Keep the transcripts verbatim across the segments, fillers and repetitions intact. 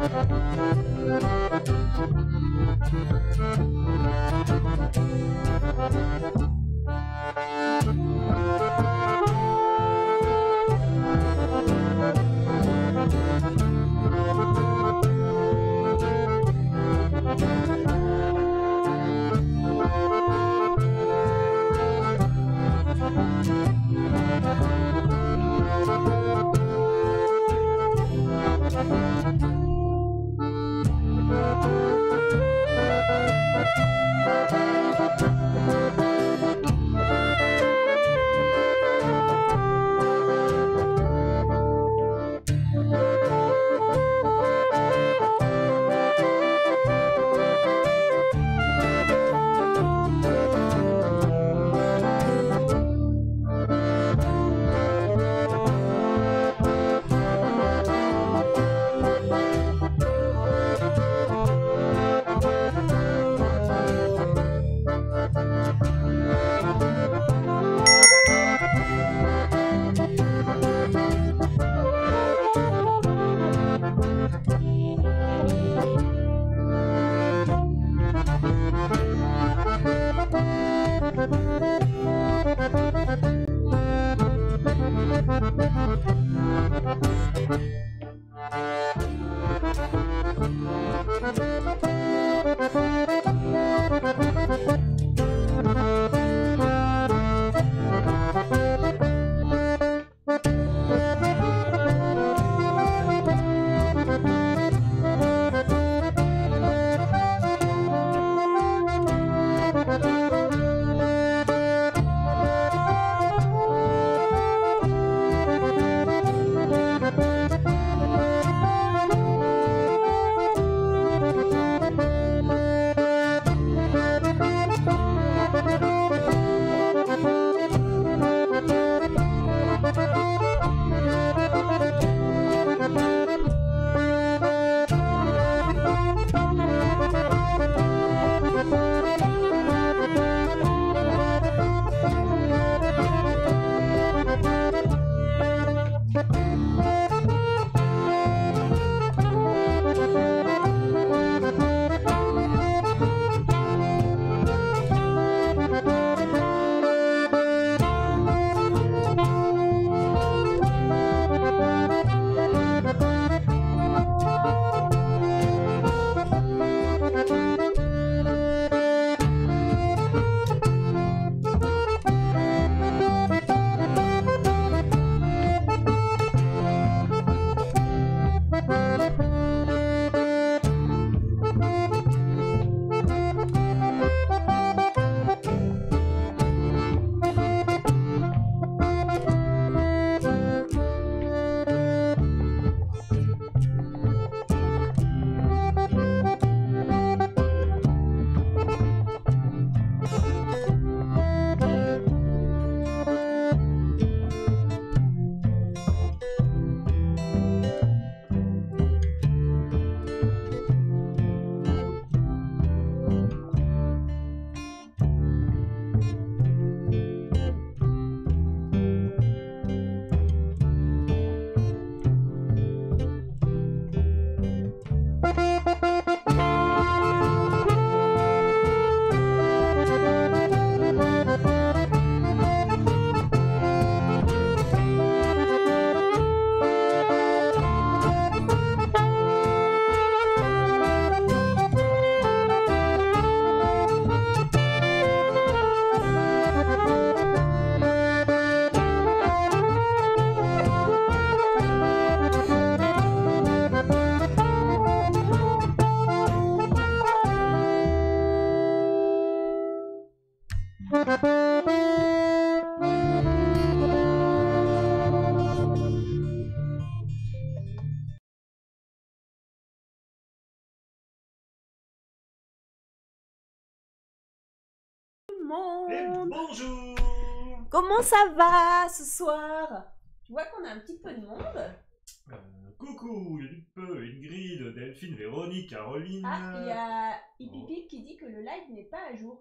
monde. Et bonjour. Comment ça va ce soir? Tu vois qu'on a un petit peu de monde. Euh, coucou, il y a du peu, Ingrid, Delphine, Véronique, Caroline... Ah, il y a Hippipip qui dit que le live n'est pas à jour.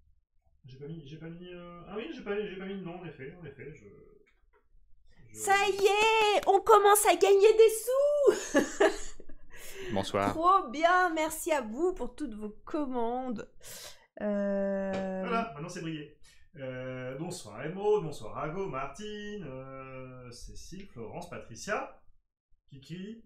J'ai pas mis... J'ai pas mis... Euh... Ah oui, j'ai pas, j'ai pas mis de nom, en effet, en effet, je... je... Ça y est, on commence à gagner des sous. Bon, bonsoir. Trop bien, merci à vous pour toutes vos commandes. Euh... Voilà, maintenant c'est brillé. Euh, bonsoir Emeraude, bonsoir Rago, Martine, euh, Cécile, Florence, Patricia, Kiki,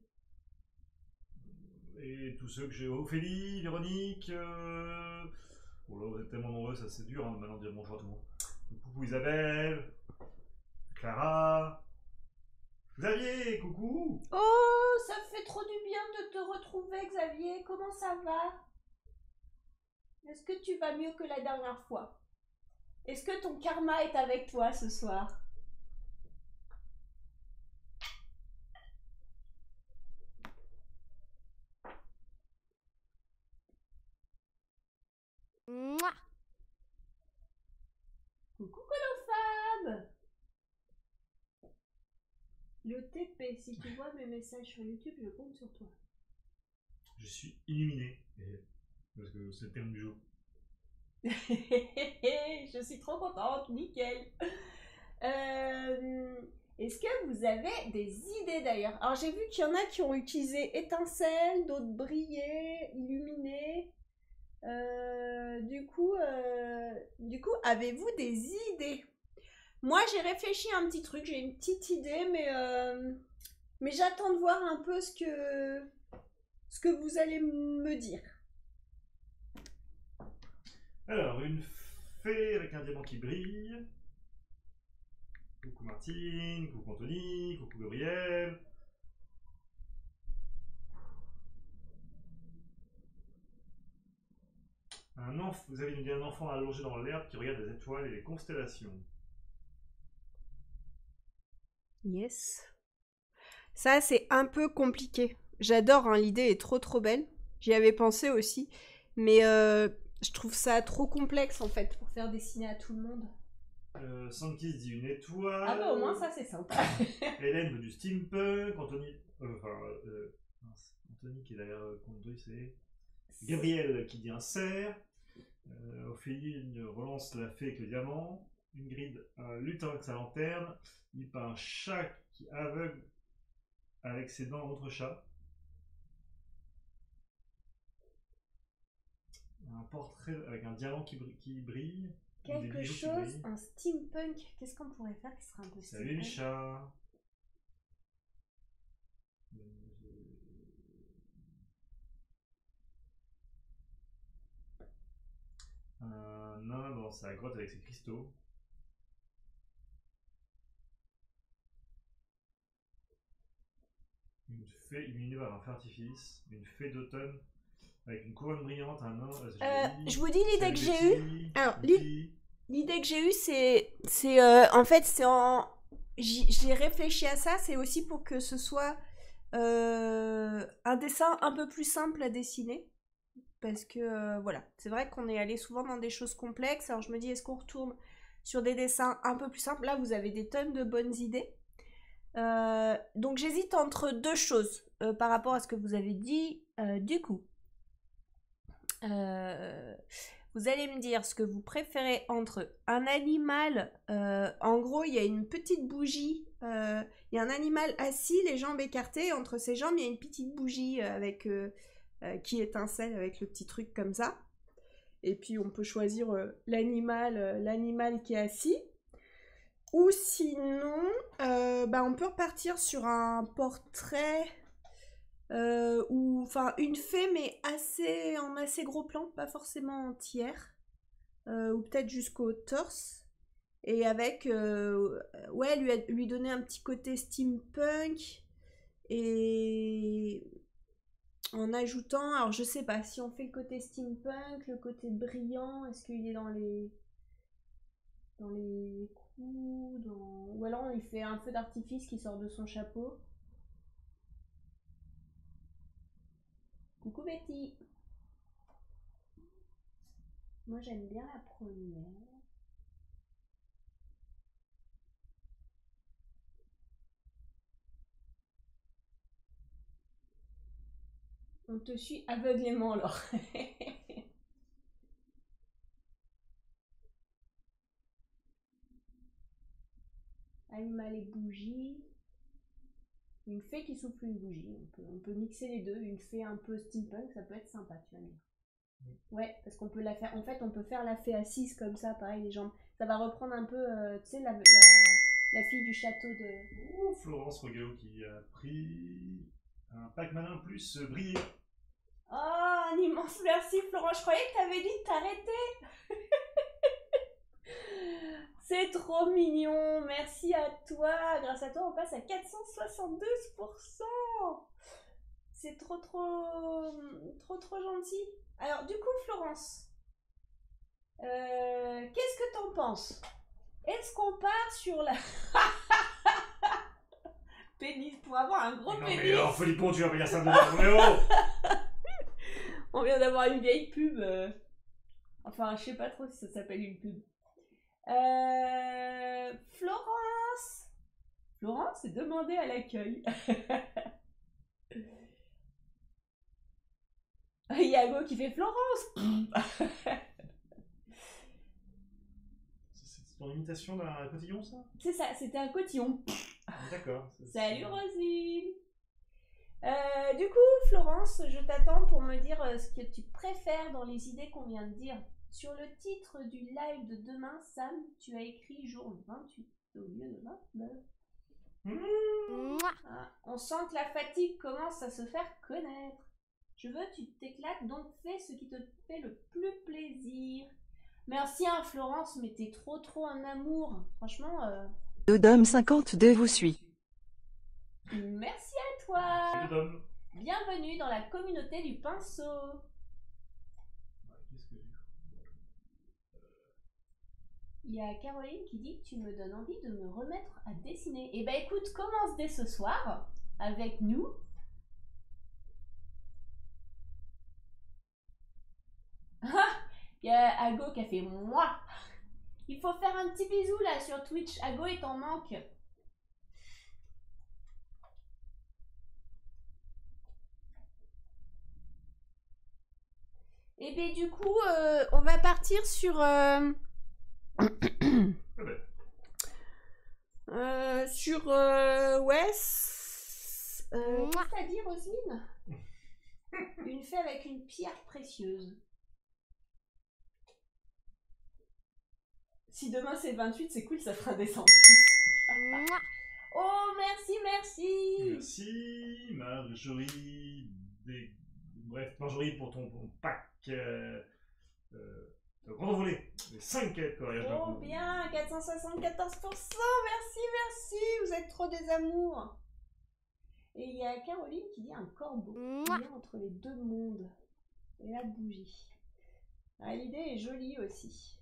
et tous ceux que j'ai, Ophélie, Véronique. Euh... Oh là, vous êtes tellement nombreux, ça c'est dur hein, de maintenant dire bonjour à tout le monde. Coucou Isabelle, Clara, Xavier, coucou. Oh, ça me fait trop du bien de te retrouver, Xavier. Comment ça va? Est-ce que tu vas mieux que la dernière fois? Est-ce que ton karma est avec toi ce soir? Mouah. Coucou Colofab. Le T P, si tu vois mes messages sur YouTube, je compte sur toi. Je suis illuminé, et- parce que c'est le terme du jour. Je suis trop contente, nickel. Euh, Est-ce que vous avez des idées d'ailleurs? Alors j'ai vu qu'il y en a qui ont utilisé étincelle, d'autres brillaient, illuminé. Euh, du coup, euh, du coup, avez-vous des idées? Moi, j'ai réfléchi à un petit truc, j'ai une petite idée, mais euh, mais j'attends de voir un peu ce que ce que vous allez me dire. Alors, une fée avec un diamant qui brille. Coucou Martine, coucou Anthony, coucou Gabriel. Un enfant, vous avez dit un enfant allongé dans l'herbe qui regarde les étoiles et les constellations. Yes. Ça, c'est un peu compliqué. J'adore, hein, l'idée est trop trop belle. J'y avais pensé aussi. Mais euh, je trouve ça trop complexe en fait pour faire dessiner à tout le monde. Euh, Sankis dit une étoile. Ah bah au moins ça c'est sympa. Hélène veut du steampunk. Anthony, euh, enfin, euh, mince, Anthony qui est derrière euh, Conduit, c'est Gabriel qui dit un cerf. Euh, Ophélie relance la fée avec le diamant. Ingrid un lutin avec sa lanterne. Il peint un chat qui aveugle avec ses dents contre chat. Un portrait avec un diamant qui brille. Qui brille Quelque chose, un steampunk. Qu'est-ce qu'on pourrait faire qui serait un peu steampunk? Salut Micha. Un nain dans sa grotte avec ses cristaux. Une fée illuminée par un feu artifice. Une fée d'automne avec une couronne brillante. Un nain. Euh, je vous dis l'idée que j'ai eue. Alors, Lucky. l'idée que j'ai eue, c'est, c'est euh, en fait, c'est en, j'y- j'ai réfléchi à ça, c'est aussi pour que ce soit euh, un dessin un peu plus simple à dessiner. Parce que euh, voilà, c'est vrai qu'on est allé souvent dans des choses complexes. Alors je me dis, est-ce qu'on retourne sur des dessins un peu plus simples? Là, vous avez des tonnes de bonnes idées. Euh, donc j'hésite entre deux choses euh, par rapport à ce que vous avez dit. Euh, du coup, euh, vous allez me dire ce que vous préférez entre un animal. Euh, en gros, il y a une petite bougie. euh, Il y a un animal assis, les jambes écartées. Entre ses jambes, il y a une petite bougie euh, avec... euh, Euh, qui étincelle avec le petit truc comme ça. Et puis on peut choisir euh, l'animal euh, l'animal qui est assis. Ou sinon, euh, bah, on peut repartir sur un portrait euh, ou enfin une fée mais assez en assez gros plan, pas forcément entière, euh, ou peut-être jusqu'au torse. Et avec euh, ouais lui, lui donner un petit côté steampunk et en ajoutant, alors je sais pas, si on fait le côté steampunk, le côté brillant, est-ce qu'il est dans les dans les coups, dans... ou alors il fait un feu d'artifice qui sort de son chapeau. Coucou Betty. Moi j'aime bien la première. On te suit aveuglément, alors. Animal et bougie. Une fée qui souffle une bougie. On peut, on peut mixer les deux. Une fée un peu steampunk, ça peut être sympa, tu vas me dire. Ouais, parce qu'on peut la faire. En fait, on peut faire la fée assise comme ça, pareil, les jambes. Ça va reprendre un peu, euh, tu sais, la, la, la fille du château de. Oh, Florence Regalo qui a pris un pack malin plus brillé. Oh, un immense merci, Florence. Je croyais que t'avais dit de t'arrêter. C'est trop mignon. Merci à toi. Grâce à toi, on passe à quatre cent soixante-douze pour cent. C'est trop, trop, trop, trop gentil. Alors, du coup, Florence, euh, qu'est-ce que t'en penses? Est-ce qu'on part sur la... pénis, pour avoir un gros Non pénis? mais oh, Philippon, tu vas pas dire ça de Roméo. On vient d'avoir une vieille pub. euh, Enfin, je sais pas trop si ça s'appelle une pub. Euh... Florence Florence est demandée à l'accueil. Il y a Go qui fait Florence. C'est ton imitation d'un cotillon, ça? C'est ça, c'était un cotillon. D'accord. Salut Rosine. Euh, du coup, Florence, je t'attends pour me dire euh, ce que tu préfères dans les idées qu'on vient de dire. Sur le titre du live de demain, Sam, tu as écrit jour vingt-huit au lieu de vingt-neuf. Mmh. Ah, on sent que la fatigue commence à se faire connaître. Je veux que tu t'éclates, donc fais ce qui te fait le plus plaisir. Merci hein, Florence, mais t'es trop trop un amour. Franchement... Euh... Dodom cinquante-deux vous suit. Merci à toi. Salut Dom. Bienvenue dans la communauté du pinceau. Qu'est-ce que Il y a Caroline qui dit « Tu me donnes envie de me remettre à dessiner. » Eh ben écoute, commence dès ce soir avec nous. Il y a Ago qui a fait « Moi ». Il faut faire un petit bisou là sur Twitch. Ago est en manque. Et bien du coup, euh, on va partir sur... Euh... euh, sur... Euh, ouais... Euh, Qu'est-ce que t'as dit, Roselyne? Une fée avec une pierre précieuse. Si demain c'est vingt-huit, c'est cool, ça fera des cent plus. Oh, merci, merci. Merci Marjorie. Des... Bref, Marjorie pour ton, ton pack euh, euh, de grand envolé. Les cinq quêtes coréennes. Oh bien, quatre cent soixante-quatorze pour cent. Merci, merci. Vous êtes trop des amours. Et il y a Caroline qui dit un corbeau. Il y a entre les deux mondes. Et la bougie. Ah, l'idée est jolie aussi.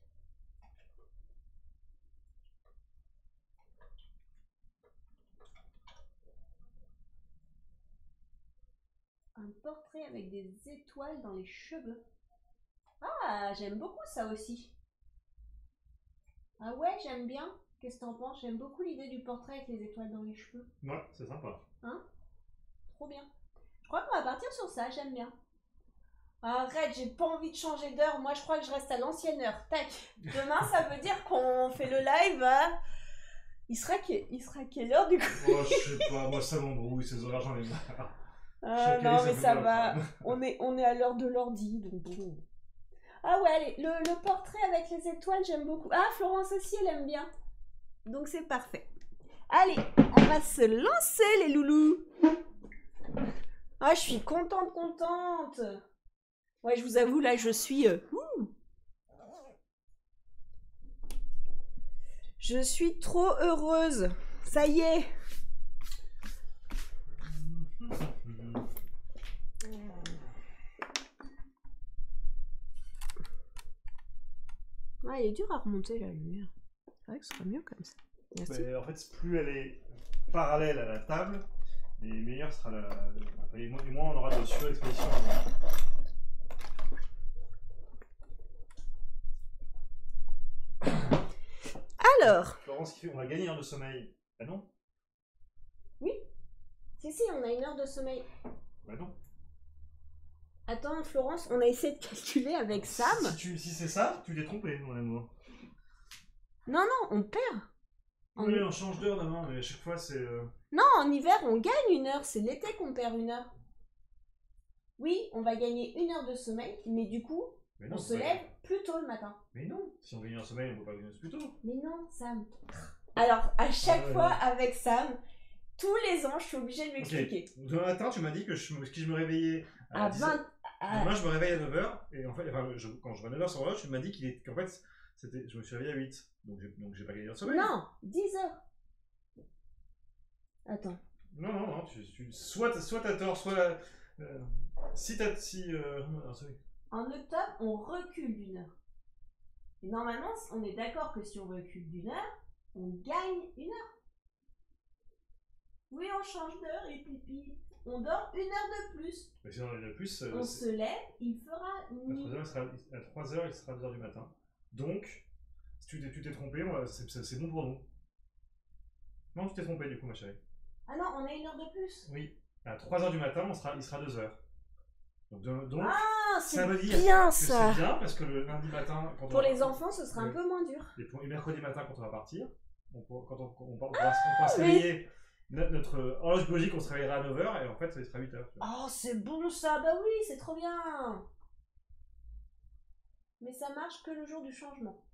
Un portrait avec des étoiles dans les cheveux. Ah, j'aime beaucoup ça aussi. Ah ouais, j'aime bien. Qu'est-ce que t'en penses? J'aime beaucoup l'idée du portrait avec les étoiles dans les cheveux. Ouais, c'est sympa. Hein? Trop bien. Je crois qu'on va partir sur ça, j'aime bien. Arrête, j'ai pas envie de changer d'heure. Moi, je crois que je reste à l'ancienne heure. Tac. Demain, ça veut dire qu'on fait le live à... Il sera, que... Il sera quelle heure du coup? Oh, je sais pas, moi ça m'embrouille, ces horaires, j'en ai marre. Ah, Chaque non, année, mais fait ça mal, va. quoi. On est, on est à l'heure de l'ordi, donc bon. Ah ouais, allez, le, le portrait avec les étoiles, j'aime beaucoup. Ah, Florence aussi, elle aime bien. Donc c'est parfait. Allez, on va se lancer, les loulous. Ah, je suis contente, contente. Ouais, je vous avoue, là, je suis... Euh, ouh. Je suis trop heureuse. Ça y est. Ah, il est dur à remonter la lumière. C'est vrai que ce serait mieux comme ça. Merci. Mais en fait, plus elle est parallèle à la table, et meilleure sera la. Enfin, et moins, et moins on aura de surexposition. Alors. Florence qui fait, on va gagner une heure de sommeil. Bah non. Oui. Si, si, on a une heure de sommeil. Bah non. Attends, Florence, on a essayé de calculer avec Sam. Si, tu- si c'est ça, tu t'es trompé, mon amour. Non, non, on perd. En- Oui, on change d'heure d'avant, mais à chaque fois c'est. euh, Non, en hiver, on gagne une heure. C'est l'été qu'on perd une heure. Oui, on va gagner une heure de sommeil, mais du coup, Mais on non, se c'est pas- lève plus tôt le matin. Mais non, si on gagne un sommeil, on peut pas gagner plus tôt. Mais non, Sam. Alors, à chaque Ah ouais, fois, ouais. avec Sam, tous les ans, je suis obligée de lui Ok. expliquer. Demain matin, tu m'as dit que je, me- si je me réveillais à, À dix heures. vingt... à- Demain, je me réveille à neuf heures. Et en fait, enfin, je- quand je vois neuf heures sur l'horloge, tu m'as dit qu'il est- qu'en fait, c'était, je me suis réveillé à huit. Donc, j'ai, donc j'ai pas gagné un sommeil. Non, dix heures. Attends. Non, non, non. Tu, tu- soit, soit t'as tort, soit. la- euh, si t'as. Si, euh, non, sorry. En octobre, on recule d'une heure. Et normalement, on est d'accord que si on recule d'une heure, on gagne une heure. Oui, on change d'heure et pipi. On dort une heure de plus. Mais sinon, de plus, euh, On c'est- se lève, il fera à nuit. trois heures, il sera, à trois heures, il sera deux heures du matin. Donc, si tu t'es, tu t'es trompé, moi, c'est, c'est- c'est bon pour nous. Non, tu t'es trompé du coup, ma chérie. Ah non, on a une heure de plus. Oui. À trois heures du matin, on sera, il sera deux heures. Donc, de- donc Ah, ça c'est veut dire bien que ça. c'est bien parce que le lundi matin, quand on Pour va les partir- enfants, ce sera un Oui. peu moins dur. Et pour et mercredi matin, quand on va partir, on pourra, quand on, on, on pourra, on pourra se oui. réveiller. Notre, notre horloge biologique, on se réveillera à neuf heures et en fait, ça sera huit heures. tu vois. Oh, c'est bon ça. Bah oui, c'est trop bien. Mais ça marche que le jour du changement.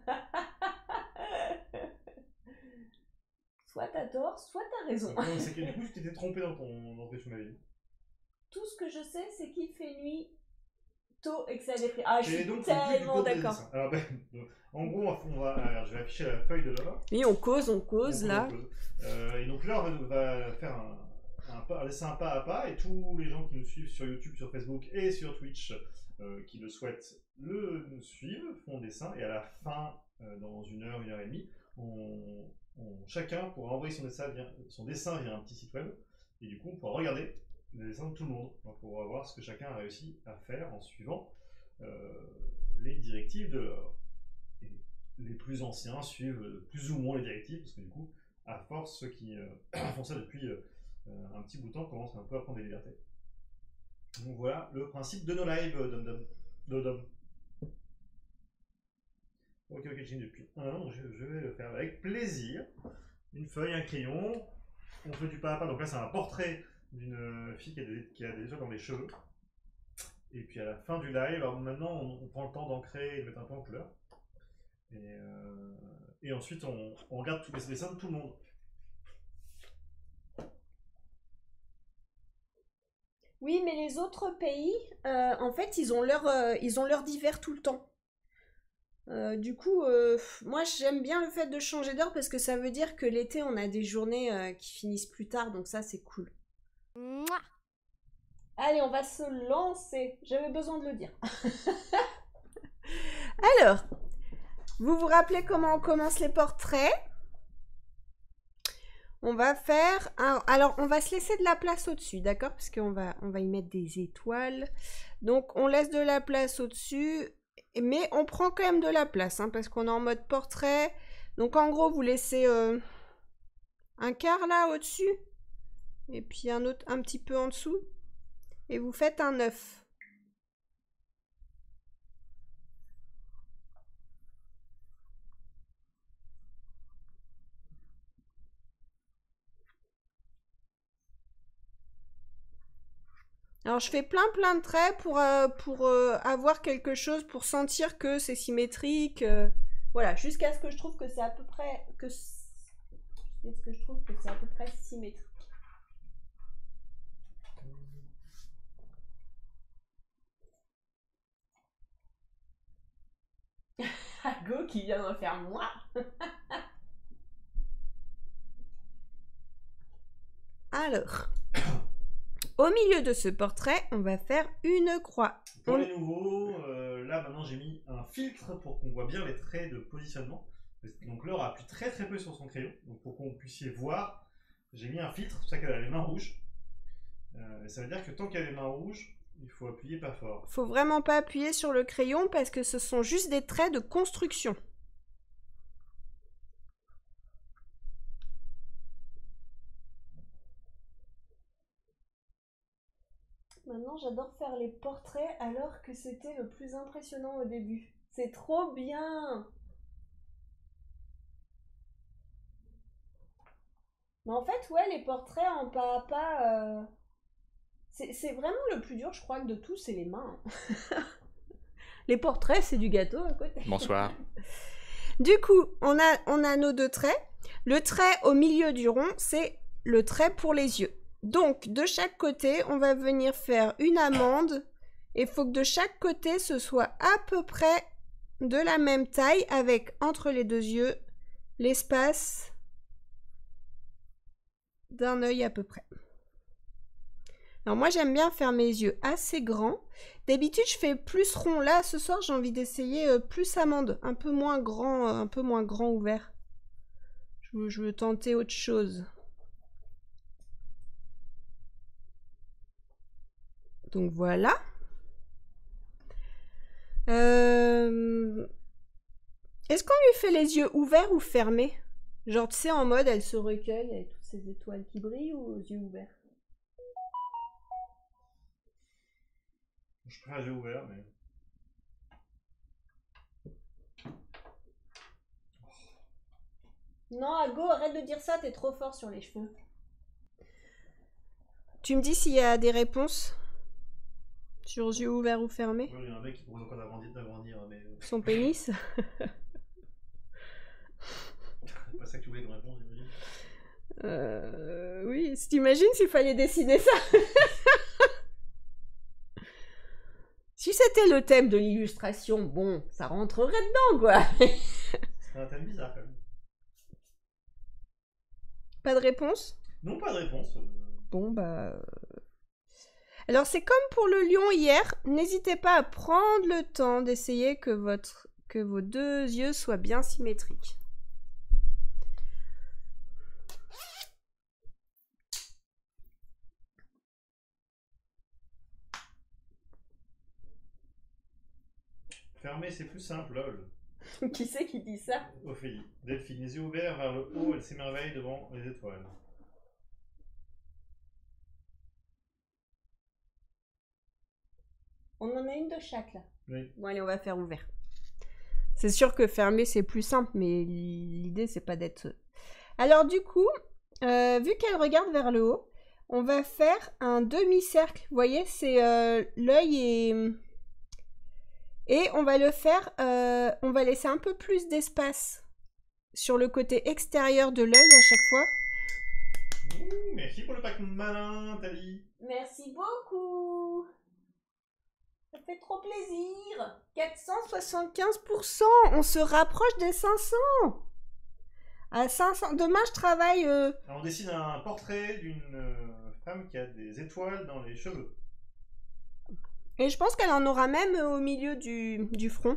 Soit t'as tort, soit t'as raison. Donc, c'est que du coup, tu t'étais trompé dans, ton, dans ce que tu m'avais dit. Tout ce que je sais, c'est qu'il fait nuit tôt et que ça déprime. Ah, je Et suis donc, c'est le but du tellement code des d'accord. dessins. Alors, ben, donc, en gros, on va, on va- alors, je vais afficher la feuille de l'or. Oui, on cause, on On cause cause, là. on cause. Euh, et donc là, on va, va faire un, un, pas- un dessin pas à pas, et tous les gens qui nous suivent sur YouTube, sur Facebook et sur Twitch, euh, qui le souhaitent, le nous suivent, font le dessin, et à la fin, euh, dans une heure, une heure et demie, on, on- chacun pourra envoyer son dessin, via, son dessin via un petit site web, et du coup, on pourra regarder les dessins de tout le monde. Donc, on pourra voir ce que chacun a réussi à faire en suivant euh, les directives de l'or. Et les plus anciens suivent plus ou moins les directives, parce que du coup, à force, ceux qui euh, font ça depuis euh, un petit bout de temps commencent un peu à prendre des libertés. Donc voilà le principe de nos lives, euh, Dom Dom. Dodom. Ok, ok, j'ai depuis un an, donc je, je vais le faire avec plaisir. Une feuille, un crayon, on fait du pas à pas. Donc là, c'est un portrait d'une fille qui a, des, qui a des étoiles dans les cheveux. Et puis à la fin du live, alors maintenant, on, on prend le temps d'ancrer et de mettre un peu en couleur. Et, euh, et ensuite, on, on regarde tous les dessins de tout le monde. Oui, mais les autres pays, euh, en fait, ils ont leur, euh, ils ont leur d'hiver tout le temps. Euh, du coup, euh, pff, moi j'aime bien le fait de changer d'heure parce que ça veut dire que l'été on a des journées euh, qui finissent plus tard, donc ça c'est cool. Mouah. Allez, on va se lancer. J'avais besoin de le dire. Alors, vous vous rappelez comment on commence les portraits? On va faire un... Alors, on va se laisser de la place au-dessus, d'accord? Parce qu'on va, on va y mettre des étoiles. Donc, on laisse de la place au-dessus. Mais on prend quand même de la place, hein, parce qu'on est en mode portrait. Donc, en gros, vous laissez euh, un quart là au-dessus. Et puis un autre un petit peu en dessous. Et vous faites un œuf. Alors je fais plein plein de traits pour, euh, pour euh, avoir quelque chose, pour sentir que c'est symétrique. euh, voilà, jusqu'à ce que je trouve que c'est à peu près... que jusqu'à ce que je trouve que c'est à peu près symétrique. Go qui vient d'en faire moi. Alors, au milieu de ce portrait, on va faire une croix. Pour On- les nouveaux, euh, là maintenant j'ai mis un filtre pour qu'on voit bien les traits de positionnement. Donc Laure appuie très très peu sur son crayon. Donc pour qu'on puisse voir, j'ai mis un filtre, c'est pour ça qu'elle a les mains rouges. Euh, ça veut dire que tant qu'elle a les mains rouges, il faut appuyer pas fort. Faut vraiment pas appuyer sur le crayon parce que ce sont juste des traits de construction. Maintenant, j'adore faire les portraits alors que c'était le plus impressionnant au début. C'est trop bien! Mais en fait, ouais, les portraits en pas à pas, euh, c'est c'est vraiment le plus dur, je crois, que de tout, c'est les mains. Les portraits, c'est du gâteau à côté. Bonsoir. Du coup, on a, on a nos deux traits. Le trait au milieu du rond, c'est le trait pour les yeux. Donc, de chaque côté, on va venir faire une amande. Et il faut que de chaque côté, ce soit à peu près de la même taille, avec, entre les deux yeux, l'espace d'un œil à peu près. Alors moi, j'aime bien faire mes yeux assez grands. D'habitude, je fais plus rond. Là, ce soir, j'ai envie d'essayer euh, plus amande, un peu moins grand, euh, un peu moins grand ouvert. Je veux, je veux tenter autre chose. Donc voilà. Euh... Est-ce qu'on lui fait les yeux ouverts ou fermés? Genre, tu sais, en mode, elle se recueille avec toutes ces étoiles qui brillent, ou aux yeux ouverts? Je préfère les yeux ouverts, mais... Non, Ago, arrête de dire ça, t'es trop fort sur les cheveux. Tu me dis s'il y a des réponses sur yeux ouverts ou fermés? Oui, il y a un mec qui propose encore d'agrandir, d'agrandir, mais... Son pénis? C'est pas ça que tu voulais comme réponse, j'imagine. Euh... Oui, si t'imagines s'il fallait décider ça. Si c'était le thème de l'illustration, bon, ça rentrerait dedans, quoi. C'est un thème bizarre, quand même. Pas de réponse? Non, pas de réponse. Bon, bah... Alors, c'est comme pour le lion hier. N'hésitez pas à prendre le temps d'essayer que, votre... que vos deux yeux soient bien symétriques. Fermé, c'est plus simple, lol. Qui c'est qui dit ça? Ophélie. Delphine, les yeux ouverts vers le haut, elle s'émerveille devant les étoiles. On en a une de chaque, là. Oui. Bon, allez, on va faire ouvert. C'est sûr que fermé, c'est plus simple, mais l'idée, c'est pas d'être... Alors, du coup, euh, vu qu'elle regarde vers le haut, on va faire un demi-cercle. Vous voyez, c'est euh, l'œil et... Et on va le faire... Euh, on va laisser un peu plus d'espace sur le côté extérieur de l'œil à chaque fois. Ouh, merci pour le pack malin, Tali. Merci beaucoup. Ça fait trop plaisir. quatre cent soixante-quinze pour cent. On se rapproche des cinq cents. À cinq cents. Demain, je travaille... Euh... Alors, on dessine un portrait d'une euh, femme qui a des étoiles dans les cheveux. Et je pense qu'elle en aura même au milieu du, du front.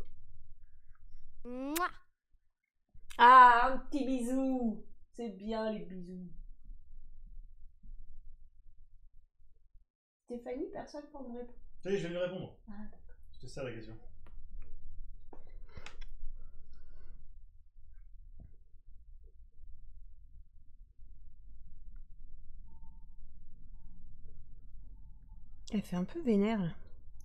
Mouah. Ah, un petit bisou. C'est bien les bisous. Stéphanie, personne pour me répondre. Ça y est, je viens de lui répondre. Ah, d'accord. C'était ça la question. Elle fait un peu vénère. Là.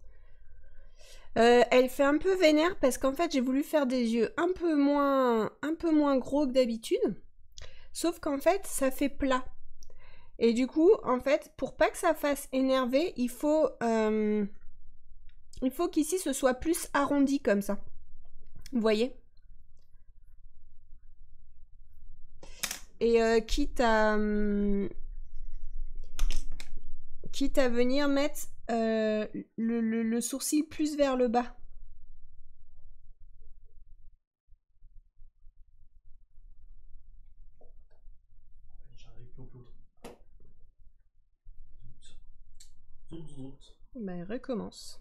Euh, elle fait un peu vénère parce qu'en fait j'ai voulu faire des yeux un peu moins, un peu moins gros que d'habitude. Sauf qu'en fait ça fait plat. Et du coup, en fait, pour pas que ça fasse énerver, il faut, euh, il faut qu'ici ce soit plus arrondi comme ça. Vous voyez? Et euh, quitte à... Hum, quitte à venir mettre euh, le, le, le sourcil plus vers le bas. J'arrive plus au l'autre. Zout, zout. Ben, recommence.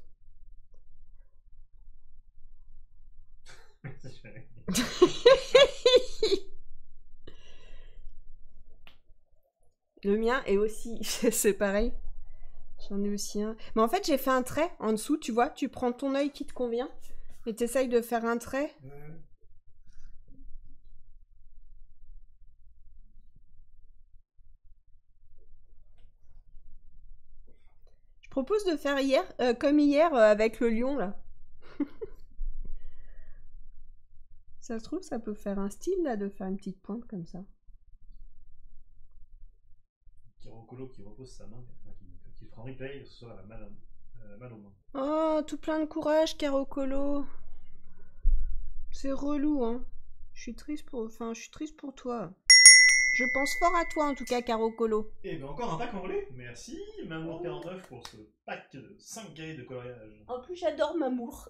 Le mien est aussi, c'est pareil. J'en ai aussi un. Mais en fait, j'ai fait un trait en dessous, tu vois. Tu prends ton œil qui te convient et tu essayes de faire un trait. Ouais. Je propose de faire hier, euh, comme hier euh, avec le lion, là. Ça se trouve, ça peut faire un style, là, de faire une petite pointe comme ça. Carocolo qui repose sa main, enfin, qui, qui fera un replay ce soir à la mal, euh, mal aux mains. Oh, tout plein de courage, Carocolo. C'est relou, hein. Je suis triste pour... Enfin, je suis triste pour toi. Je pense fort à toi, en tout cas, Carocolo. Et bien encore un pack envolé. Merci, Mamour quarante-neuf, pour ce pack de cinq cahiers de coloriage. En plus, j'adore Mamour.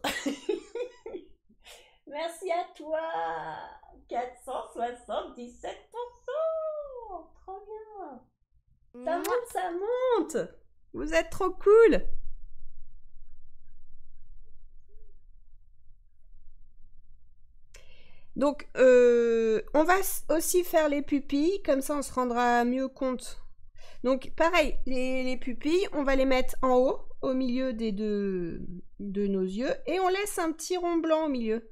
Merci à toi. quatre cent soixante-dix-sept pour cent. Trop bien. Ça monte, ça monte. Vous êtes trop cool. Donc, euh, on va aussi faire les pupilles, comme ça on se rendra mieux compte. Donc, pareil, les, les pupilles, on va les mettre en haut, au milieu des deux de nos yeux, et on laisse un petit rond blanc au milieu.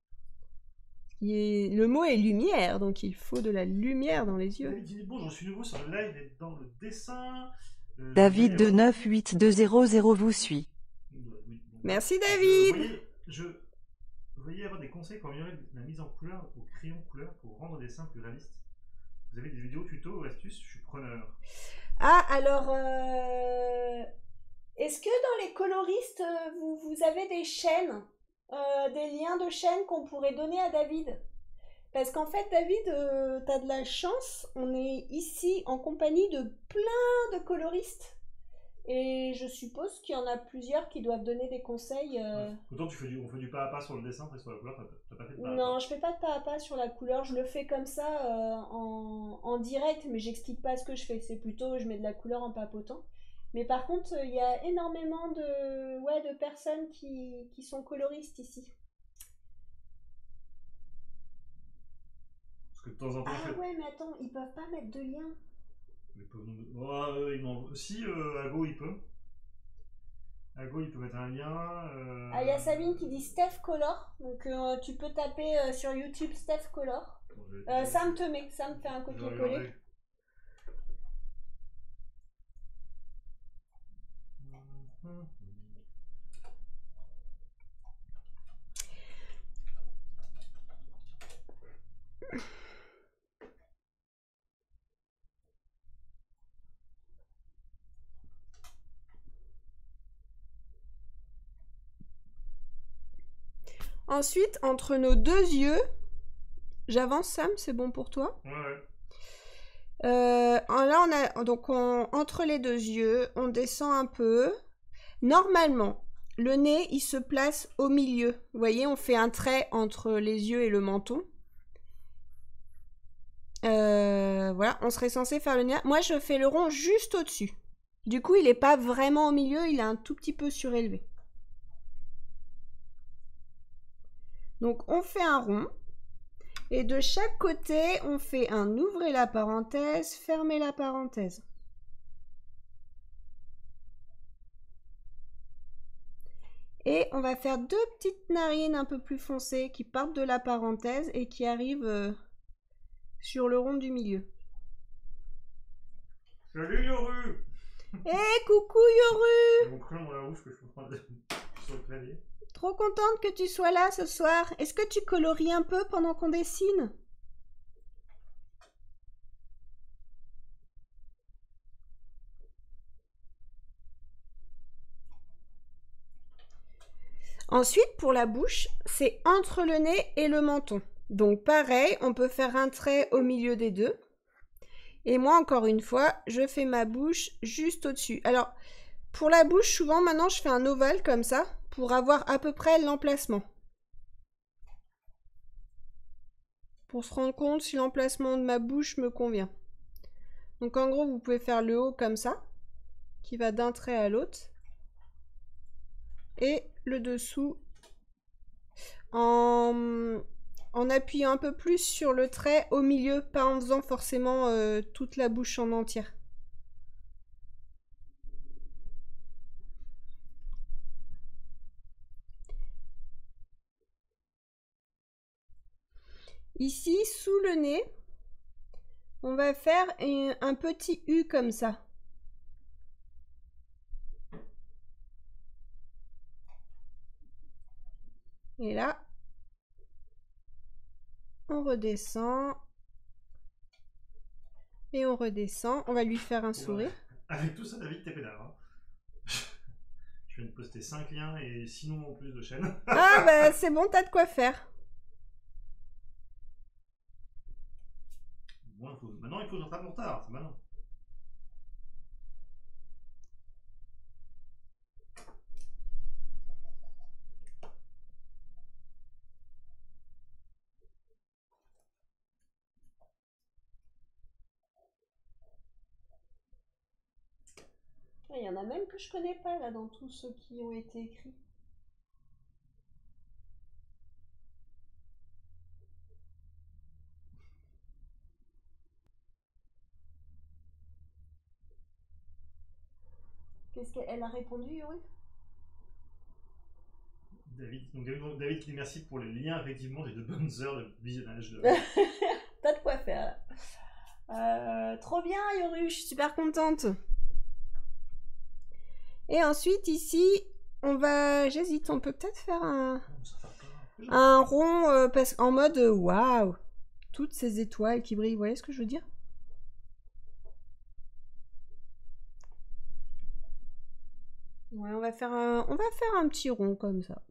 Et le mot est lumière, donc il faut de la lumière dans les yeux. David dit bon, je suis nouveau sur le live et dans le dessin. Euh, David de neuf huit deux zéro zéro vous suit. Oui, bon, merci je, David. Vous voyez, je, vous voyez avoir des conseils pour améliorer la mise en couleur au crayon couleur pour rendre le dessin plus réaliste. Vous avez des vidéos, tutos ou astuces? Je suis preneur. Ah, alors, euh, est-ce que dans les coloristes, vous, vous avez des chaînes, euh, des liens de chaînes qu'on pourrait donner à David? Parce qu'en fait, David, euh, t'as de la chance, on est ici en compagnie de plein de coloristes. Et je suppose qu'il y en a plusieurs qui doivent donner des conseils. Euh... Ouais. Autant tu fais du, on fait du pas à pas sur le dessin, après sur la couleur, t'as pas fait de pas à pas. Non, je fais pas de pas à pas sur la couleur, je le fais comme ça euh, en, en direct, mais j'explique pas ce que je fais. C'est plutôt, je mets de la couleur en papotant. Mais par contre, il y a énormément de, ouais, de personnes qui, qui sont coloristes ici. Parce que de temps en temps, Ah fait... ouais, mais attends, ils peuvent pas mettre de lien. Ils peuvent nous... oh, euh, ils m'en... Si, euh, Ago, il peut. Ago, il peut mettre un lien. Euh... Ah, il y a Sabine qui dit Steph Color. Donc euh, tu peux taper euh, sur YouTube Steph Color. Bon, je vais... Euh, Sam te met, Sam fait un copier-coller. Ensuite, entre nos deux yeux, j'avance Sam, c'est bon pour toi? Ouais, ouais. Euh, là, on a donc on, entre les deux yeux, on descend un peu. Normalement, le nez, il se place au milieu. Vous voyez, on fait un trait entre les yeux et le menton. Euh, voilà, on serait censé faire le nez. Moi, je fais le rond juste au-dessus. Du coup, il n'est pas vraiment au milieu, il est un tout petit peu surélevé. Donc, on fait un rond. Et de chaque côté, on fait un ouvrez la parenthèse, fermez la parenthèse. Et on va faire deux petites narines un peu plus foncées qui partent de la parenthèse et qui arrivent euh, sur le rond du milieu. Salut Yoru. Hé, hey, coucou Yoru. Mon crayon dans la rouge que je peux prendre sur le clavier. Trop contente que tu sois là ce soir. Est-ce que tu colories un peu pendant qu'on dessine? Ensuite, pour la bouche, c'est entre le nez et le menton. Donc pareil, on peut faire un trait au milieu des deux. Et moi, encore une fois, je fais ma bouche juste au-dessus. Alors, pour la bouche, souvent, maintenant, je fais un ovale comme ça, pour avoir à peu près l'emplacement. Pour se rendre compte si l'emplacement de ma bouche me convient. Donc, en gros, vous pouvez faire le haut comme ça, qui va d'un trait à l'autre. Et le dessous en... en appuyant un peu plus sur le trait au milieu, pas en faisant forcément euh, toute la bouche en entière. Ici, sous le nez, on va faire un, un petit U comme ça. Et là, on redescend. Et on redescend. On va lui faire un Bon, sourire. bah, avec tout ça, David, t'es pédard. Hein. Je viens de poster cinq liens et six noms en plus de chaînes. Ah bah c'est bon, t'as de quoi faire. Bon, il faut... Maintenant, il faut que je rattrape mon retard. C'est maintenant. Il y en a même que je connais pas là dans tous ceux qui ont été écrits. Qu'est-ce qu'elle a répondu, Yuri? David, donc David, David qui dit merci pour les liens. Effectivement, j'ai de bonnes heures de visionnage. De... T'as de quoi faire. Euh, trop bien, Yoru, je suis super contente. Et ensuite, ici, on va... J'hésite, on peut peut-être faire un, un rond euh, parce... en mode euh, waouh, toutes ces étoiles qui brillent. Vous voyez ce que je veux dire? Ouais, on va faire un, on va faire un petit rond comme ça.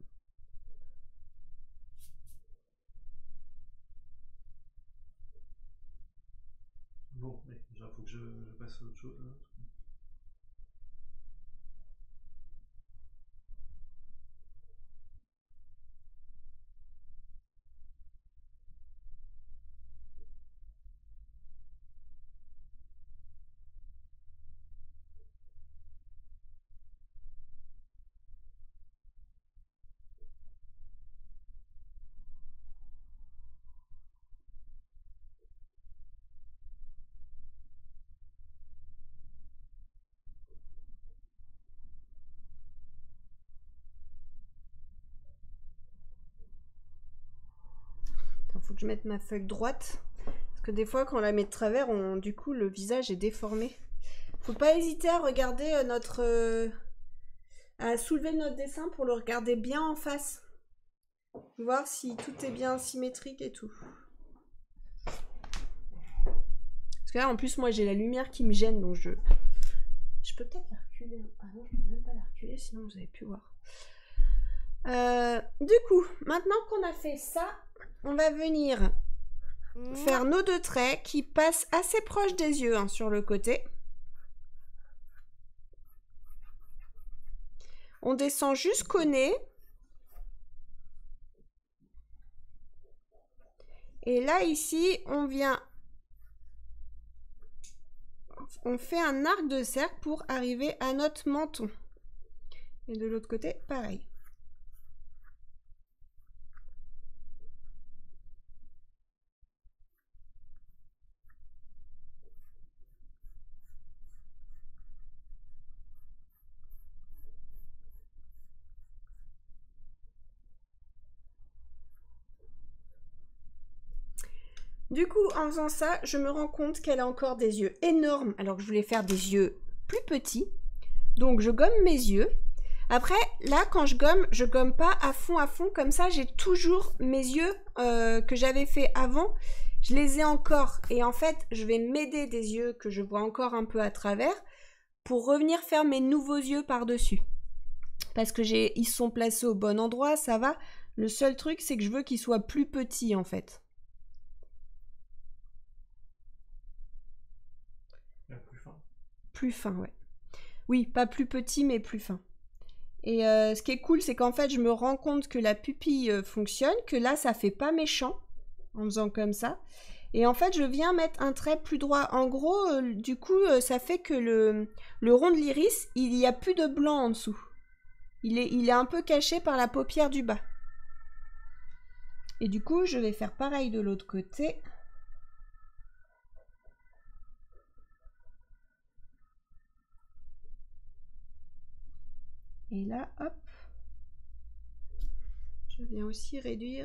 Bon, mais déjà, faut que je, je passe à autre chose. Là. Il faut que je mette ma feuille droite. Parce que des fois, quand on la met de travers, on, du coup, le visage est déformé. Faut pas hésiter à regarder notre... Euh, à soulever notre dessin pour le regarder bien en face. Voir si tout est bien symétrique et tout. Parce que là, en plus, moi, j'ai la lumière qui me gêne, donc je... Je peux peut-être la reculer. Ah non, je peux même pas la reculer, sinon vous avez pu voir. Euh, du coup, maintenant qu'on a fait ça, on va venir faire nos deux traits qui passent assez proches des yeux hein, sur le côté. On descend jusqu'au nez. Et là, ici, on vient... On fait un arc de cercle pour arriver à notre menton. Et de l'autre côté, pareil. Du coup, en faisant ça, je me rends compte qu'elle a encore des yeux énormes, alors que je voulais faire des yeux plus petits. Donc, je gomme mes yeux. Après, là, quand je gomme, je gomme pas à fond, à fond. Comme ça, j'ai toujours mes yeux euh, que j'avais fait avant. Je les ai encore. Et en fait, je vais m'aider des yeux que je vois encore un peu à travers pour revenir faire mes nouveaux yeux par-dessus. Parce que j'ai, ils sont placés au bon endroit, ça va. Le seul truc, c'est que je veux qu'ils soient plus petits, en fait. Plus fin. Plus fin, ouais. Oui, pas plus petit, mais plus fin. Et euh, ce qui est cool, c'est qu'en fait, je me rends compte que la pupille euh, fonctionne, que là, ça fait pas méchant, en faisant comme ça. Et en fait, je viens mettre un trait plus droit. En gros, euh, du coup, euh, ça fait que le, le rond de l'iris, il n'y a plus de blanc en dessous. Il est, il est un peu caché par la paupière du bas. Et du coup, je vais faire pareil de l'autre côté. Et là, hop, je viens aussi réduire.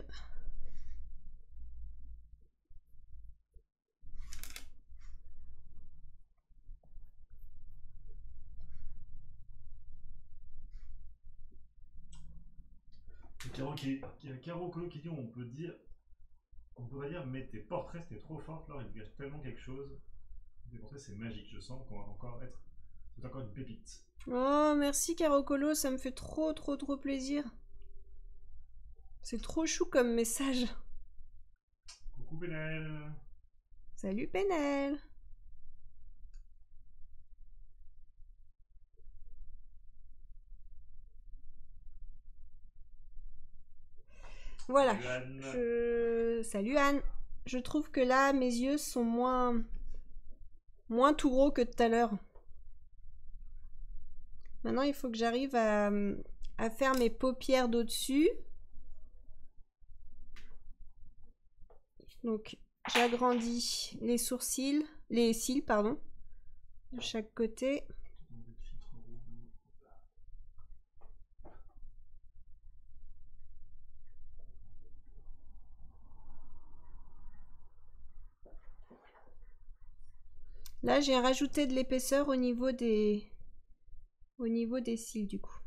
Caro qui, Caro Colo qui dit on peut dire, on peut pas dire mais tes portraits c'était trop fort, là il gâche tellement quelque chose. dépensé, c'est magique. Je sens qu'on va encore être. C'est encore une pépite. Oh, merci Carocolo, ça me fait trop, trop, trop plaisir. C'est trop chou comme message. Coucou Pénel. Salut Pénel. Voilà. Salut Anne. Je... Salut Anne. Je trouve que là, mes yeux sont moins... moins tout gros que tout à l'heure. Maintenant, il faut que j'arrive à... à faire mes paupières d'au-dessus. Donc, j'agrandis les sourcils, les cils, pardon, de chaque côté. Là, j'ai rajouté de l'épaisseur au niveau des au niveau des cils du coup.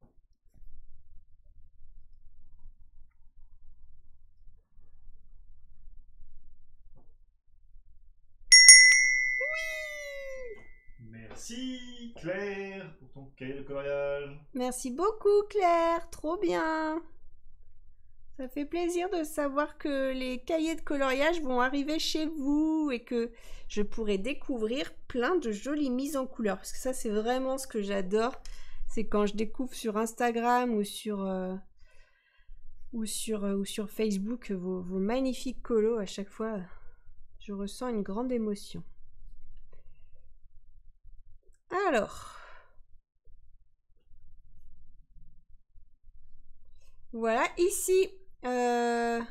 Merci Claire pour ton cahier de coloriage. Merci beaucoup Claire, trop bien. Ça fait plaisir de savoir que les cahiers de coloriage vont arriver chez vous et que je pourrai découvrir plein de jolies mises en couleur. Parce que ça, c'est vraiment ce que j'adore. C'est quand je découvre sur Instagram ou sur, euh, ou sur, euh, ou sur Facebook vos, vos magnifiques colos. À chaque fois, je ressens une grande émotion. Alors... Voilà, ici... Euh...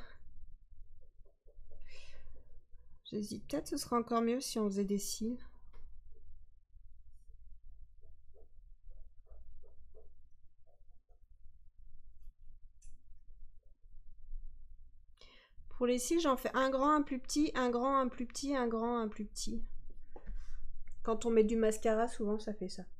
J'hésite, peut-être ce sera encore mieux si on faisait des cils. Pour les cils, j'en fais un grand, un plus petit, un grand, un plus petit, un grand, un plus petit. Quand on met du mascara, souvent ça fait ça.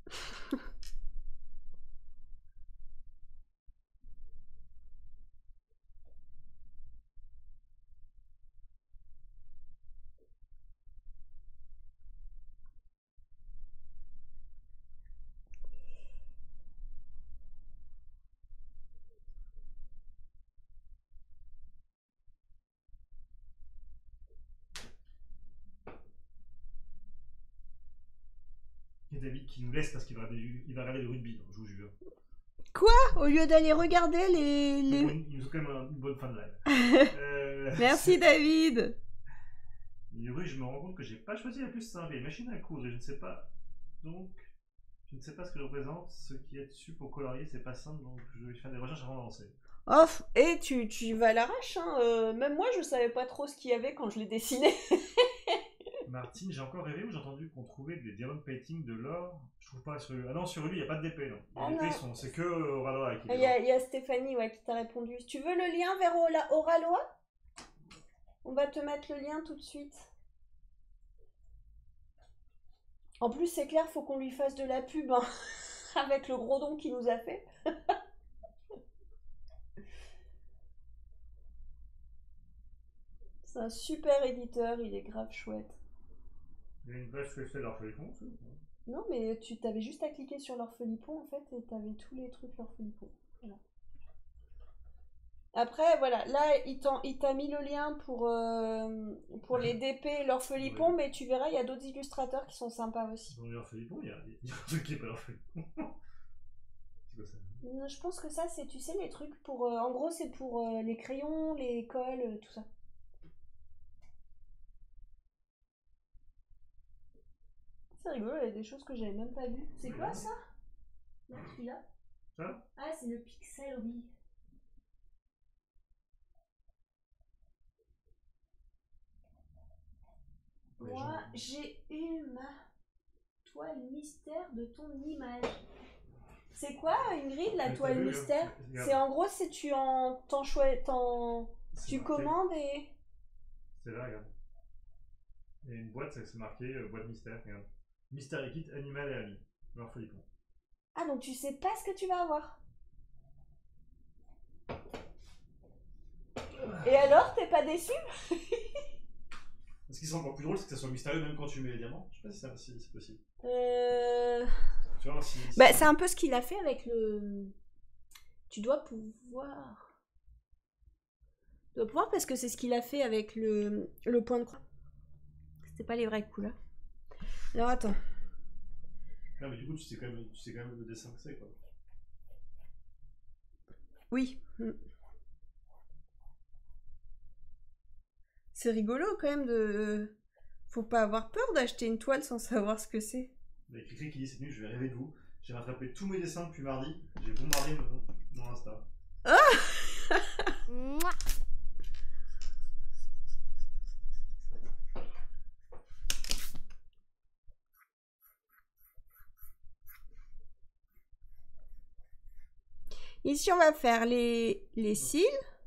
Il y a David qui nous laisse parce qu'il va, il va regarder le rugby, je vous jure. Quoi? Au lieu d'aller regarder les... les... Bon, il nous a quand même une bonne fin de live. euh... Merci David. Yuri, je me rends compte que j'ai pas choisi la plus simple, les machines à coudre, et je ne sais pas. Donc, je ne sais pas ce que représente. Ce qui est dessus pour colorier, c'est pas simple, donc je vais faire des recherches avant d'avancer. Oh, et tu, tu vas à l'arrache, hein. euh, même moi je savais pas trop ce qu'il y avait quand je l'ai dessiné. Martine, j'ai encore rêvé ou j'ai entendu qu'on trouvait des diamond painting de l'or. Je trouve pas sur. Ah non, sur lui, il n'y a pas de D P, non. Les Ah D P, non. sont... c'est que Oraloa qui Il y, a- il y a Stéphanie ouais, qui t'a répondu. Tu veux le lien vers Ola- Oraloa? On va te mettre le lien tout de suite. En plus, c'est clair, faut qu'on lui fasse de la pub hein, avec le gros don qu'il nous a fait. C'est un super éditeur, il est grave chouette. Il y a une page fait fait l'orphelipon. Non, mais tu t'avais juste à cliquer sur l'orphelipon en fait et t'avais tous les trucs l'orphelipon. Voilà. Après, voilà, là il t'en- il t'a mis le lien pour, euh, pour les D P l'orphelipon, Ouais. mais tu verras, il y a d'autres illustrateurs qui sont sympas aussi. Dans l'orphelipon, il y a il y a un truc qui est pas l'orphelipon. C'est quoi ça? Non, je pense que ça, c'est, tu sais, les trucs pour. euh, en gros, c'est pour euh, les crayons, les cols, euh, tout ça. C'est rigolo, il y a des choses que j'avais même pas vues. C'est quoi ça? Là, celui-là? Ça? Ah, c'est le pixel, oui. Les Moi, gens- j'ai eu ma toile mystère de ton image. C'est quoi, Ingrid, la Mais toile t'as vu, mystère? hein, regarde. C'est en gros, c'est tu en t'en choi- t'en- C'est tu marqué. commandes et C'est là, regarde. Il y a une boîte, c'est c'est marqué euh, boîte mystère, regarde. Mystery Kit, animal et ami. L'orphelipon. ah donc tu sais pas ce que tu vas avoir. Et alors, t'es pas déçu? Ce qui semble encore plus drôle, c'est que ça soit mystérieux même quand tu mets les diamants. Je sais pas si c'est si c'est possible. Euh... Tu vois, si, si- Bah, c'est un peu ce qu'il a fait avec le... Tu dois pouvoir... Tu dois pouvoir parce que c'est ce qu'il a fait avec le, le point de croix. C'était pas les vraies couleurs. Alors attends. Non, mais du coup, tu sais quand même, tu sais quand même le dessin que c'est, quoi. Oui. Mm. C'est rigolo quand même de... Faut pas avoir peur d'acheter une toile sans savoir ce que c'est. Il y a Cricri qui dit cette nuit, je vais rêver de vous. J'ai rattrapé tous mes dessins depuis mardi. J'ai bombardé mon, mon Insta. Mouah. Ici, on va faire les, les cils.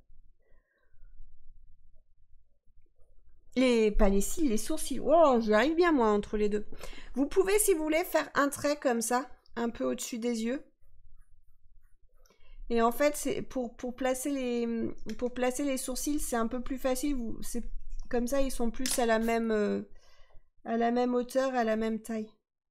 Les, pas les cils, les sourcils. Oh, j'arrive bien, moi, entre les deux. Vous pouvez, si vous voulez, faire un trait comme ça, un peu au-dessus des yeux. Et en fait, c'est pour, pour, placer les, pour placer les sourcils, c'est un peu plus facile. Vous, c'est, comme ça, ils sont plus à la même, euh, à la même hauteur, à la même taille.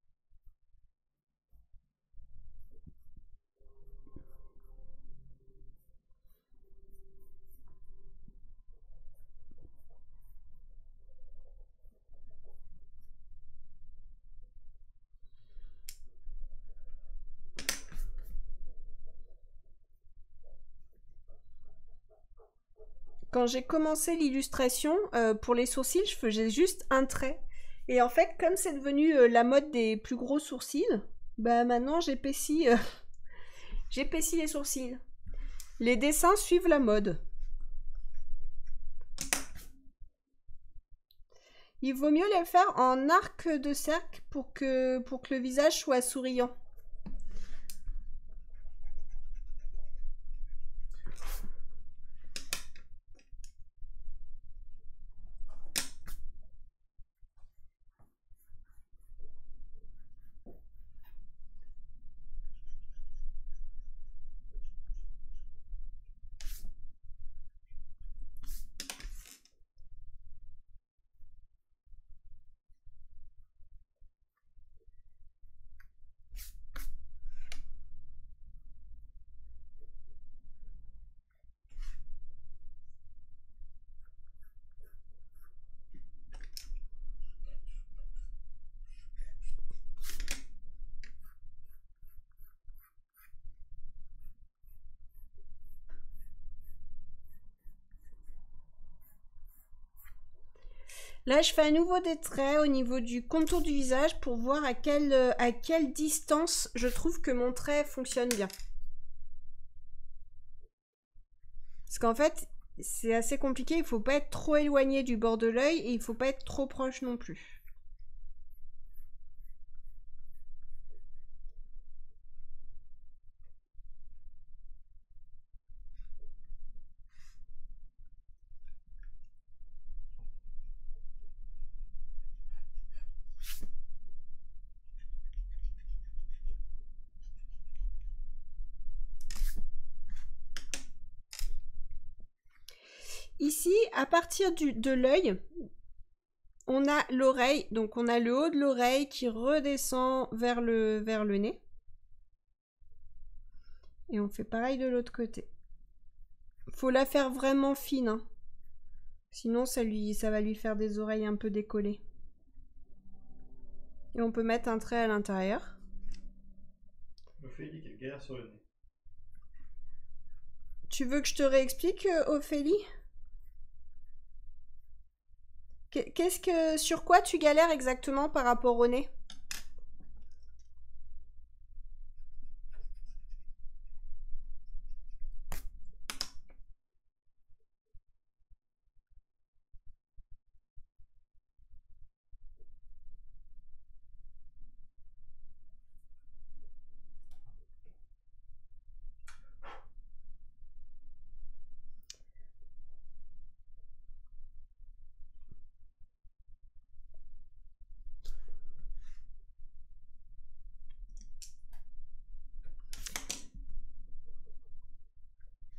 Quand j'ai commencé l'illustration, euh, pour les sourcils, je faisais juste un trait. Et en fait, comme c'est devenu euh, la mode des plus gros sourcils, bah maintenant j'épaissis euh, j'épaissis les sourcils. Les dessins suivent la mode. Il vaut mieux les faire en arc de cercle pour que, pour que le visage soit souriant. Là, je fais à nouveau des traits au niveau du contour du visage pour voir à quelle, à quelle distance je trouve que mon trait fonctionne bien. Parce qu'en fait, c'est assez compliqué, il ne faut pas être trop éloigné du bord de l'œil et il ne faut pas être trop proche non plus. Ici, à partir du, de l'œil, on a l'oreille, donc on a le haut de l'oreille qui redescend vers le, vers le nez. Et on fait pareil de l'autre côté. Faut la faire vraiment fine, hein. Sinon ça, lui, ça va lui faire des oreilles un peu décollées. Et on peut mettre un trait à l'intérieur. Ophélie qui galère sur le nez. Tu veux que je te réexplique, Ophélie ? Qu'est-ce que, sur quoi tu galères exactement par rapport au nez ?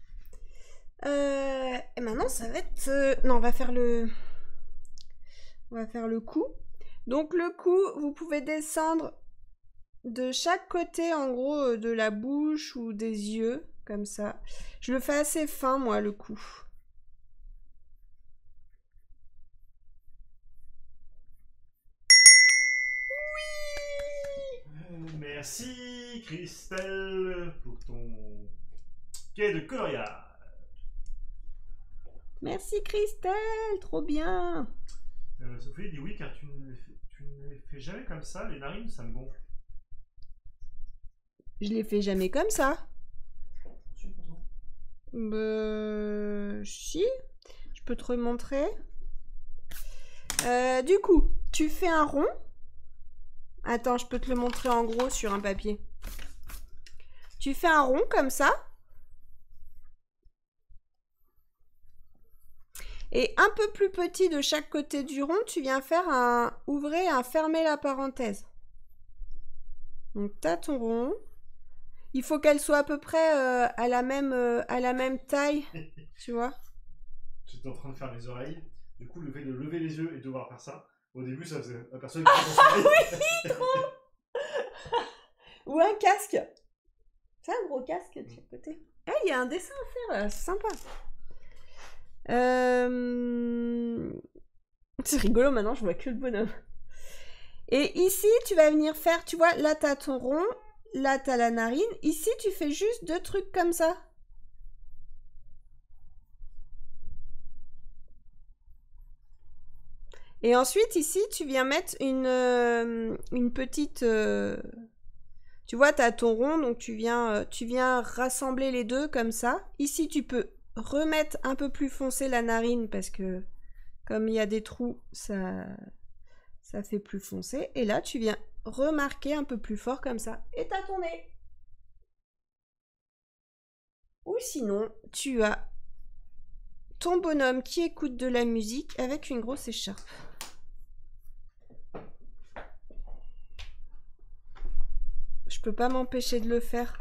Euh, et maintenant, ça va être... Euh, non, on va faire le... On va faire le cou. Donc le cou, vous pouvez descendre de chaque côté, en gros, de la bouche ou des yeux, comme ça. Je le fais assez fin, moi, le cou. Merci Christelle pour ton quai de coloriage. Merci Christelle, trop bien. Euh, Sophie dit oui car tu ne, les fais, tu ne les fais jamais comme ça, les narines ça me gonfle. Je les fais jamais comme ça. Si, pourtant. Bah, si, je peux te remontrer. Euh, du coup, tu fais un rond. Attends, je peux te le montrer en gros sur un papier. Tu fais un rond comme ça. Et un peu plus petit de chaque côté du rond, tu viens faire un ouvrir et un fermer la parenthèse. Donc, tu as ton rond. Il faut qu'elle soit à peu près euh, à, la même, euh, à la même taille, tu vois. J'étais en train de faire mes oreilles. Du coup, le fait de lever les yeux et de devoir faire ça, au début, ça faisait la personne qui ah, oui, trop. Ou un casque. C'est un gros casque de chaque côté. Ah, il y a un dessin à faire là, c'est sympa. Euh... C'est rigolo, maintenant je vois que le bonhomme. Et ici, tu vas venir faire, tu vois, là t'as ton rond, là t'as la narine. Ici, tu fais juste deux trucs comme ça. Et ensuite, ici, tu viens mettre une, euh, une petite... Euh... Tu vois, tu as ton rond, donc tu viens, euh, tu viens rassembler les deux comme ça. Ici, tu peux remettre un peu plus foncé la narine parce que comme il y a des trous, ça, ça fait plus foncé. Et là, tu viens remarquer un peu plus fort comme ça. Et tu as ton nez. Ou sinon, tu as ton bonhomme qui écoute de la musique avec une grosse écharpe. Je peux pas m'empêcher de le faire.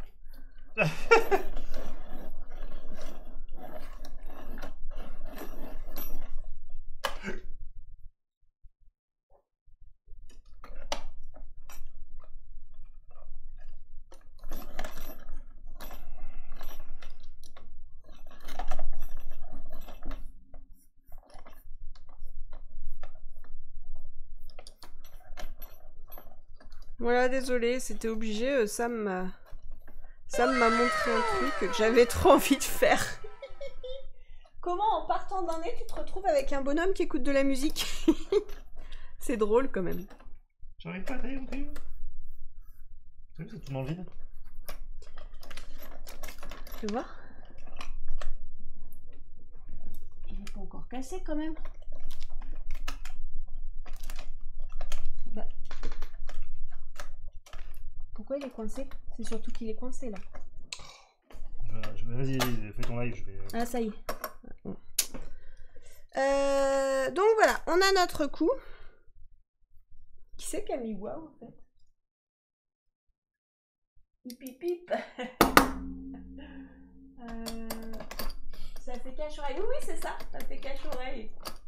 Voilà, désolé, c'était obligé. Sam m'a Sam m'a montré un truc que j'avais trop envie de faire. Comment, en partant d'un nez, tu te retrouves avec un bonhomme qui écoute de la musique? C'est drôle, quand même. J'arrive pas à tailler mon crayon. Tu vois, ça tourne dans le vide. Tu vois? Il n'est pas encore cassé, quand même. Bah... Pourquoi il est coincé? C'est surtout qu'il est coincé là. Je, je, Vas-y, fais ton live, je vais... Ah, ça y est. Euh, donc voilà, on a notre cou. Qui c'est qui a mis waouh en fait? Hip hip hip. euh, ça fait cache-oreille. Oui, oui, c'est ça. Ça fait cache-oreille.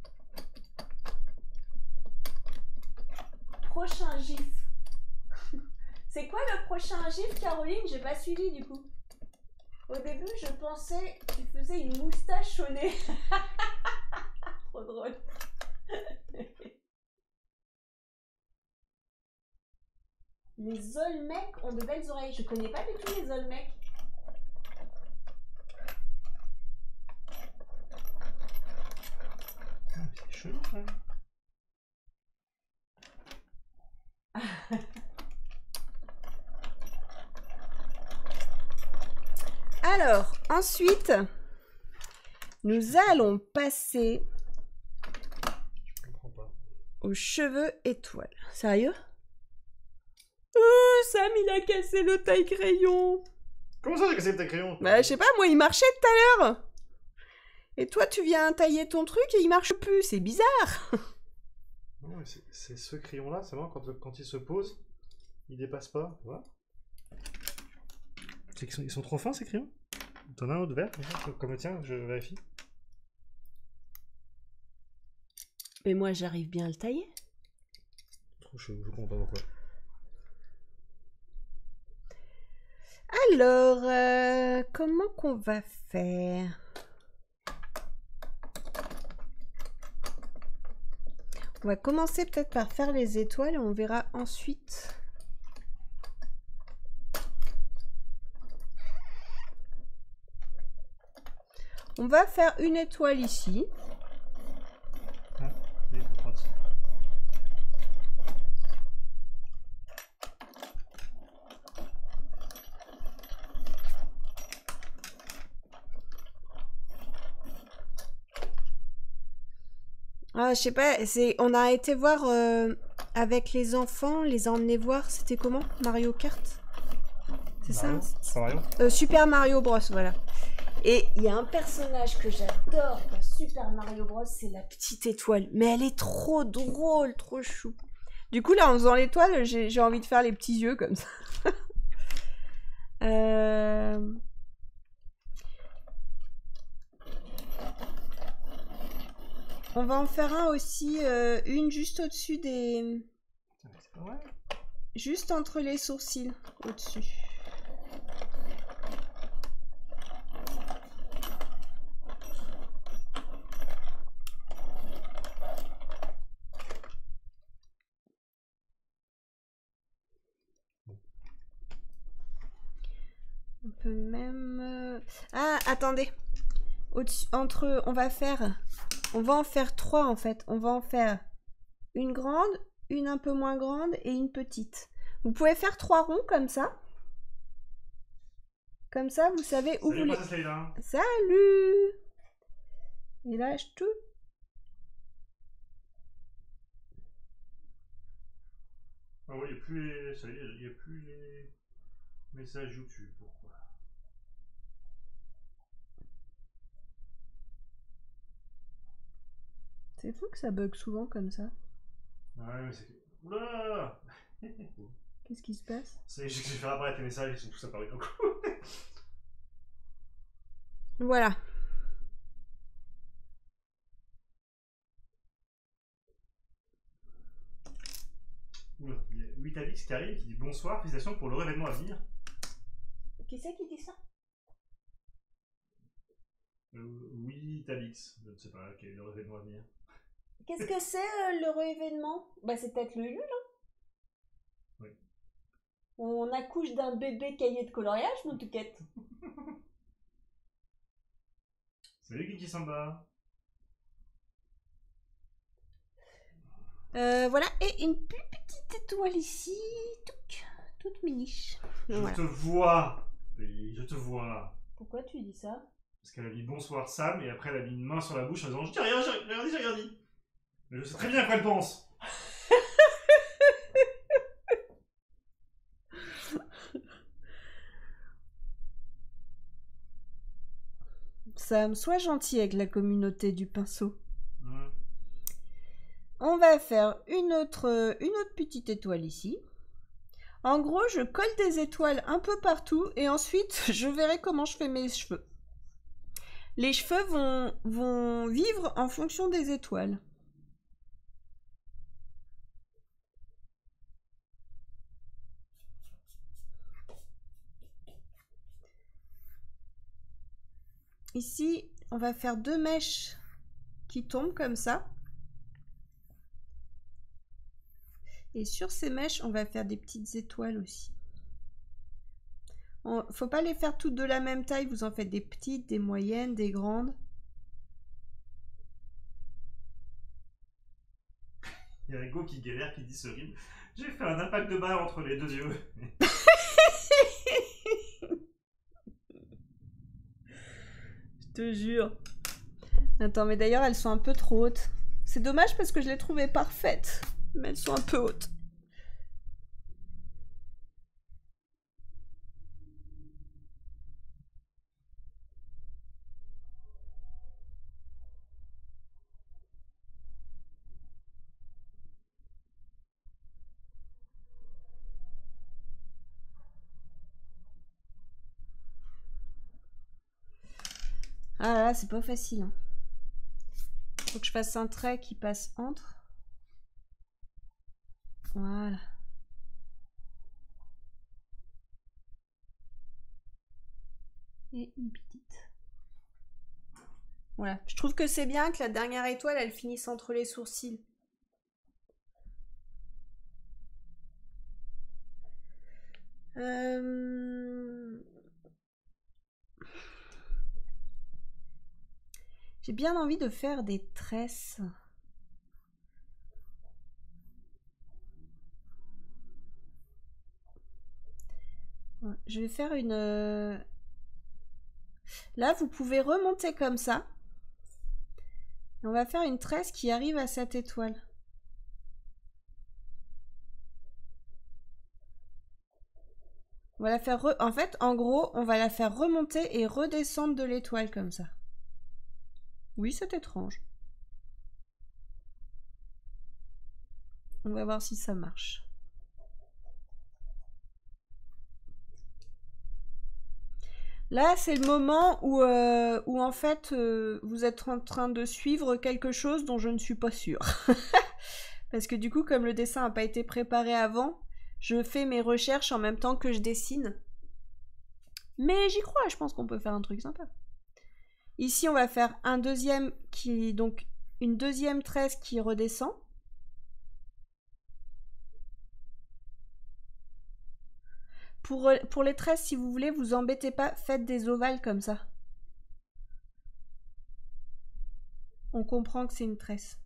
Prochain gif. C'est quoi le prochain gif, Caroline? J'ai pas suivi du coup. Au début, je pensais que tu faisais une moustache au nez. Trop drôle. Les Olmecs ont de belles oreilles. Je connais pas du tout les Olmecs. C'est chelou quand même. Alors, ensuite, nous allons passer Je comprends pas. aux cheveux étoiles. Sérieux? Oh, Sam, il a cassé le taille-crayon. Comment ça j'ai cassé le crayon? Bah, je sais pas, moi, il marchait tout à l'heure. Et toi, tu viens tailler ton truc et il marche plus. C'est bizarre. Non, c'est ce crayon-là, c'est moi, quand, quand il se pose, il dépasse pas, tu vois? C'est qu'ils sont, ils sont trop fins ces crayons? T'en as un autre vert, comme le tien, je vérifie. Mais moi, j'arrive bien à le tailler. Trop chaud, je comprends pas pourquoi. Alors, euh, comment qu'on va faire? On va commencer peut-être par faire les étoiles et on verra ensuite. On va faire une étoile ici. Ah, oui, droite. Ah, je sais pas, c'est, on a été voir euh, avec les enfants, les emmener voir, c'était comment? Mario Kart? C'est ça? Mario, c'est Mario. Euh, Super Mario Bros, voilà. Et il y a un personnage que j'adore dans Super Mario Bros, c'est la petite étoile. Mais elle est trop drôle, trop chou. Du coup, là, en faisant l'étoile, j'ai j'ai envie de faire les petits yeux comme ça. euh... On va en faire un aussi, euh, une juste au-dessus des... C'est pas vrai. Juste entre les sourcils, au-dessus. On peut même... euh, Ah, attendez. Au-dessus, entre... On va faire... On va en faire trois, en fait. On va en faire une grande, une un peu moins grande et une petite. Vous pouvez faire trois ronds comme ça. Comme ça, vous savez où Salut, vous les... princesse Leïla. Salut! Et là, je tout. Ah oui, il n'y a plus les... Ça y est, il n'y a plus les messages YouTube. Pourquoi? C'est fou que ça bug souvent comme ça. Ouais, mais c'est... Oula! Qu'est-ce qui se passe? C'est j'ai fait apparaître les messages, ils sont tous apparus d'un coup. Voilà. Oula, il y a huit Alix qui arrive qui dit bonsoir, félicitations pour le événement à venir. Qui c'est qui dit ça? Euh, oui, Talix, je ne sais pas quel est le événement à venir. Qu'est-ce que c'est euh, l'heureux événement? Bah c'est peut-être le Ulule, hein. Oui. On accouche d'un bébé cahier de coloriage, mon touquette. Salut Kiki Samba. Euh, voilà, et une plus petite étoile ici, touc, toute miniche. Je Voilà. te vois. Oui, je te vois. Pourquoi tu dis ça? Parce qu'elle a dit bonsoir Sam et après elle a mis une main sur la bouche en disant je dis rien, j'ai rien dit, j'ai rien dit. Mais je sais très bien quoi elle pense. Sam, sois gentil avec la communauté du pinceau. Mmh. On va faire une autre, une autre petite étoile ici. En gros, je colle des étoiles un peu partout et ensuite, je verrai comment je fais mes cheveux. Les cheveux vont, vont vivre en fonction des étoiles. Ici, on va faire deux mèches qui tombent comme ça. Et sur ces mèches, on va faire des petites étoiles aussi. Il ne faut pas les faire toutes de la même taille, vous en faites des petites, des moyennes, des grandes. Il y a Rigo qui galère, qui dit ce rime. J'ai fait un impact de balle entre les deux yeux. Je te jure. Attends, mais d'ailleurs, elles sont un peu trop hautes. C'est dommage parce que je les trouvais parfaites. Mais elles sont un peu hautes. Ah là, c'est pas facile. Hein. Faut que je fasse un trait qui passe entre. Voilà. Et une petite. Voilà. Je trouve que c'est bien que la dernière étoile, elle finisse entre les sourcils. Euh... J'ai bien envie de faire des tresses. Ouais, je vais faire une... euh, Là, vous pouvez remonter comme ça. Et on va faire une tresse qui arrive à cette étoile. On va la faire... Re... En fait, en gros, on va la faire remonter et redescendre de l'étoile comme ça. Oui, c'est étrange. On va voir si ça marche. Là, c'est le moment où, euh, où en fait, euh, vous êtes en train de suivre quelque chose dont je ne suis pas sûre. Parce que du coup, comme le dessin n'a pas été préparé avant, je fais mes recherches en même temps que je dessine. Mais j'y crois, je pense qu'on peut faire un truc sympa. Ici, on va faire un deuxième qui, donc une deuxième tresse qui redescend. Pour, pour les tresses, si vous voulez, vous embêtez pas, faites des ovales comme ça. On comprend que c'est une tresse.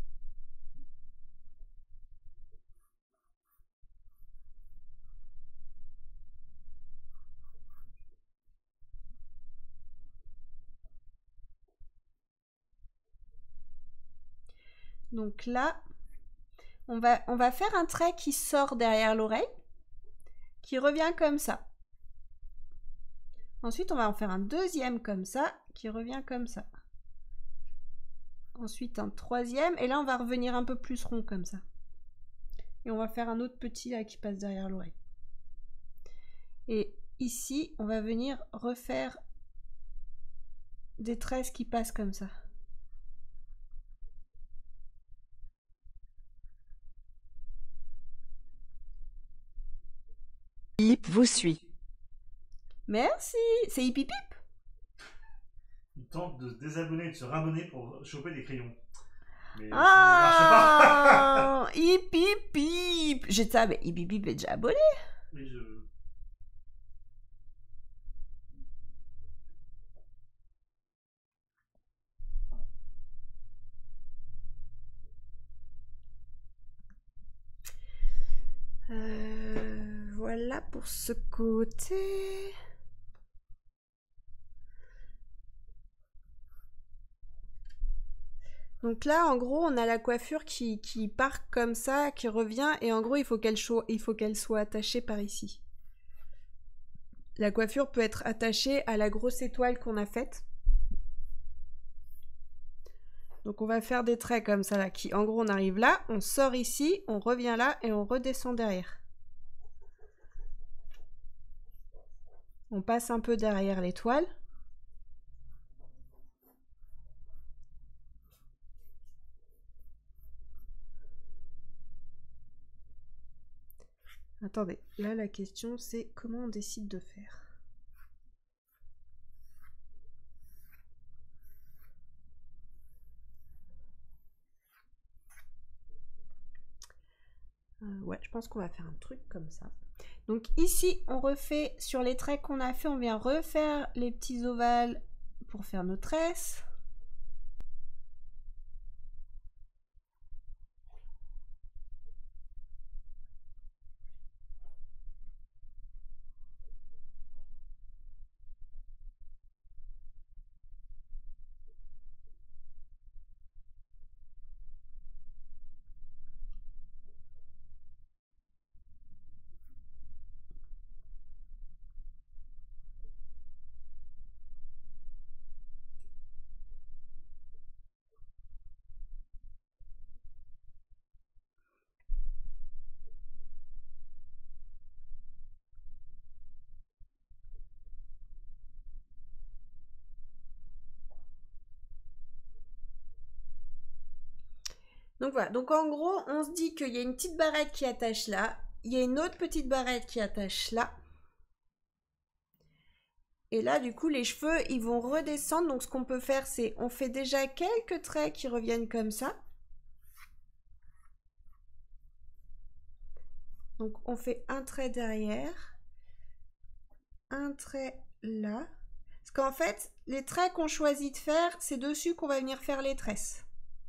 Donc là, on va, on va faire un trait qui sort derrière l'oreille, qui revient comme ça. Ensuite, on va en faire un deuxième comme ça, qui revient comme ça. Ensuite, un troisième, et là, on va revenir un peu plus rond comme ça. Et on va faire un autre petit là qui passe derrière l'oreille. Et ici, on va venir refaire des tresses qui passent comme ça. Hip vous suit. Merci. C'est hip hip hip. Il tente de se désabonner et de se rabonner pour choper des crayons. Mais ah, ça ne marche pas. Hip hip hip. Je sais, mais hip hip hip est déjà abonné. Mais je... Euh, voilà pour ce côté. Donc là, en gros, on a la coiffure qui, qui part comme ça, qui revient, et en gros, il faut qu'elle il faut qu'elle soit attachée par ici. La coiffure peut être attachée à la grosse étoile qu'on a faite. Donc on va faire des traits comme ça là, qui en gros on arrive là, on sort ici, on revient là et on redescend derrière. On passe un peu derrière l'étoile. Attendez, là la question c'est comment on décide de faire. Euh, ouais, je pense qu'on va faire un truc comme ça. Donc ici, on refait sur les traits qu'on a fait, on vient refaire les petits ovales pour faire nos tresses. Donc voilà, donc en gros, on se dit qu'il y a une petite barrette qui attache là, il y a une autre petite barrette qui attache là. Et là, du coup, les cheveux, ils vont redescendre. Donc ce qu'on peut faire, c'est on fait déjà quelques traits qui reviennent comme ça. Donc on fait un trait derrière, un trait là. Parce qu'en fait, les traits qu'on choisit de faire, c'est dessus qu'on va venir faire les tresses.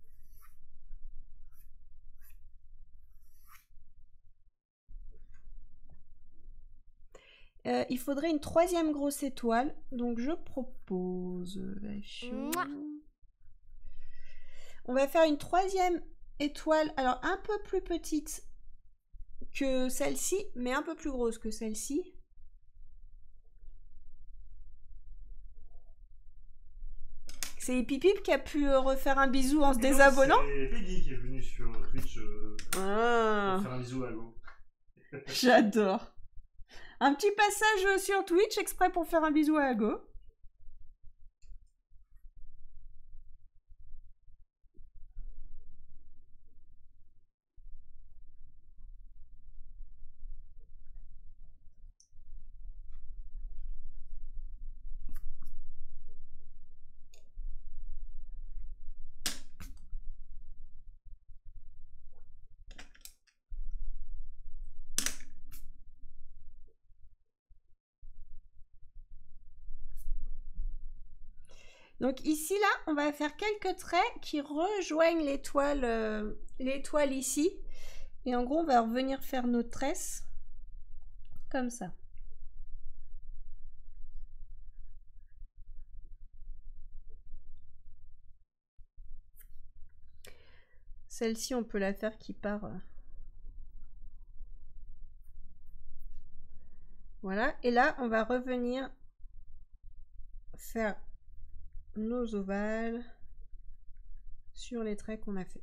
Euh, il faudrait une troisième grosse étoile, donc je propose... Vérifions. On va faire une troisième étoile, alors un peu plus petite que celle-ci, mais un peu plus grosse que celle-ci. C'est Pipip qui a pu euh, refaire un bisou en se désabonnant. C'est Peggy qui est venue sur Twitch euh, ah. pour faire un bisou à Go. J'adore. Un petit passage sur Twitch exprès pour faire un bisou à Go. Donc ici, là, on va faire quelques traits qui rejoignent l'étoile euh, l'étoile ici. Et en gros, on va revenir faire nos tresses comme ça. Celle-ci, on peut la faire qui part... Euh... Voilà. Et là, on va revenir faire nos ovales sur les traits qu'on a fait.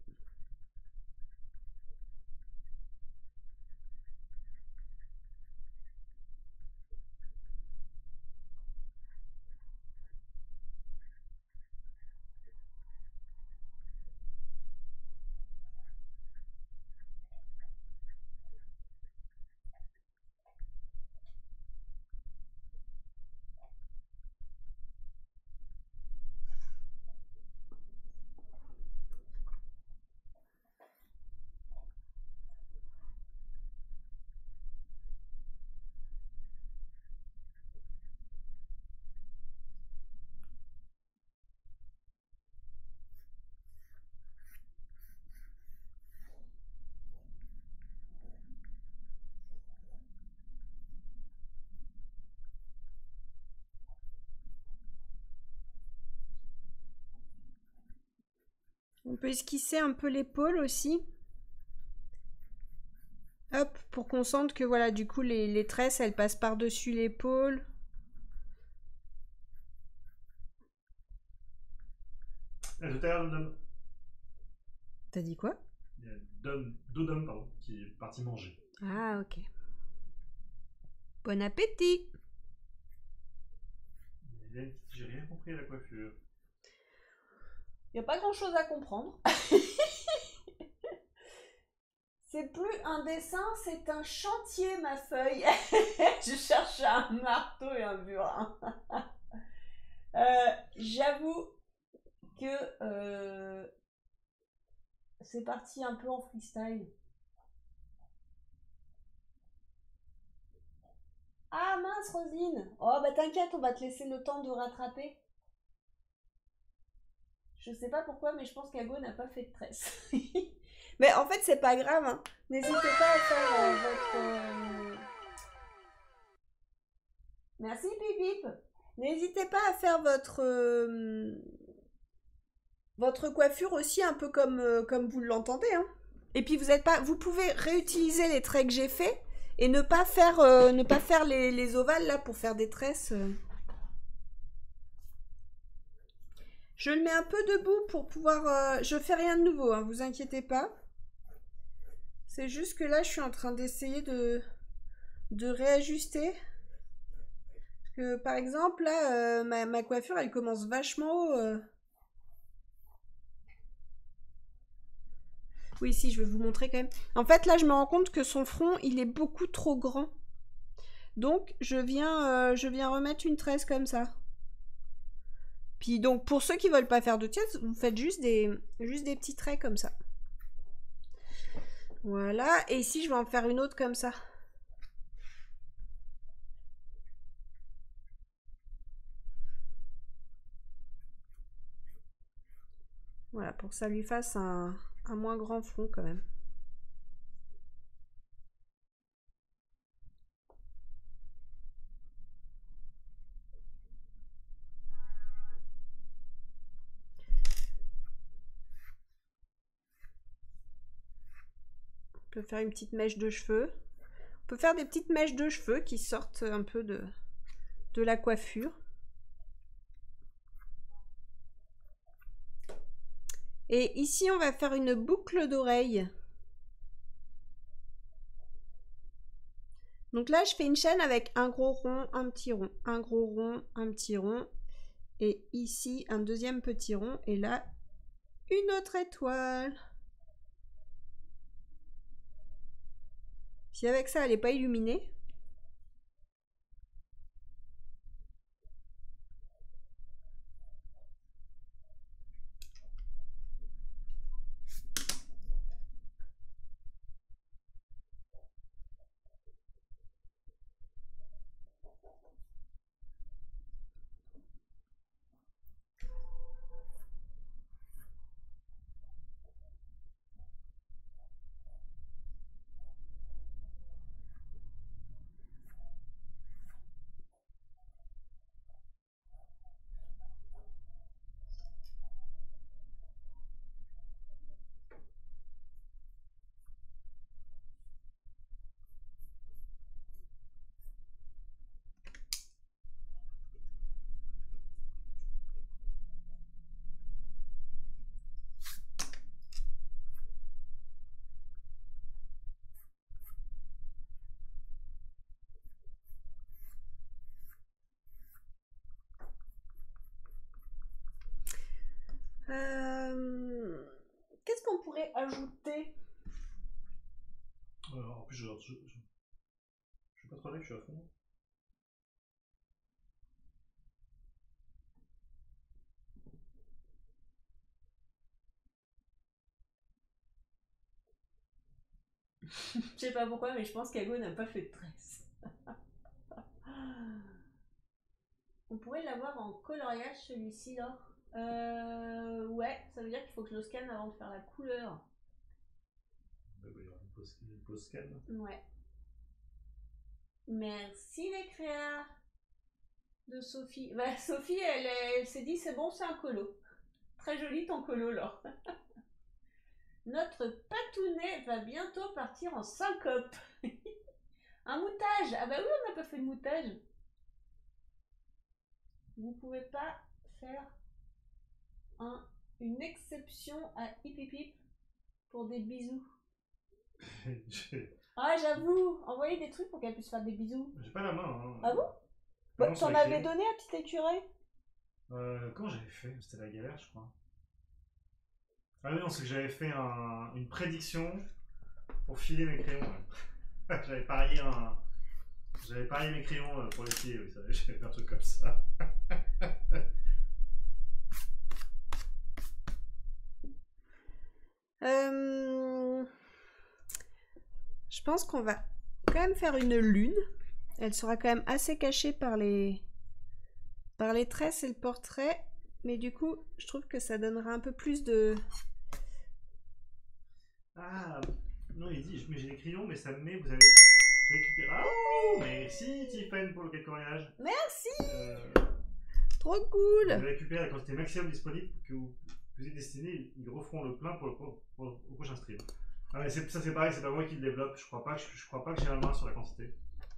On peut esquisser un peu l'épaule aussi. Hop, pour qu'on sente que voilà, du coup, les, les tresses, elles passent par-dessus l'épaule. Ah, tout à l'heure, Dodom. T'as dit quoi? Il y a Dom, Dodom, pardon, qui est parti manger. Ah, ok. Bon appétit! J'ai rien compris à la coiffure. Il n'y a pas grand chose à comprendre. C'est plus un dessin, c'est un chantier, ma feuille. Je cherche un marteau et un burin. euh, J'avoue que euh, c'est parti un peu en freestyle. Ah mince, Rosine. Oh bah t'inquiète, on va te laisser le temps de rattraper. Je sais pas pourquoi, mais je pense qu'Ago n'a pas fait de tresse. Mais en fait, c'est pas grave. Hein. N'hésitez pas à faire euh, votre... Euh... Merci, Pipip. N'hésitez pas à faire votre... Euh... votre coiffure aussi un peu comme, euh, comme vous l'entendez. Hein. Et puis, vous êtes pas... vous pouvez réutiliser les traits que j'ai faits et ne pas faire, euh, ne pas faire les, les ovales là pour faire des tresses. Euh... Je le mets un peu debout pour pouvoir... Euh... Je fais rien de nouveau, hein, vous inquiétez pas. C'est juste que là, je suis en train d'essayer de, de réajuster. Parce que, par exemple, là, euh, ma, ma coiffure, elle commence vachement haut. Euh... Oui, si, je vais vous montrer quand même. En fait, là, je me rends compte que son front, il est beaucoup trop grand. Donc, je viens, euh, je viens remettre une tresse comme ça. Puis donc, pour ceux qui veulent pas faire de tiers, vous faites juste des, juste des petits traits comme ça. Voilà. Et ici, je vais en faire une autre comme ça. Voilà, pour que ça lui fasse un, un moins grand front quand même. On peut faire une petite mèche de cheveux. On peut faire des petites mèches de cheveux qui sortent un peu de, de la coiffure. Et ici, on va faire une boucle d'oreille. Donc là, je fais une chaîne avec un gros rond, un petit rond, un gros rond, un petit rond. Et ici, un deuxième petit rond. Et là, une autre étoile. Si avec ça, elle n'est pas illuminée. Euh, Qu'est-ce qu'on pourrait ajouter? Euh, en plus, je, je, je, je suis pas trop là que je suis à fond. Je sais pas pourquoi, mais je pense qu'Ago n'a pas fait de tresse. On pourrait l'avoir en coloriage celui-ci là. Euh, ouais, ça veut dire qu'il faut que je le scanne avant de faire la couleur. Il va y avoir une pause, une pause scan. Ouais. Merci les créas de Sophie. Bah, Sophie, elle, elle s'est dit c'est bon, c'est un colo. Très joli ton colo là. Notre patounet va bientôt partir en syncope. Un moutage. Ah bah oui, on n'a pas fait de moutage. Vous pouvez pas faire un, une exception à hip hip hip pour des bisous. Ah j'avoue, envoyez des trucs pour qu'elle puisse faire des bisous. J'ai pas la main. Hein. Ah bon? Bah, t'en avais donné à petit écureuil? Euh, comment j'avais fait? C'était la galère, je crois. Ah oui, non, c'est que j'avais fait un, une prédiction pour filer mes crayons. Ouais. J'avais parié un... J'avais parié mes crayons pour les filer, oui, j'avais fait un truc comme ça. euh... Je pense qu'on va quand même faire une lune. Elle sera quand même assez cachée par les, par les tresses et le portrait. Mais du coup, je trouve que ça donnera un peu plus de... Ah, non, il dit, mais j'ai des crayons, mais ça me met, vous avez récupéré... Ah, oh, merci Tiffany pour le coloriage. Merci euh, Trop cool. Vous avez récupéré la quantité maximum disponible que vous, vous êtes destiné, ils referont le plein pour le, pour, pour le prochain stream. Ah, mais ça c'est pareil, c'est pas moi qui le développe, je crois pas que, je, je crois pas que j'ai la main sur la quantité.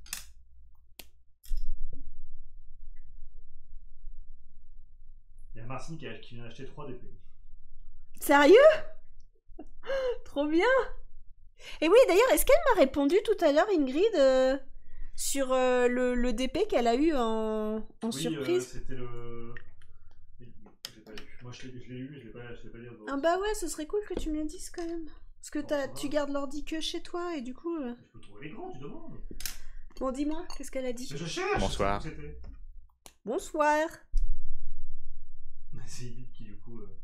Il y a Marcine qui, a, qui vient d'acheter trois D P. Sérieux? Trop bien. Et oui, d'ailleurs, est-ce qu'elle m'a répondu tout à l'heure, Ingrid, euh, sur euh, le, le D P qu'elle a eu en, en oui, surprise? euh, c'était le... J'ai pas lu. Moi je l'ai lu, mais je l'ai pas, je l'ai pas lu. Ah bah ouais, ce serait cool que tu me le dises quand même. Parce que Bon, t'as- ça va. tu gardes l'ordi que chez toi et du coup... euh, Je peux trouver l'écran, tu demandes. Bon, dis-moi, qu'est-ce qu'elle a dit? Mais je cherche. Bonsoir. je sais pas où c'était. Bonsoir. C'est Ibit qui, du coup. Euh...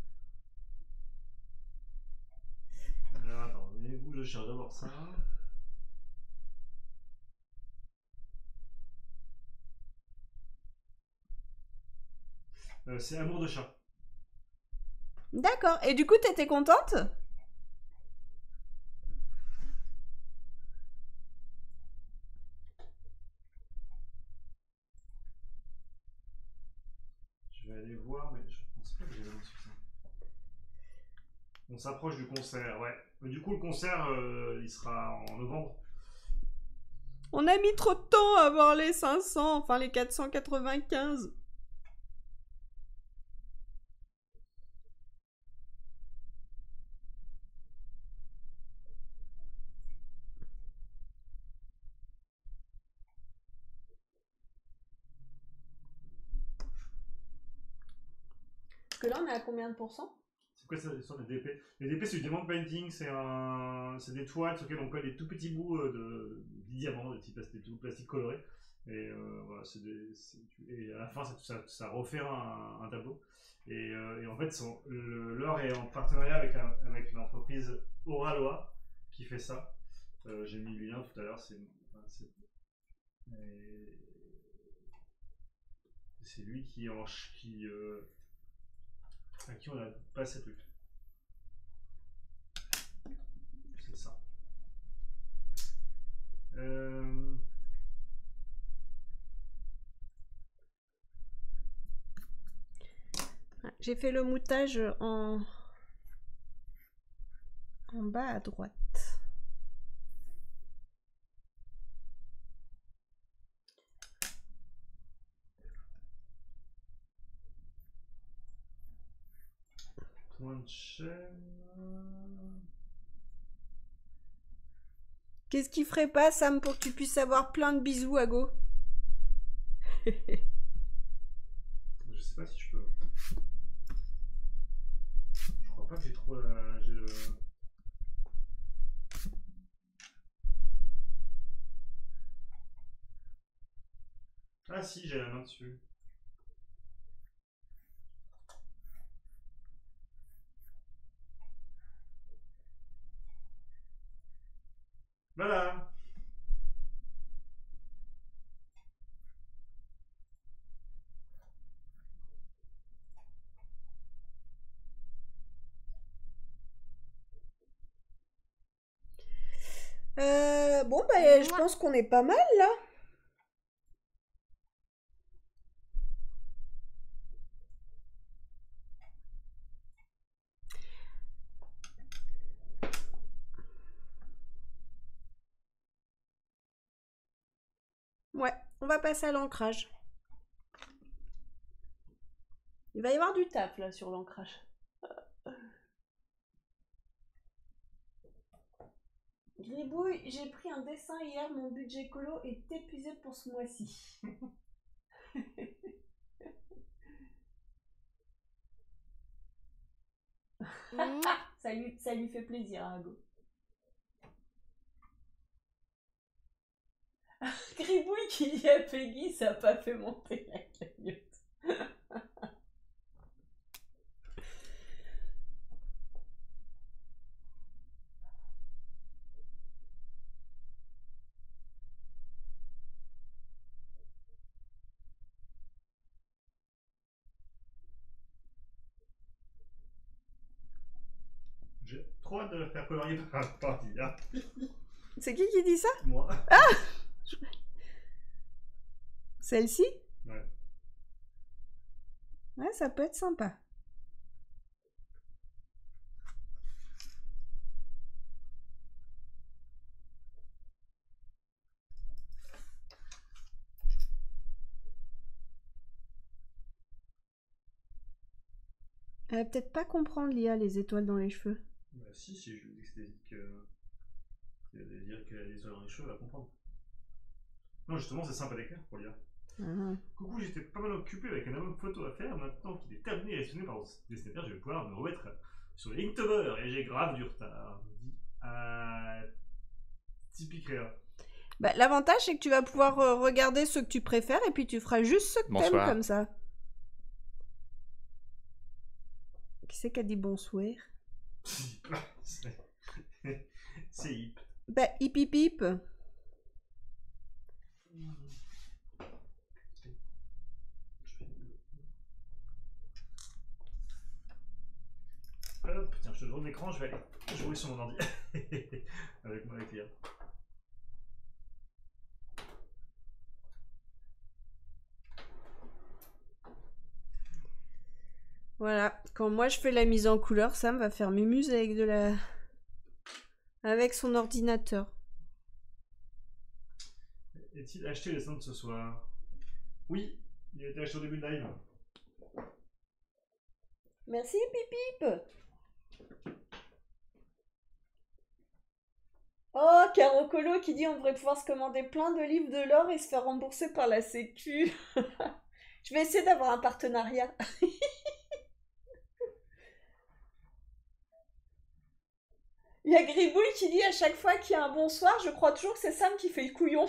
Alors, attends, mais vous, je cherche d'abord ça. Euh, c'est Amour de chat. D'accord. Et du coup, t'étais contente? Je vais aller voir, mais je pense pas que j'ai reçu ça. On s'approche du concert, ouais. Mais du coup, le concert, euh, il sera en novembre. On a mis trop de temps à avoir les cinq cents, enfin les quatre cent quatre-vingt-quinze. Parce que là, on est à combien de pourcents? C'est quoi ça, l'histoire des D P? Les D P, c'est du diamond painting, c'est un... c'est des toiles sur lesquelles on colle des tout petits bouts euh, de, de diamants, des petits plastiques, des tout plastiques colorés. Et euh, voilà, c'est des... c'est- Et à la fin, ça, ça, ça refait un, un tableau. Et, euh, et en fait, son- le- l'or est en partenariat avec, un- avec l'entreprise Oraloa qui fait ça. Euh, J'ai mis le lien tout à l'heure, c'est... enfin, c'est- et- c'est lui qui en... ch- qui... euh, à qui on a passé le truc. C'est ça. Euh... J'ai fait le moutage en... en bas à droite. Point de chaîne. Qu'est-ce qu'il ferait pas, Sam, pour que tu puisses avoir plein de bisous à go? Je sais pas si je peux. Je crois pas que j'ai trop la. J'ai le. Ah si, j'ai la main dessus. Voilà. Euh, bon, bah, je pense qu'on est pas mal, là. Ouais, on va passer à l'ancrage. Il va y avoir du taf, là, sur l'ancrage. Gribouille, j'ai pris un dessin hier, mon budget colo est épuisé pour ce mois-ci. ça, lui, ça lui fait plaisir, hein, Go. Gribouille qui dit à Peggy, ça n'a pas fait monter la cagnotte. J'ai trop hâte de le faire colorier par la partie. Hein. C'est qui qui dit ça? Moi. Celle-ci? Ouais. Ouais, ça peut être sympa. Elle va peut-être pas comprendre, Lia, les étoiles dans les cheveux. Bah si, si je lui dis que c'était que. C'est dire qu'elle a des oreilles dans les cheveux, elle va comprendre. Non, justement, c'est sympa d'écrire pour lire. Ah. Coucou, j'étais pas mal occupé avec un album photo à faire. Maintenant qu'il est terminé et sélectionné par le dessinateur, je vais pouvoir me remettre sur les Inktober et j'ai grave du retard. Me dit à Tipeee Créa. Bah, l'avantage, c'est que tu vas pouvoir euh, regarder ceux que tu préfères et puis tu feras juste ceux que t'aimes Bonsoir. comme ça. Qui c'est qui a dit bonsoir? C'est c'est hip. Bah, hip hip hip. Hop, tiens, je te tourne l'écran, je vais aller jouer sur mon ordi. Avec moi, avec Léa. Voilà, quand moi je fais la mise en couleur, Sam va faire mémuse avec de la... avec son ordinateur. Est-il acheté les cendres ce soir? Oui, il a été acheté au début de live. Merci hip hip hip. Oh, Caro Colo qui dit on devrait pouvoir se commander plein de livres de l'or et se faire rembourser par la sécu. Je vais essayer d'avoir un partenariat. Il y a Gribouille qui dit à chaque fois qu'il y a un bonsoir, je crois toujours que c'est Sam qui fait le couillon.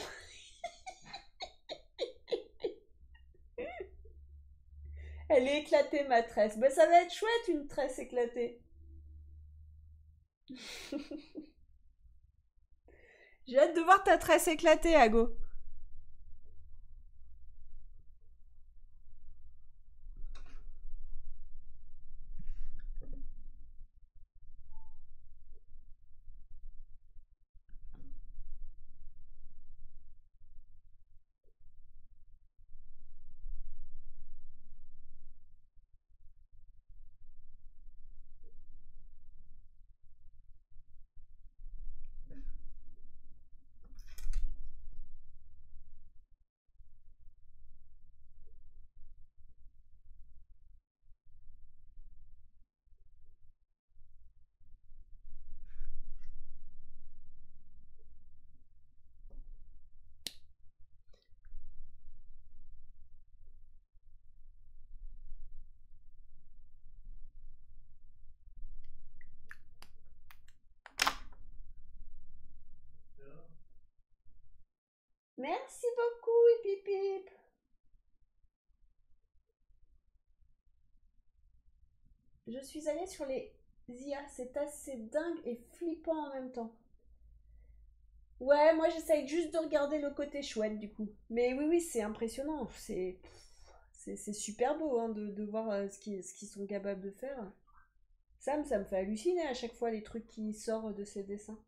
Elle est éclatée, ma tresse. Ben, ça va être chouette, une tresse éclatée. J'ai hâte de voir ta tresse éclatée, Ago. Merci beaucoup, hip hip hip. Je suis allée sur les I A, c'est assez dingue et flippant en même temps. Ouais, moi j'essaye juste de regarder le côté chouette du coup. Mais oui, oui, c'est impressionnant. C'est c'est c'est super beau hein, de, de voir euh, ce qu'ils ce qu'ils sont capables de faire. Sam, ça me fait halluciner à chaque fois les trucs qui sortent de ces dessins.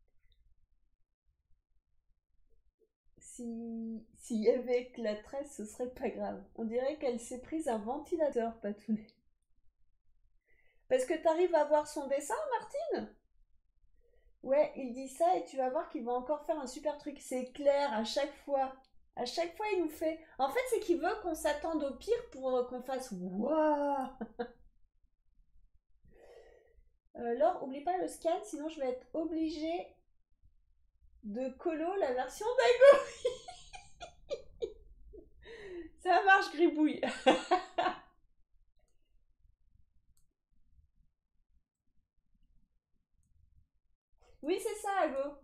Si s'il y avait que la tresse, ce serait pas grave. On dirait qu'elle s'est prise un ventilateur, Patounet. Parce que t'arrives à voir son dessin, Martine? Ouais, il dit ça et tu vas voir qu'il va encore faire un super truc. C'est clair, à chaque fois. À chaque fois, il nous fait... En fait, c'est qu'il veut qu'on s'attende au pire pour euh, qu'on fasse... Waouh. Euh, Laure, oublie pas le scan, sinon je vais être obligée de colo la version d'Ago. Ça marche, Gribouille. Oui, c'est ça, Ago.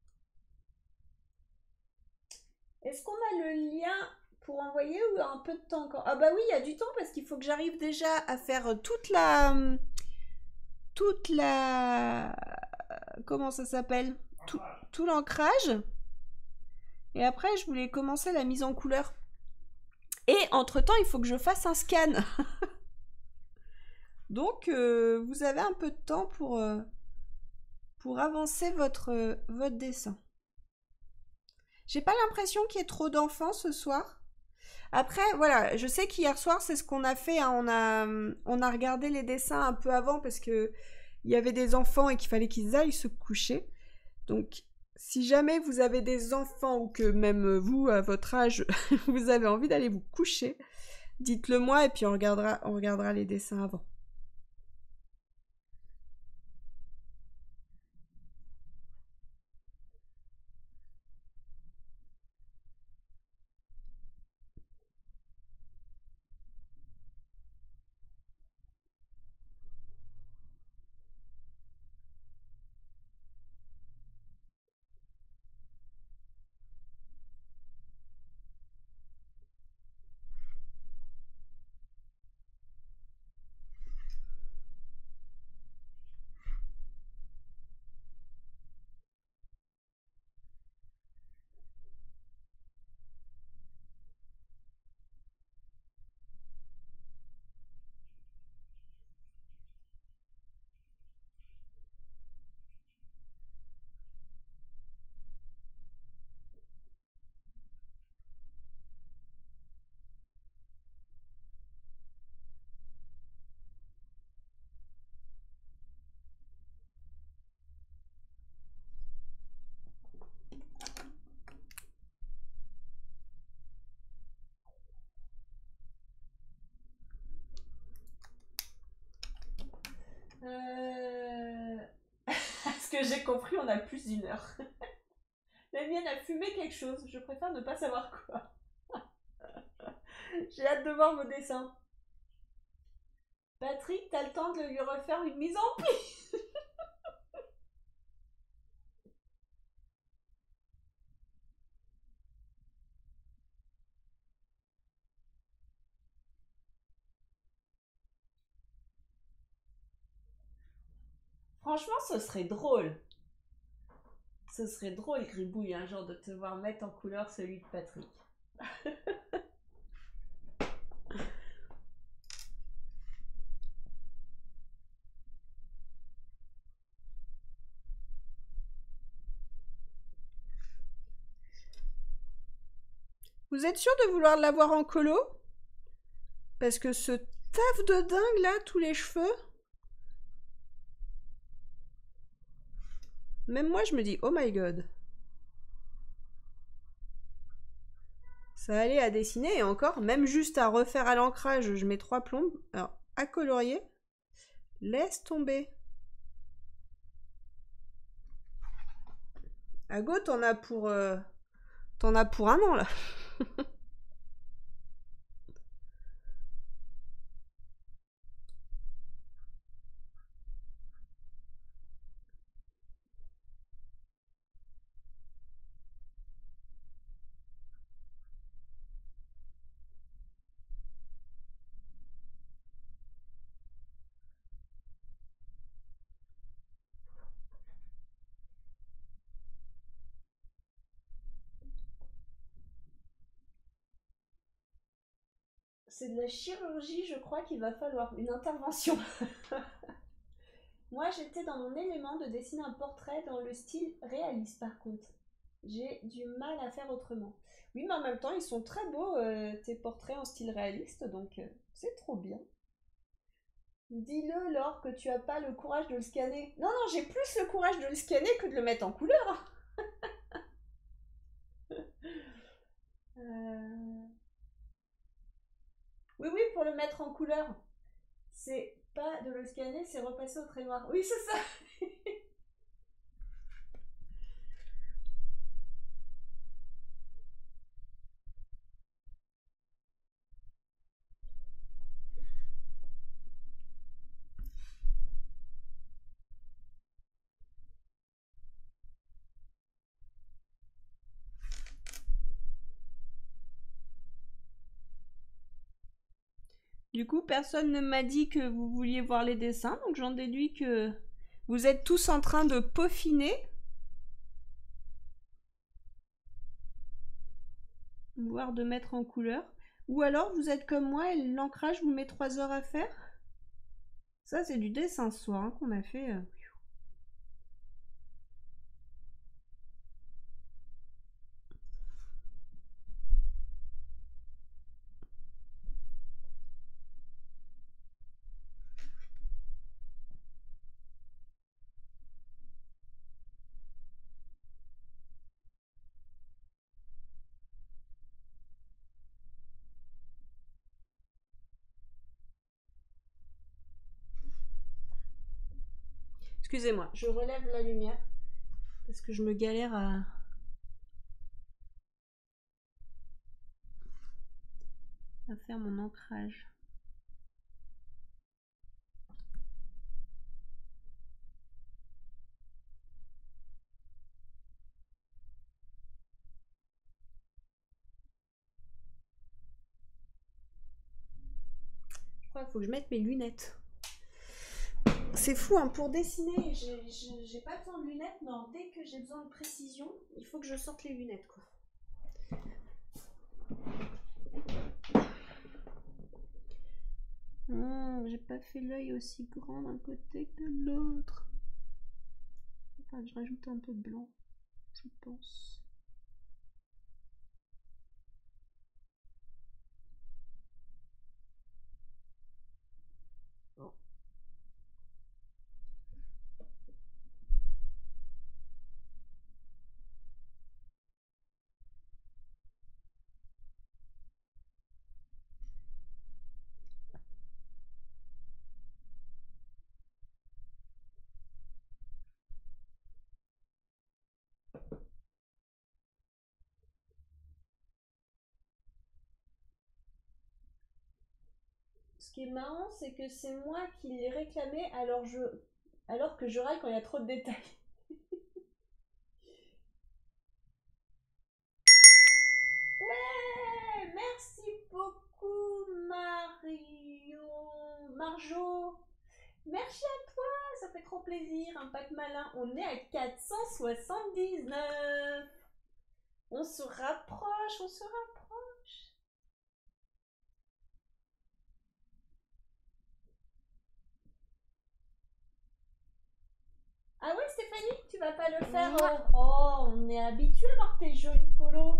Est-ce qu'on a le lien pour envoyer ou un peu de temps encore? Ah bah oui, il y a du temps parce qu'il faut que j'arrive déjà à faire toute la... Toute la... Comment ça s'appelle? Tout, tout l'ancrage. Et après, je voulais commencer la mise en couleur. Et entre-temps, il faut que je fasse un scan. Donc, euh, vous avez un peu de temps pour, euh, pour avancer votre, euh, votre dessin. J'ai pas l'impression qu'il y ait trop d'enfants ce soir. Après, voilà, je sais qu'hier soir, c'est ce qu'on a fait. Hein. On a, on a regardé les dessins un peu avant parce que il y avait des enfants et qu'il fallait qu'ils aillent se coucher. Donc, si jamais vous avez des enfants ou que même vous, à votre âge, vous avez envie d'aller vous coucher, dites-le moi et puis on regardera, on regardera les dessins avant. Euh... À ce que j'ai compris, on a plus d'une heure. La mienne a fumé quelque chose. Je préfère ne pas savoir quoi. J'ai hâte de voir vos dessins. Patrick, t'as le temps de lui refaire une mise en pli. Franchement, ce serait drôle. Ce serait drôle, Gribouille, un jour de te voir mettre en couleur celui de Patrick. Vous êtes sûr de vouloir l'avoir en colo? Parce que ce taf de dingue là, tous les cheveux. Même moi, je me dis, oh my god. Ça allait à dessiner et encore, même juste à refaire à l'ancrage, je mets trois plombes. Alors, à colorier, laisse tomber. À go, t'en as pour... Euh, t'en as pour un an, là. C'est de la chirurgie, je crois qu'il va falloir une intervention. Moi, j'étais dans mon élément de dessiner un portrait dans le style réaliste, par contre. J'ai du mal à faire autrement. Oui, mais en même temps, ils sont très beaux, euh, tes portraits en style réaliste, donc euh, c'est trop bien. Dis-le, Laure, que tu as pas le courage de le scanner. Non, non, j'ai plus le courage de le scanner que de le mettre en couleur. euh... Oui, oui, pour le mettre en couleur. C'est pas de le scanner, c'est repasser au trait noir. Oui, c'est ça. Du coup, personne ne m'a dit que vous vouliez voir les dessins, donc j'en déduis que vous êtes tous en train de peaufiner. Voire de mettre en couleur. Ou alors vous êtes comme moi et l'ancrage vous met trois heures à faire. Ça, c'est du dessin ce soir hein, qu'on a fait. euh. Excusez-moi, je relève la lumière parce que je me galère à... à faire mon ancrage. Je crois qu'il faut que je mette mes lunettes. C'est fou, hein, pour dessiner, j'ai pas besoin de lunettes, mais alors, dès que j'ai besoin de précision, il faut que je sorte les lunettes, quoi. Mmh, j'ai pas fait l'œil aussi grand d'un côté que de l'autre. Enfin, je rajoute un peu de blanc, je pense. Bon. qui est marrant, c'est que c'est moi qui l'ai réclamé alors, je... alors que je râle quand il y a trop de détails. Ouais, merci beaucoup Marion, Marjo. Merci à toi, ça fait trop plaisir, un pack malin. On est à quatre cent soixante-dix-neuf. On se rapproche, on se rapproche. Ah ouais Stéphanie, tu vas pas le faire euh... Oh, on est habitué à voir tes jolis colos.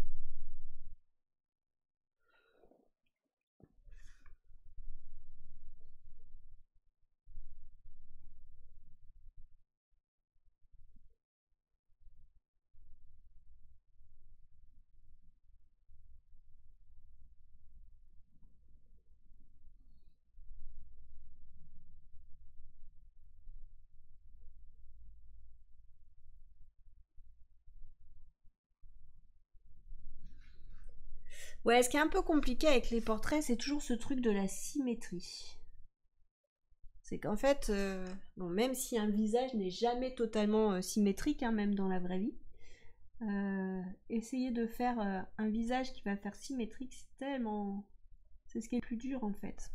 Ouais, ce qui est un peu compliqué avec les portraits, c'est toujours ce truc de la symétrie. C'est qu'en fait, euh, bon, même si un visage n'est jamais totalement euh, symétrique, hein, même dans la vraie vie, euh, essayer de faire euh, un visage qui va faire symétrique, c'est tellement... C'est ce qui est le plus dur en fait.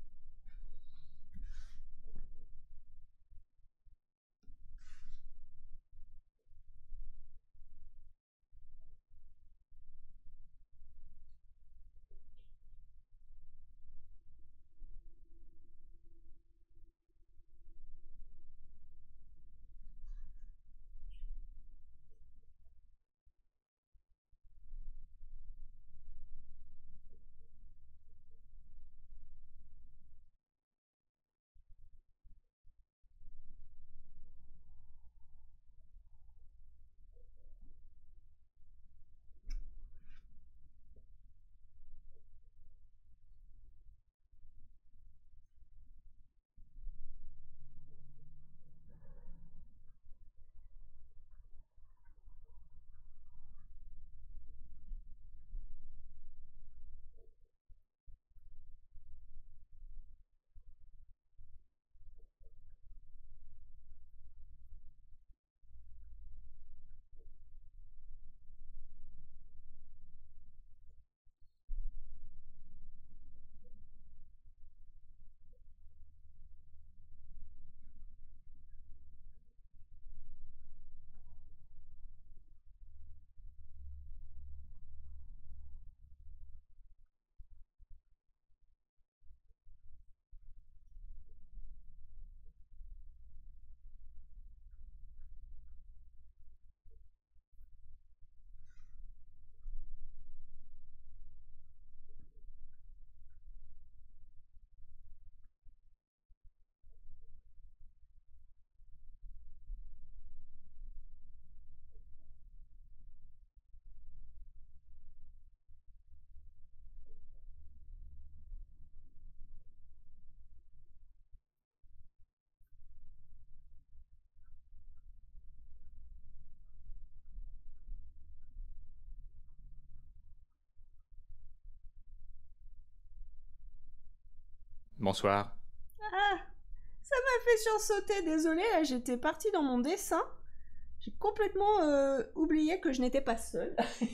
Bonsoir. Ah, ça m'a fait sursauter, désolée, là j'étais partie dans mon dessin. J'ai complètement euh, oublié que je n'étais pas seule.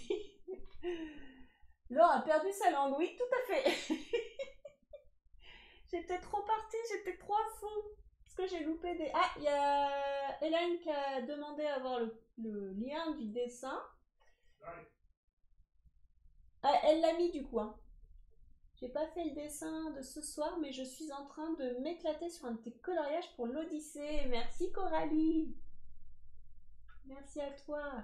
Laure a perdu sa langue, oui, tout à fait. J'étais trop partie, j'étais trop à fond. Parce que j'ai loupé des... Ah, il y a Hélène qui a demandé à avoir le, le lien du dessin. Ah, elle l'a mis du coup. Hein. J'ai pas fait le dessin de ce soir, mais je suis en train de m'éclater sur un de tes coloriages pour l'Odyssée. Merci Coralie. Merci à toi.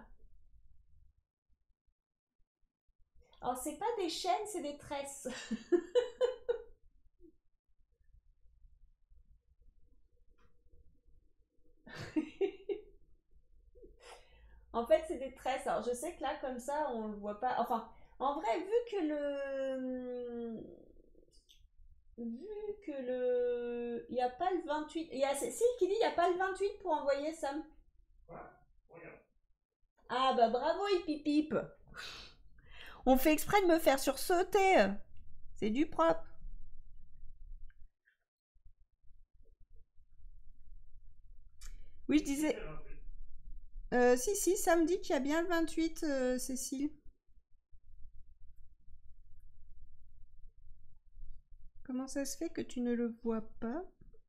Alors, c'est pas des chaînes, c'est des tresses. En fait, c'est des tresses. Alors, je sais que là, comme ça, on le voit pas. Enfin, en vrai, vu que le... Vu que le... Il n'y a pas le vingt-huit... Il y a Cécile qui dit il n'y a pas le vingt-huit pour envoyer Sam. Quoi? Regarde. Ah bah bravo, Hipipip. On fait exprès de me faire sursauter. C'est du propre. Oui, je disais... Euh, si, si, ça me dit qu'il y a bien le vingt-huit, euh, Cécile. Comment ça se fait que tu ne le vois pas?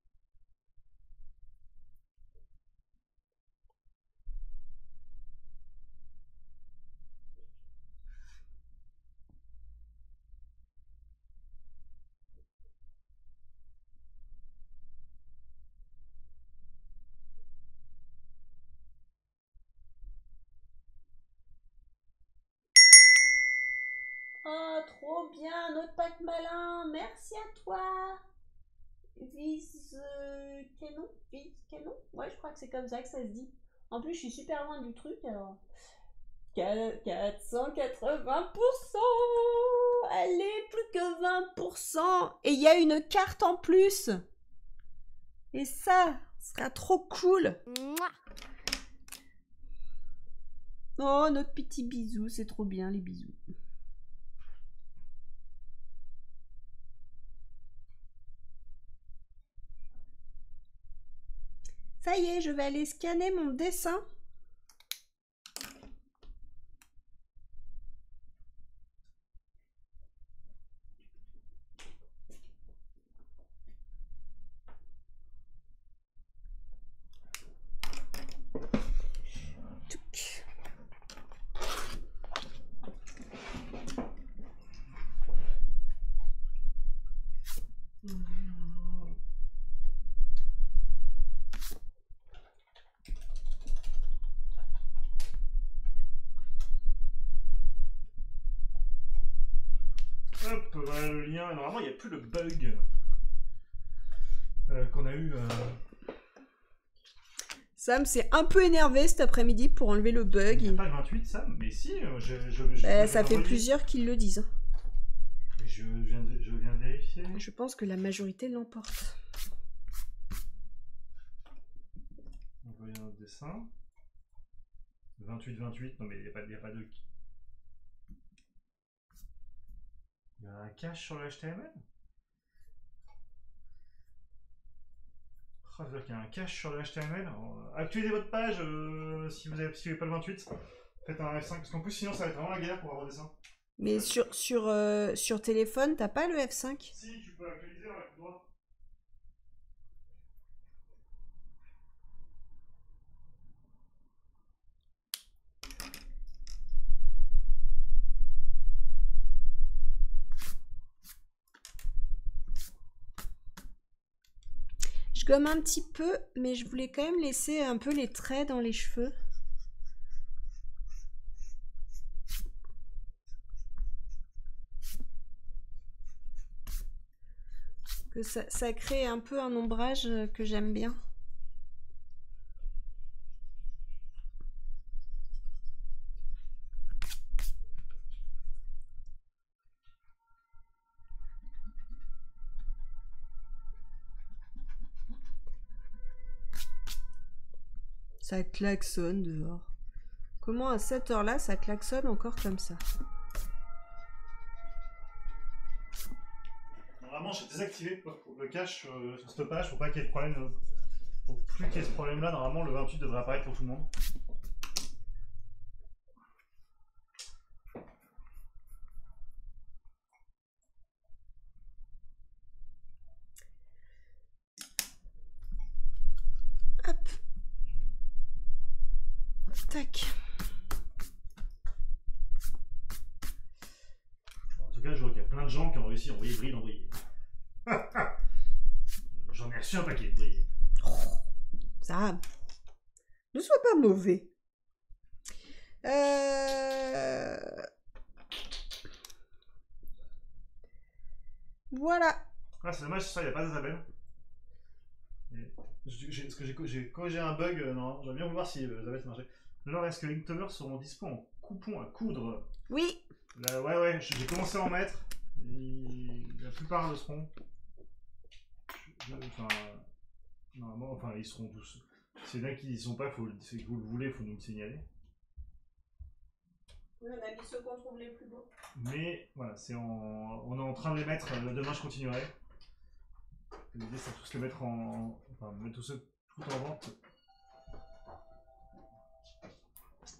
Oh, trop bien, notre pack malin, merci à toi. Vise euh, canon, vise canon. Ouais, je crois que c'est comme ça que ça se dit. En plus, je suis super loin du truc, alors. quatre cent quatre-vingts pour cent. Allez, plus que vingt pour cent. Et il y a une carte en plus. Et ça, ce sera trop cool. Mouah. Oh, notre petit bisou, c'est trop bien les bisous. Ça y est, je vais aller scanner mon dessin. Hop, voilà le lien. Normalement, il n'y a plus le bug euh, qu'on a eu. Euh... Sam s'est un peu énervé cet après-midi pour enlever le bug. Il n'y a pas le vingt-huit, Sam? Mais si, je, je, je, bah, je ça fait plusieurs qui le disent. Je viens, de, je viens de vérifier. Je pense que la majorité l'emporte. Envoyer un dessin. vingt-huit vingt-huit, non mais il n'y a, a pas de... Il y a un cache sur le H T M L? Oh, ça veut dire qu'il y a un cache sur le H T M L. Alors, actualisez votre page euh, si vous n'avez si pas le vingt-huit. Faites un F cinq, parce qu'en plus sinon ça va être vraiment la galère pour avoir des dessins. Mais sur, sur, euh, sur téléphone, t'as pas le F cinq? Si, tu peux actualiser avec le droit. Je gomme un petit peu, mais je voulais quand même laisser un peu les traits dans les cheveux. Que ça, ça crée un peu un ombrage que j'aime bien. Ça klaxonne dehors. Comment à cette heure-là, ça klaxonne encore comme ça? Normalement, j'ai désactivé le cache euh, sur cette page pour pas qu'il y ait de problème. Euh, pour plus qu'il y ait ce problème-là, normalement, le vingt-huit devrait apparaître pour tout le monde. Hop. Tac. En tout cas, je vois qu'il y a plein de gens qui ont réussi à envoyer brille d'envoyer. J'en ai reçu un paquet de brillés. Ça, ne sois pas mauvais. Euh... Voilà. Ah, c'est dommage, ça, il n'y a pas d'Isabelle. Est-ce que j'ai corrigé un bug? euh, Non, j'aimerais bien vous voir si euh, Isabelle ça marchait. Alors, est-ce que les Inktober seront dispo en coupon à coudre? Oui. Là, ouais, ouais, j'ai commencé à en mettre. Et la plupart le seront. Je, enfin, normalement, enfin, ils seront tous. S'il y en a qui n'y sont pas, faut, si vous le voulez, il faut nous le signaler. Oui, on a mis ceux qu'on trouve les plus beaux. Mais voilà, c'est en, on est en train de les mettre. Demain, je continuerai. L'idée, c'est tous les mettre en, enfin, mettre tous ceux tout en vente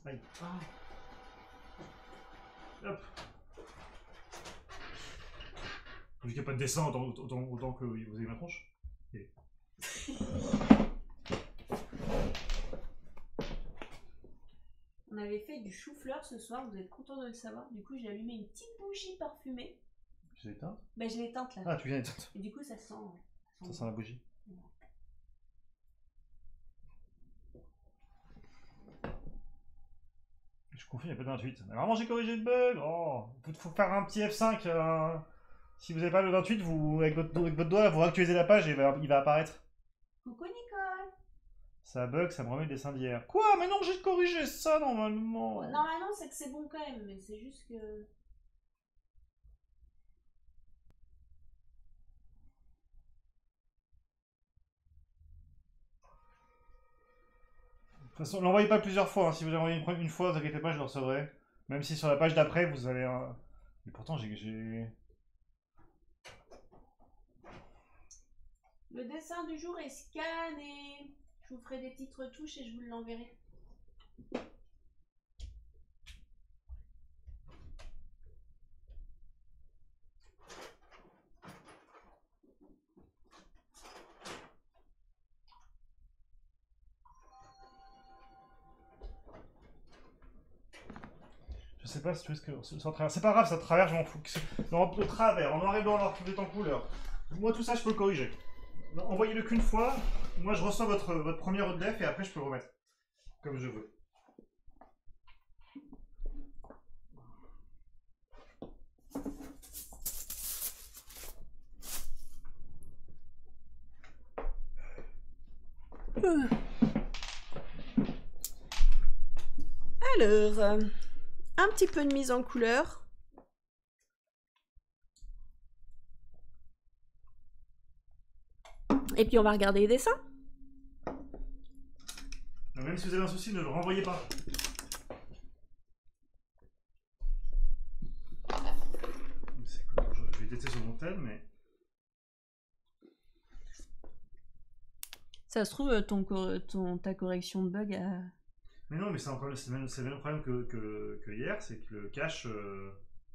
Aïe. Ah. Hop. Vu qu'il n'y a pas de dessin, autant, autant, autant que vous avez ma tronche. Et... On avait fait du chou-fleur ce soir, vous êtes content de le savoir. Du coup, j'ai allumé une petite bougie parfumée. Tu l'as éteinte? Bah, je l'ai éteinte là. Ah, tu viens d'éteindre. Et du coup, ça sent. Ça sent, ça sent la bougie. Ouais. Je confie, il n'y a pas de vingt-huit. Mais vraiment, j'ai corrigé le bug. Oh, il faut faire un petit F cinq. Euh... Si vous n'avez pas le vingt-huit, vous, avec, votre, avec votre doigt, vous actualisez la page et il va, il va apparaître. Coucou Nicole. Ça bug, ça me remet le dessin d'hier. Quoi? Mais non, j'ai corrigé ça normalement. Ouais, normalement, c'est que c'est bon quand même, mais c'est juste que... De toute façon, l'envoyez pas plusieurs fois. Hein. Si vous l'envoyez une, une fois, ne vous inquiétez pas, je le recevrai. Même si sur la page d'après, vous allez... Euh... Mais pourtant, j'ai... Le dessin du jour est scanné. Je vous ferai des petites retouches et je vous l'enverrai. Je sais pas si tu veux ce que... C'est pas grave, ça travers, je m'en fous. Non, le travers, en noir et blanc alors que vous êtes en couleur. Moi, tout ça, je peux le corriger. Envoyez-le qu'une fois. Moi, je reçois votre, votre premier redef et après, je peux le remettre. Comme je veux. Alors, euh, un petit peu de mise en couleur. Et puis on va regarder les dessins. Même si vous avez un souci, ne le renvoyez pas. C'est cool. Je vais tester sur mon tel, mais... Ça se trouve, ton, ton, ta correction de bug a... Mais non, mais c'est encore le même, le même problème que, que, que hier, c'est que le cache... Euh...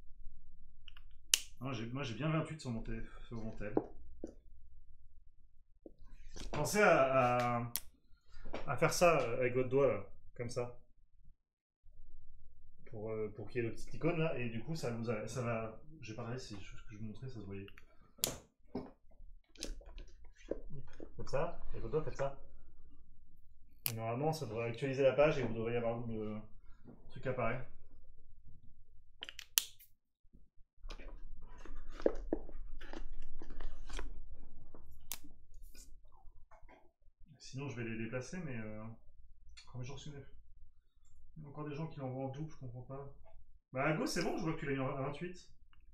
Non, moi j'ai bien vingt-huit sur mon tel. Sur mon tel. Pensez à, à, à faire ça avec votre doigt, là, comme ça. Pour, euh, pour qu'il y ait le petit icône là, et du coup ça, vous a, ça va... J'ai pas regardé si ce que je vous montrais, ça se voyait. Comme ça, avec votre doigt, faites ça. Et normalement, ça devrait actualiser la page et vous devriez avoir le truc apparaît. Sinon, je vais les déplacer, mais euh, comme j'en suis neuf. Il y a encore des gens qui l'envoient en double, je comprends pas. Bah, à gauche, c'est bon, je vois que tu l'as mis à vingt-huit.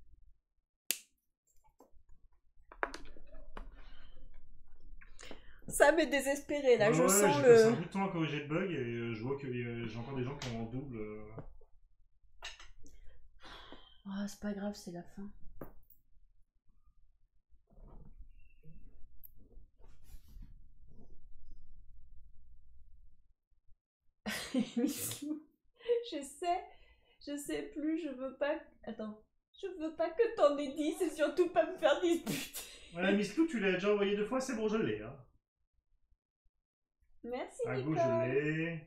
Ça m'est désespéré là, ouais, je ouais, sens j'ai le... passé un bout de temps à corriger le bug et euh, je vois que euh, j'ai encore des gens qui ont en double. Euh... Oh, c'est pas grave, c'est la fin. Je sais, je sais plus, je veux pas... Attends, je veux pas que t'en aies dix et surtout pas me faire disputer. Ouais, Miss Lou, tu l'as déjà envoyé deux fois, c'est bon, je l'ai. Hein. Merci, à Nicole. gauche, je l'ai.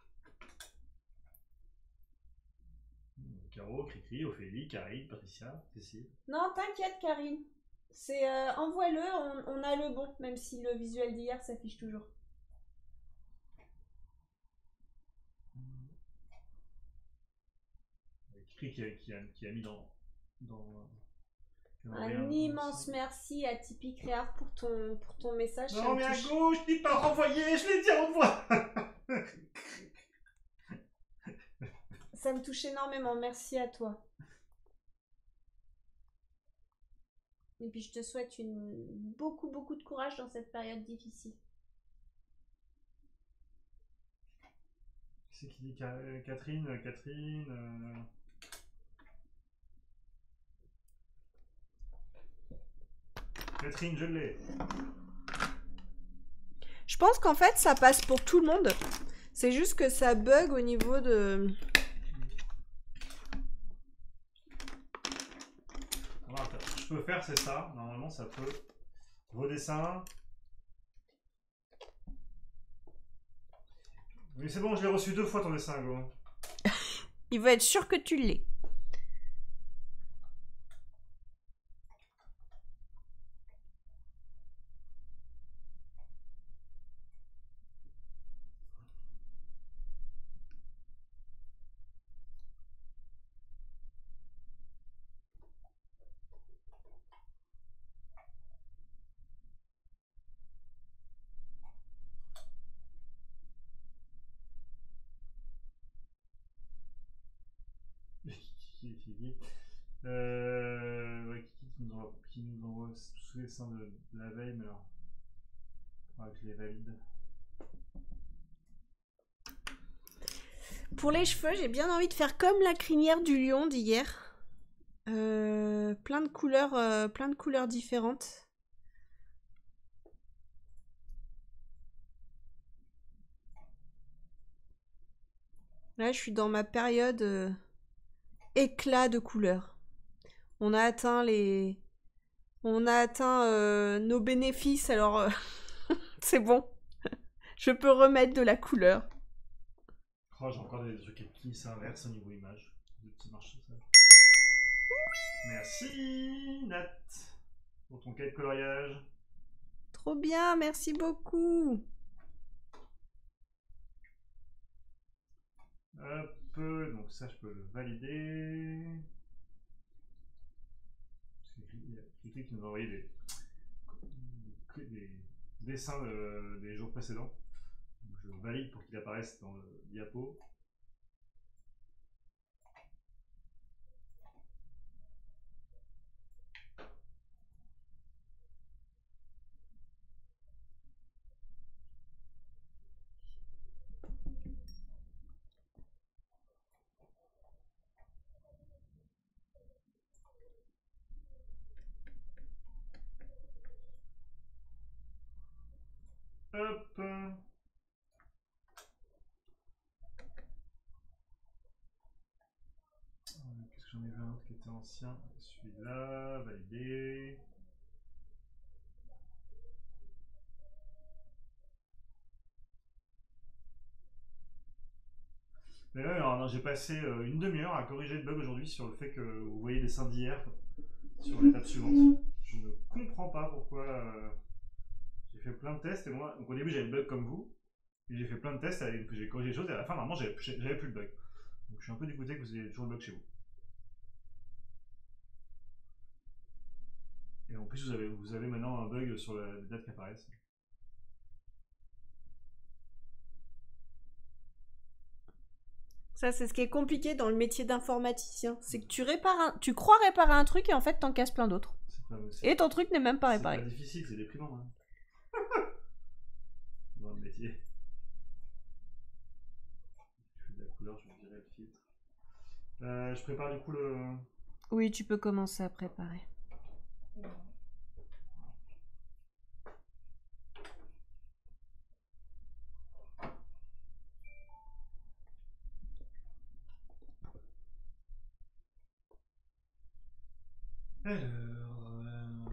Caro, Cricri, Ophélie, Karine, Patricia, Cécile. Non, t'inquiète, Karine. C'est euh, envoie-le, on, on a le bon, même si le visuel d'hier s'affiche toujours. Cricri qui a, qui, a, qui a mis dans... dans Un immense merci à Tipeee Créard pour ton, pour ton message. Non, mais à gauche, dis pas renvoyer, je l'ai dit en voix. Ça me touche énormément, merci à toi. Et puis je te souhaite une... beaucoup, beaucoup de courage dans cette période difficile. Qui c'est qui dit Catherine Catherine euh... Catherine, je l'ai. Je pense qu'en fait, ça passe pour tout le monde. C'est juste que ça bug au niveau de... Alors, attends, ce que je peux faire, c'est ça. Normalement, ça peut. Vos dessins. Oui, c'est bon, je l'ai reçu deux fois ton dessin, Go. Il veut être sûr que tu l'aies. Qui- qui- qui- Euh, ouais, qui, qui nous envoie, qui nous envoie tous les dessins de, de la veille, mais alors. Il faudra que je les valide. Pour les cheveux, j'ai bien envie de faire comme la crinière du lion d'hier. Euh, plein de couleurs, euh, plein de couleurs différentes. Là, je suis dans ma période euh, éclat de couleurs. On a atteint les, on a atteint euh, nos bénéfices, alors euh, c'est bon. Je peux remettre de la couleur. Oh, j'ai encore des trucs qui s'inversent au niveau image. Des petits marches ça. Oui. Merci, Nat, pour ton quai de coloriage. Trop bien, merci beaucoup. Hop, donc ça, je peux le valider. Il y a quelqu'un qui nous a envoyé des, des dessins de, des jours précédents. Donc je valide pour qu'il apparaisse dans le diapo. Hop. Qu'est-ce que j'en ai vu un autre qui était ancien? Celui-là, validé. Mais ouais, alors, j'ai passé euh, une demi-heure à corriger le bug aujourd'hui sur le fait que vous voyez les seins d'hier sur l'étape suivante. Je ne comprends pas pourquoi. Euh, j'ai fait plein de tests et moi, donc au début j'avais le bug comme vous, et j'ai fait plein de tests, et j'ai corrigé les choses et à la fin, normalement, j'avais plus le bug. Donc je suis un peu dégoûté que vous ayez toujours le bug chez vous. Et en plus, vous avez, vous avez maintenant un bug sur la, les dates qui apparaissent. Ça, c'est ce qui est compliqué dans le métier d'informaticien. C'est que tu répares un... tu crois réparer un truc et en fait, t'en casses plein d'autres. Et ton truc n'est même pas réparé. C'est pas difficile, c'est déprimant. Hein. Dans le métier. Je fais de la couleur, je vais virer le filtre. Euh, je prépare du coup le... Oui, tu peux commencer à préparer. Alors... Euh...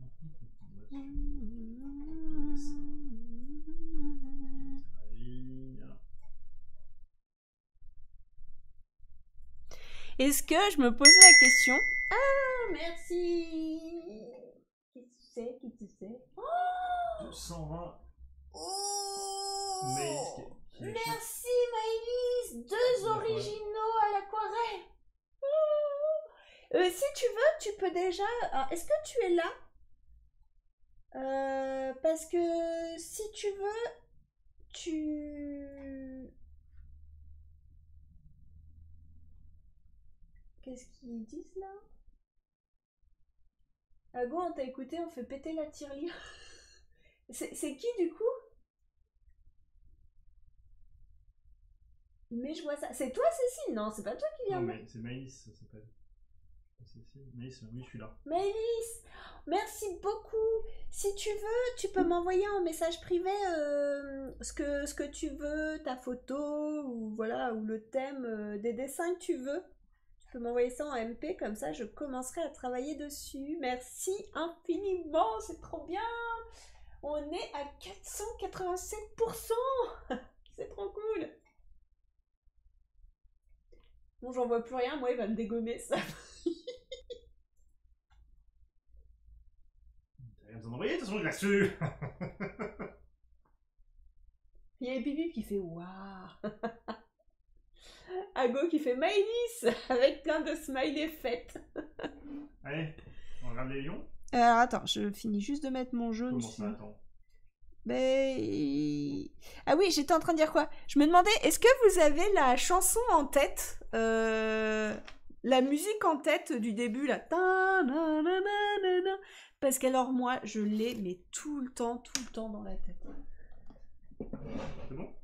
Est-ce que je me posais la question? Ah, merci. Qui tu sais? Qui tu sais? Oh deux cent vingt. Oh Maïs qui, qui merci Maïlis. Deux originaux à l'aquarelle. Oh euh, si tu veux, tu peux déjà... Est-ce que tu es là? euh, Parce que si tu veux, tu... Qu'est-ce qu'ils disent là? Ah go, on t'a écouté, on fait péter la tirelire. C'est qui du coup? Mais je vois ça. C'est toi Cécile? Non, c'est pas toi qui viens. Non, mais c'est Maïs, ça s'appelle. Maïs, oui, je suis là. Maëlys, merci beaucoup. Si tu veux, tu peux m'envoyer en message privé euh, ce que, ce que tu veux, ta photo, ou voilà, ou le thème euh, des dessins que tu veux. Tu peux m'envoyer ça en M P, comme ça je commencerai à travailler dessus. Merci infiniment, c'est trop bien. On est à quatre cent quatre-vingt-sept pour cent. C'est trop cool. Bon, j'en vois plus rien, moi il va me dégommer ça. T'as rien besoin d'envoyer, de toute façon, je l'ai reçu. Il y a Bip qui fait waouh. Ago qui fait Maëlys avec plein de smileys faites. Allez, on regarde les lions. Alors attends, je finis juste de mettre mon jaune. Comment ça, attends? Mais... Ah oui, j'étais en train de dire quoi? Je me demandais, est-ce que vous avez la chanson en tête euh, la musique en tête du début, là. Parce qu'alors moi, je l'ai, mais tout le temps, tout le temps dans la tête. C'est bon?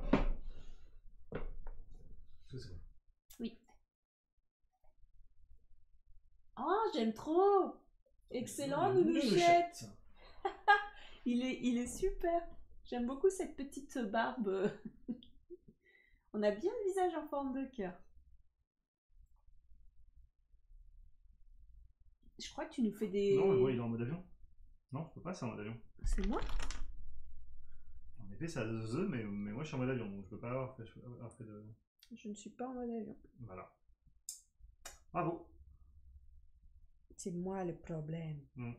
C'est bon. Oui. Oh, j'aime trop! Excellent, Nounouchette! il, est, il est super! J'aime beaucoup cette petite barbe. On a bien le visage en forme de cœur. Je crois que tu nous fais des... Non, mais moi, il est en mode avion. Non, je peux pas, c'est en mode avion. C'est moi? En effet, ça the, mais, mais moi, je suis en mode avion, donc je peux pas avoir fait, avoir fait de... Je ne suis pas en mode avion. Voilà. Bravo. C'est moi le problème. Mm.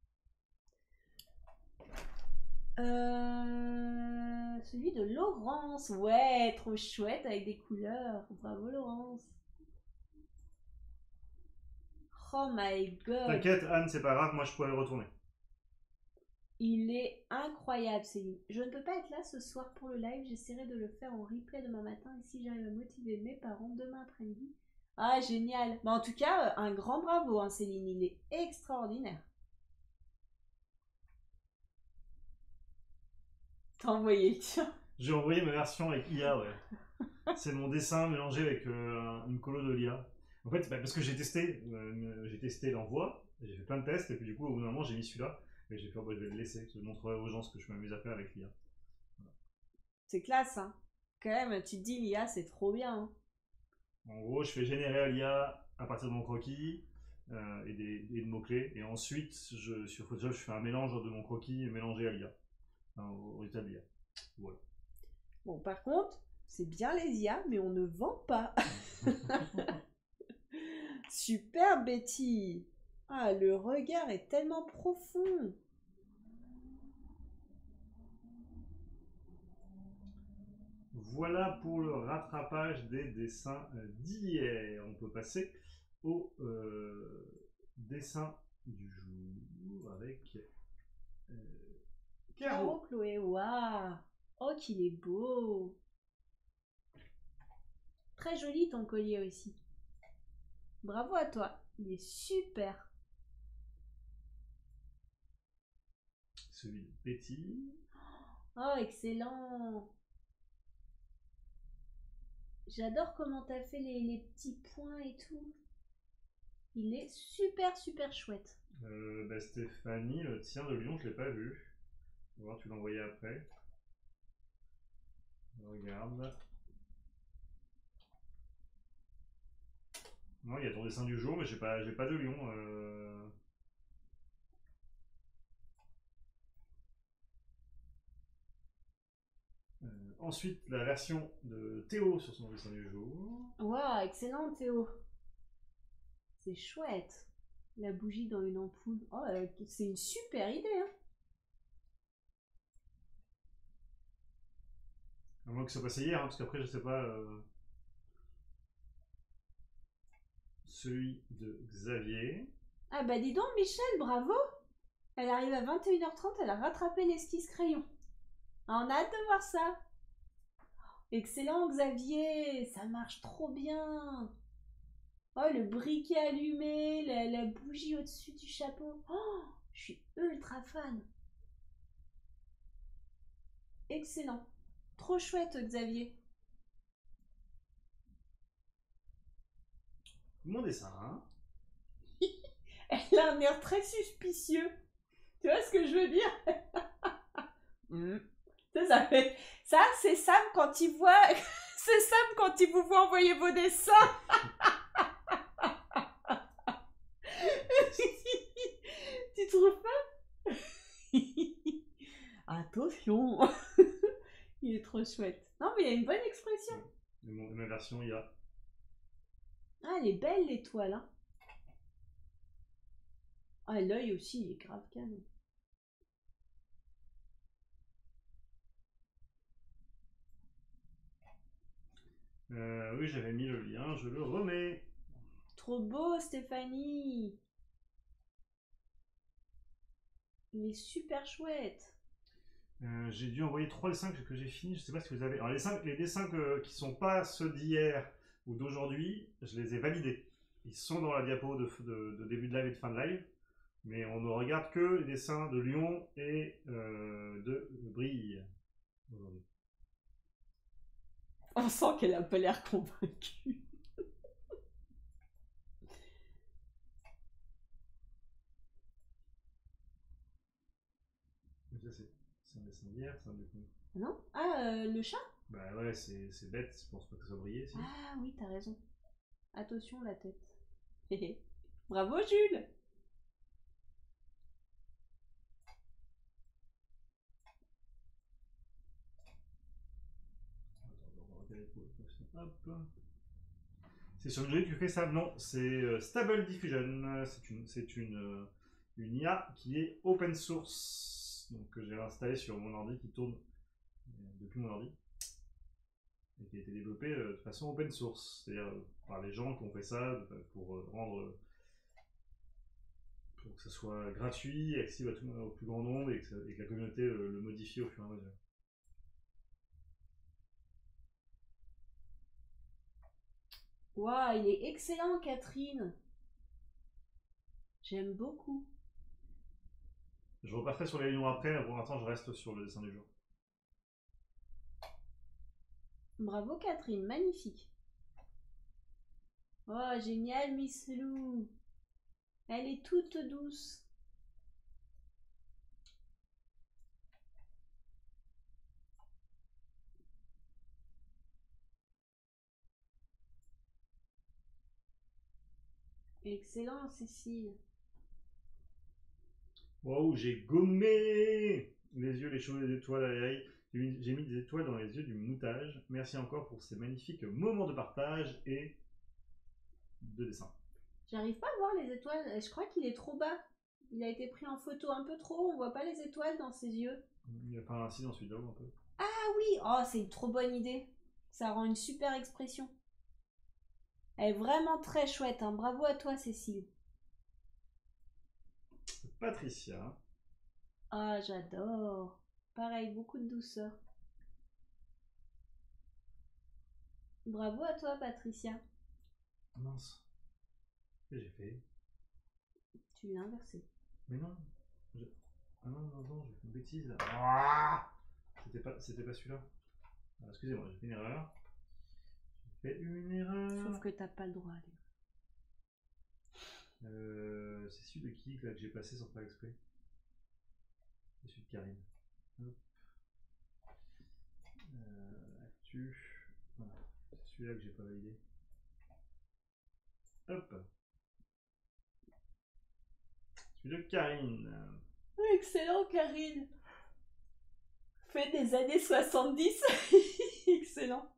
Euh... Celui de Laurence. Ouais, trop chouette avec des couleurs. Bravo, Laurence. Oh my god. T'inquiète, Anne, c'est pas grave, moi, je pourrais le retourner. Il est incroyable, Céline. Je ne peux pas être là ce soir pour le live. J'essaierai de le faire en replay demain matin. Et si j'arrive à motiver mes parents demain après-midi. Ah, génial. Mais en tout cas, un grand bravo, hein, Céline. Il est extraordinaire. T'as envoyé le tien. J'ai envoyé ma version avec I A, ouais. C'est mon dessin mélangé avec euh, une colo de l'I A. En fait, bah, parce que j'ai testé, euh, j'ai testé l'envoi, j'ai fait plein de tests, et puis du coup, au bout d'un moment, j'ai mis celui-là. Et j'ai fait, oh, bah, je vais le laisser, je montrerai aux gens ce que je m'amuse à faire avec l'I A. Voilà. C'est classe, hein. Quand même, tu te dis l'I A, c'est trop bien. Hein. En gros, je fais générer à l'I A à partir de mon croquis euh, et, des, et de mots-clés. Et ensuite, je, sur Photoshop, je fais un mélange de mon croquis mélangé à l'I A. Enfin, au résultat de l'I A. Voilà. Bon, par contre, c'est bien les I A, mais on ne vend pas. Super, Betty. Ah, le regard est tellement profond. Voilà pour le rattrapage des dessins d'hier. On peut passer au euh, dessin du jour avec euh, Caro. Oh, Chloé, waouh. Oh, qu'il est beau. Très joli ton collier aussi. Bravo à toi. Il est super. Celui de Betty. Oh, excellent. J'adore comment t'as fait les, les petits points et tout. Il est super, super chouette. Euh, bah Stéphanie, le tien de Lyon, je l'ai pas vu. On va voir, tu l'as envoyé après. Regarde. Non, il y a ton dessin du jour, mais j'ai pas, j'ai pas de Lyon. Euh... Euh, ensuite, la version de Théo sur son dessin du jour. Waouh, excellent Théo. C'est chouette. La bougie dans une ampoule. Oh, euh, c'est une super idée. Hein. À moins que ça passe hier, hein, parce qu'après, je sais pas. Euh... Celui de Xavier. Ah bah dis donc Michel, bravo. Elle arrive à vingt et une heures trente, elle a rattrapé l'esquisse crayon. Ah, on a hâte de voir ça. Excellent Xavier, ça marche trop bien. Oh, le briquet allumé, la, la bougie au-dessus du chapeau. Oh, je suis ultra fan. Excellent. Trop chouette Xavier. Mon dessin. Hein. Elle a un air très suspicieux. Tu vois ce que je veux dire? Mm. Ça, ça, fait... ça c'est Sam quand il voit... c'est Sam quand il vous voit envoyer vos dessins. Tu trouves pas? Attention. Il est trop chouette. Non, mais il y a une bonne expression. De mon- de ma version, il y a. Ah, elle est belle l'étoile. Hein. Ah, l'œil aussi, il est grave canon. Euh, oui, j'avais mis le lien, je le remets. Trop beau, Stéphanie. Il est super chouette. Euh, j'ai dû envoyer trois dessins que, que j'ai fini. Je sais pas si vous avez. Alors les, cinq, les dessins que, qui sont pas ceux d'hier ou d'aujourd'hui, je les ai validés. Ils sont dans la diapo de, de, de début de live et de fin de live, mais on ne regarde que les dessins de Lyon et euh, de Brille aujourd'hui. On sent qu'elle a pas l'air convaincue. Ça, c'est c'est un dessin d'hier, ça, du coup. Non? Ah, euh, le chat? Bah ouais, c'est c'est bête, je pense pas que ça soit brillé, si. Ah oui, t'as raison. Attention la tête. Bravo Jules! Hop. C'est sur une grille que tu fais ça? Non, c'est euh, Stable Diffusion. C'est une, c'est une, euh, une I A qui est open source. Donc que j'ai installé sur mon ordi qui tourne euh, depuis mon ordi. Et qui a été développé euh, de façon open source. C'est-à-dire euh, par les gens qui ont fait ça pour euh, rendre. Pour que ce soit gratuit, accessible à tout, au plus grand nombre et que, ça, et que la communauté euh, le modifie au fur et à mesure. Waouh, il est excellent, Catherine. J'aime beaucoup. Je repasserai sur les lions après, mais pour l'instant je reste sur le dessin du jour. Bravo, Catherine, magnifique. Oh, génial, Miss Lou. Elle est toute douce. Excellent, Cécile. Waouh, j'ai gommé les yeux, les cheveux, les étoiles à l'ail. J'ai mis, j'ai mis des étoiles dans les yeux du moutage. Merci encore pour ces magnifiques moments de partage et de dessin. J'arrive pas à voir les étoiles. Je crois qu'il est trop bas. Il a été pris en photo un peu trop. On voit pas les étoiles dans ses yeux. Il n'y a pas un si dans celui-là un peu. Ah oui, oh, c'est une trop bonne idée. Ça rend une super expression. Elle est vraiment très chouette. Hein. Bravo à toi, Cécile. Patricia. Ah, j'adore. Pareil, beaucoup de douceur. Bravo à toi, Patricia. Mince. Qu'est-ce que j'ai fait? Tu l'as inversé. Mais non. Je... Ah non, non, non, j'ai fait une bêtise là. Ah, c'était pas, c'était pas celui-là. Ah, excusez-moi, j'ai fait une erreur. J'ai fait une erreur. Sauf que t'as pas le droit, allez. Euh, c'est celui de qui là, que j'ai passé sans faire exprès? C'est celui de Karine. Hop. Euh, actu. Voilà. C'est celui-là que j'ai pas validé. Hop. Celui de Karine. Excellent, Karine. Fait des années soixante-dix. Excellent.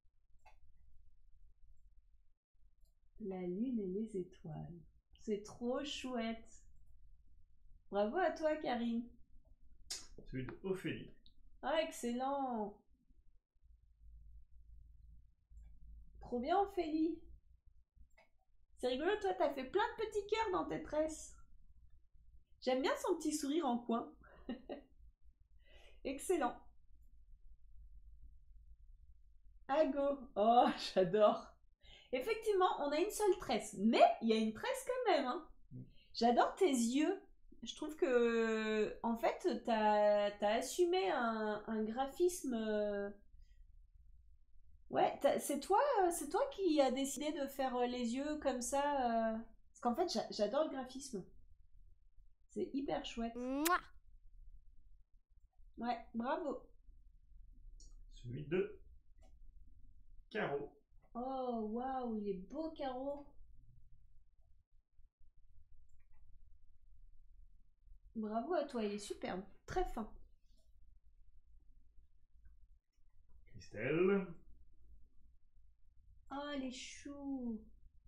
La lune et les étoiles. C'est trop chouette. Bravo à toi, Karine. Celui de Ophélie. Ah, excellent. Trop bien, Ophélie. C'est rigolo, toi, t'as fait plein de petits cœurs dans tes tresses. J'aime bien son petit sourire en coin. Excellent. Ago. Oh, j'adore. Effectivement, on a une seule tresse, mais il y a une tresse quand même. Hein. J'adore tes yeux. Je trouve que, en fait, t'as as assumé un, un graphisme. Euh... Ouais, c'est toi, c'est toi qui as décidé de faire les yeux comme ça. Euh... Parce qu'en fait, j'adore le graphisme. C'est hyper chouette. Mouah. Ouais, bravo. Celui de Caro. Oh, waouh, il est beau, Caro. Bravo à toi, il est superbe. Très fin. Christelle. Oh, elle est chou.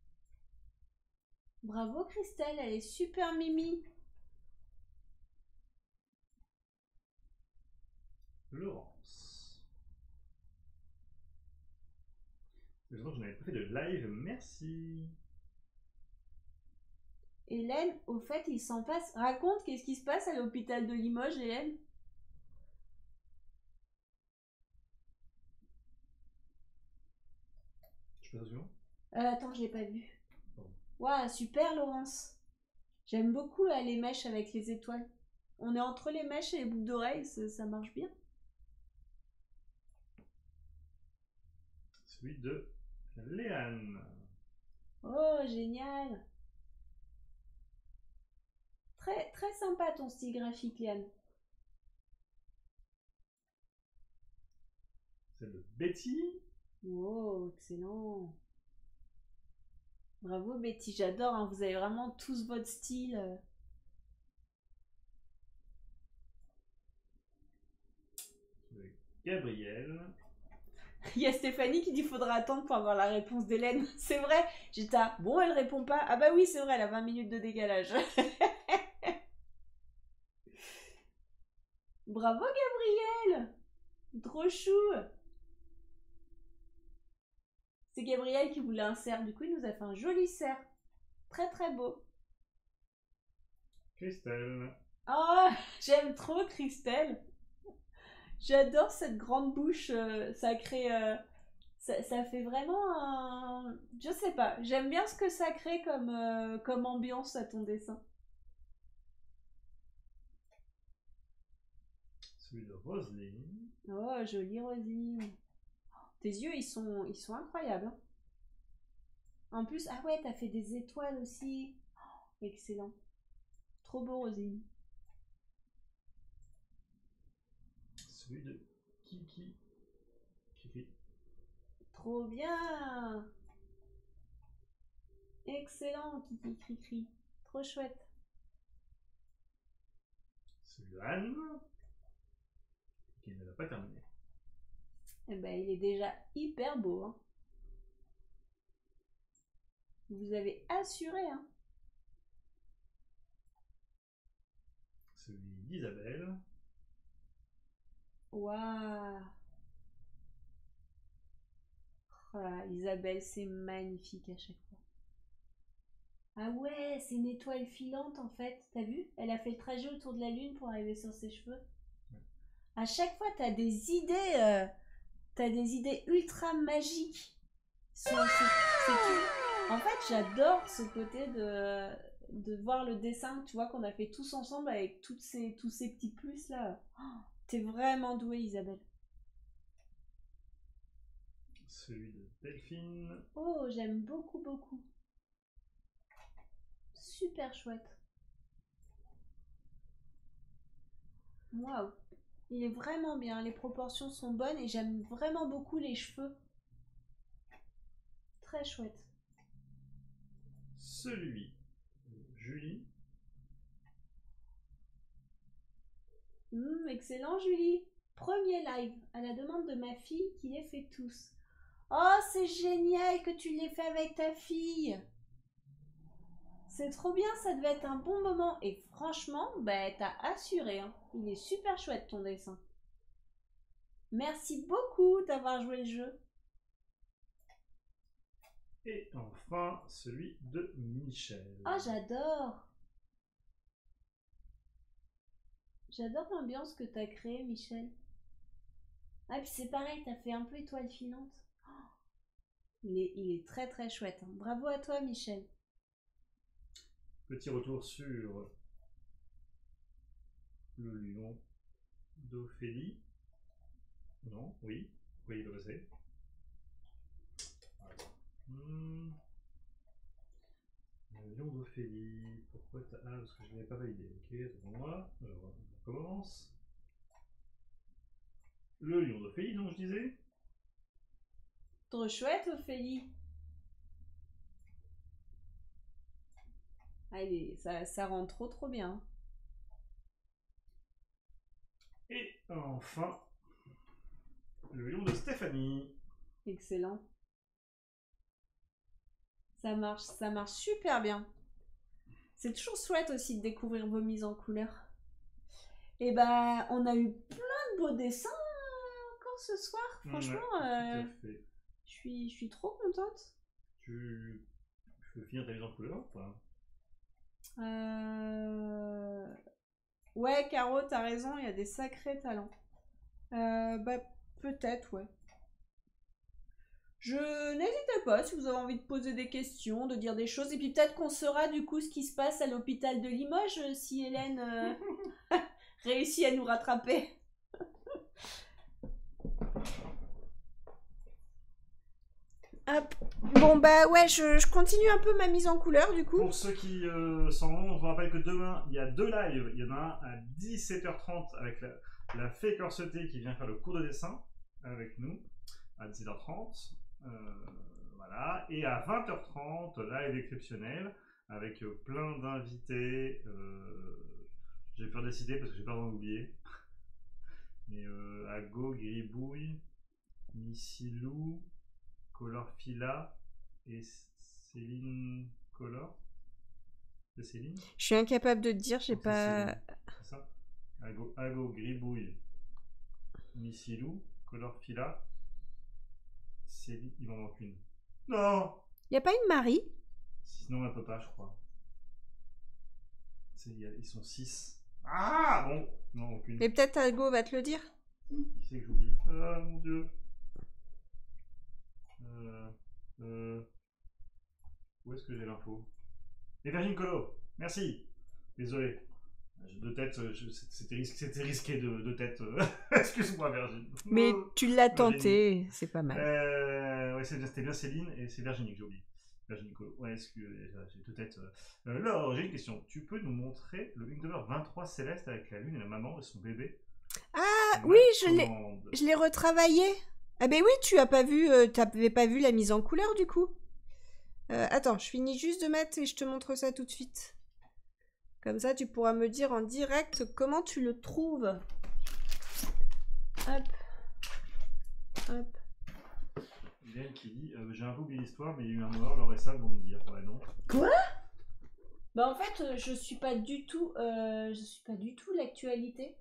Bravo, Christelle, elle est super mimi. Laurence. Je que je n'avais pas fait de live, merci. Hélène, au fait, il s'en passe. Raconte, qu'est-ce qui se passe à l'hôpital de Limoges, Hélène? Je passe au suivant. Euh, attends, je l'ai pas vu. Pardon. Waouh, super, Laurence. J'aime beaucoup là, les mèches avec les étoiles. On est entre les mèches et les boucles d'oreilles, ça, ça marche bien. Celui de Léane. Oh, génial. Très, très sympa ton style graphique, Liane. Celle de Betty. Oh, excellent. Bravo Betty, j'adore, hein, vous avez vraiment tous votre style. Celui de Gabriel. Il y a Stéphanie qui dit qu'il faudra attendre pour avoir la réponse d'Hélène. C'est vrai, j'étais à... Bon, elle répond pas. Ah bah oui, c'est vrai, elle a vingt minutes de décalage. Bravo Gabriel. Trop chou. C'est Gabriel qui voulait un cerf, du coup il nous a fait un joli cerf. Très très beau. Christelle. Oh, j'aime trop Christelle. J'adore cette grande bouche, euh, ça crée... euh, ça, ça fait vraiment un... Je sais pas, j'aime bien ce que ça crée comme, euh, comme ambiance à ton dessin. Celui de Roselyne. Oh, jolie Rosine. Tes yeux, ils sont, ils sont incroyables. Hein. En plus, ah ouais, t'as fait des étoiles aussi. Oh, excellent. Trop beau, Rosine. Celui de Kiki. Kiki. Trop bien. Excellent, Kiki Cricri. Trop chouette. Celui de Anne. Qui ne l'a pas terminé. Eh ben, il est déjà hyper beau. Hein. Vous avez assuré, hein. Celui d'Isabelle. Waouh. Oh là, Isabelle, c'est magnifique à chaque fois. Ah ouais, c'est une étoile filante en fait. T'as vu? Elle a fait le trajet autour de la lune pour arriver sur ses cheveux. Ouais. À chaque fois, t'as des idées, euh, t'as des idées ultra magiques. Sur ce- c'est tout. En fait, j'adore ce côté de, de voir le dessin, tu vois, qu'on a fait tous ensemble avec toutes ces, tous ces petits plus là. Oh, t'es vraiment douée, Isabelle. Celui de Delphine. Oh, j'aime beaucoup, beaucoup. Super chouette. Waouh. Il est vraiment bien. Les proportions sont bonnes et j'aime vraiment beaucoup les cheveux. Très chouette. Celui de Julie. Hum, excellent, Julie. Premier live à la demande de ma fille qui les fait tous. Oh, c'est génial que tu l'aies fait avec ta fille. C'est trop bien, ça devait être un bon moment. Et franchement, bah, t'as assuré. Hein. Il est super chouette ton dessin. Merci beaucoup d'avoir joué le jeu. Et enfin, celui de Michel. Oh, j'adore. J'adore l'ambiance que t'as créée, Michel. Ah, puis c'est pareil, t'as fait un peu étoile filante. Oh, il est, il est très très chouette. Hein. Bravo à toi, Michel. Petit retour sur le lion d'Ophélie. Non, oui, oui, il doit passer. Hmm. lion d'Ophélie. Pourquoi t'as... Ah, parce que je ne l'avais pas validé. Ok, attends-moi. Alors, on commence. Le lion d'Ophélie, donc je disais. Trop chouette, Ophélie. Allez, ça, ça rend trop trop bien. Et enfin, le lion de Stéphanie. Excellent. Ça marche, ça marche super bien. C'est toujours chouette aussi de découvrir vos mises en couleur. Et ben, on a eu plein de beaux dessins euh, encore ce soir. Franchement, Ouais, euh, tout à fait. je suis, je suis trop contente. Tu peux finir ta mise en couleur ou pas? Euh... Ouais, Caro, t'as raison, il y a des sacrés talents. Euh, bah, peut-être, ouais. Je n'hésitez pas si vous avez envie de poser des questions, de dire des choses. Et puis peut-être qu'on saura du coup ce qui se passe à l'hôpital de Limoges si Hélène euh, réussit à nous rattraper. Hop. Bon bah ouais, je, je continue un peu ma mise en couleur du coup. Pour ceux qui euh, s'en vont, je vous rappelle que demain, il y a deux lives. Il y en a un à dix-sept heures trente avec la, la fée corsetée qui vient faire le cours de dessin avec nous à dix-sept heures trente. Euh, voilà. Et à vingt heures trente, live exceptionnel avec euh, plein d'invités. Euh, j'ai peur de les citer parce que j'ai peur d'en oublier. Mais euh, Ago, Gribouille, Missilou, Color Fila et Céline Color. C'est Céline? Je suis incapable de te dire, j'ai Non, pas... c'est ça. Ago, Ago, Gribouille, Missilou, Color Fila, Céline. Il m'en manque une. Non! Y a pas une Marie? Sinon, elle peut pas, je crois. Ils sont six. Ah! Bon, non, aucune. Mais peut-être Algo va te le dire. Qui c'est que j'oublie? Ah, mon dieu. Euh, euh, où est-ce que j'ai l'info? Et Virgin Colo, merci. Désolé. De tête, c'était risqué, risqué de, de tête. Excuse-moi, Virgin. Mais tu l'as Virginie. tenté, c'est pas mal. Euh, ouais, c'était bien Céline et c'est Virginie que j'ai oublié. Virginie Colo. Ouais, excuse, j'ai deux têtes. Euh, Laure, j'ai une question. Tu peux nous montrer le Inktober vingt-trois Céleste avec la lune et la maman et son bébé? Ah oui, je l'ai, je l'ai retravaillé. Ah ben oui, tu as pas vu, euh, t'avais pas vu la mise en couleur du coup. Euh, attends, je finis juste de mettre et je te montre ça tout de suite. Comme ça, tu pourras me dire en direct comment tu le trouves. Hop. Hop. Hélène qui dit euh, j'ai un peu oublié l'histoire, mais il y a eu un mort, Laure et Sam vont me dire. Ouais, non. Quoi? Bah en fait, euh, je suis pas du tout, euh, je suis pas du tout l'actualité.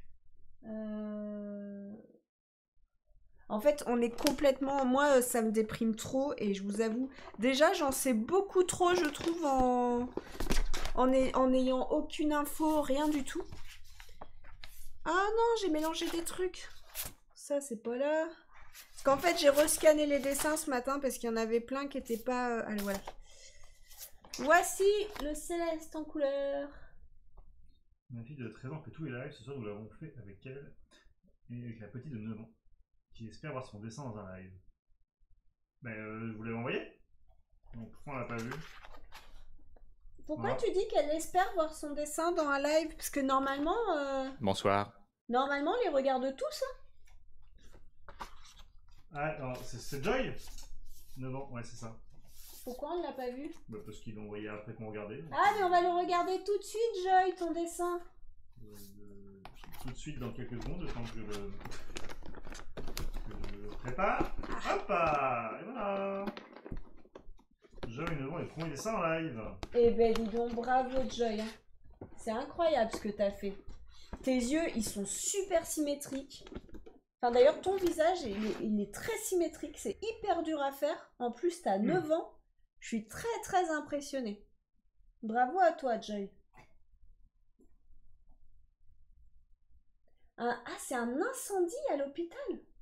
Euh... En fait, on est complètement... Moi, ça me déprime trop et je vous avoue... Déjà, j'en sais beaucoup trop, je trouve, en... En, est... en ayant aucune info, rien du tout. Ah non, j'ai mélangé des trucs. Ça, c'est pas là. Parce qu'en fait, j'ai rescanné les dessins ce matin parce qu'il y en avait plein qui étaient pas... Euh... Allez, voilà. Voici le Céleste en couleur. Ma fille de treize ans fait tous les lives. Ce soir, nous l'avons fait avec elle et avec la petite de neuf ans, qui espère voir son dessin dans un live. Ben, euh, vous l'avez envoyé? Donc, pourquoi on l'a pas vu? Pourquoi voilà. tu dis qu'elle espère voir son dessin dans un live? Parce que normalement... Euh... Bonsoir. Normalement, on les regarde tous. Hein. Ah, alors, c'est Joy? neuf ans, ouais, c'est ça. Pourquoi on ne l'a pas vu? Bah, parce qu'ils l'ont envoyé après qu'on regardait. Ah, mais on va le regarder tout de suite, Joy, ton dessin. Euh, euh, tout de suite, dans quelques secondes, le temps que je le, que je le prépare. Hop là, et voilà. Joy, neuf ans, et le premier dessin en live. Eh ben, dis donc, bravo, Joy. Hein. C'est incroyable ce que t'as fait. Tes yeux, ils sont super symétriques. Enfin, d'ailleurs, ton visage, il est, il est très symétrique. C'est hyper dur à faire. En plus, t'as mmh. neuf ans. Je suis très, très impressionnée. Bravo à toi, Joy. Un... Ah, c'est un incendie à l'hôpital.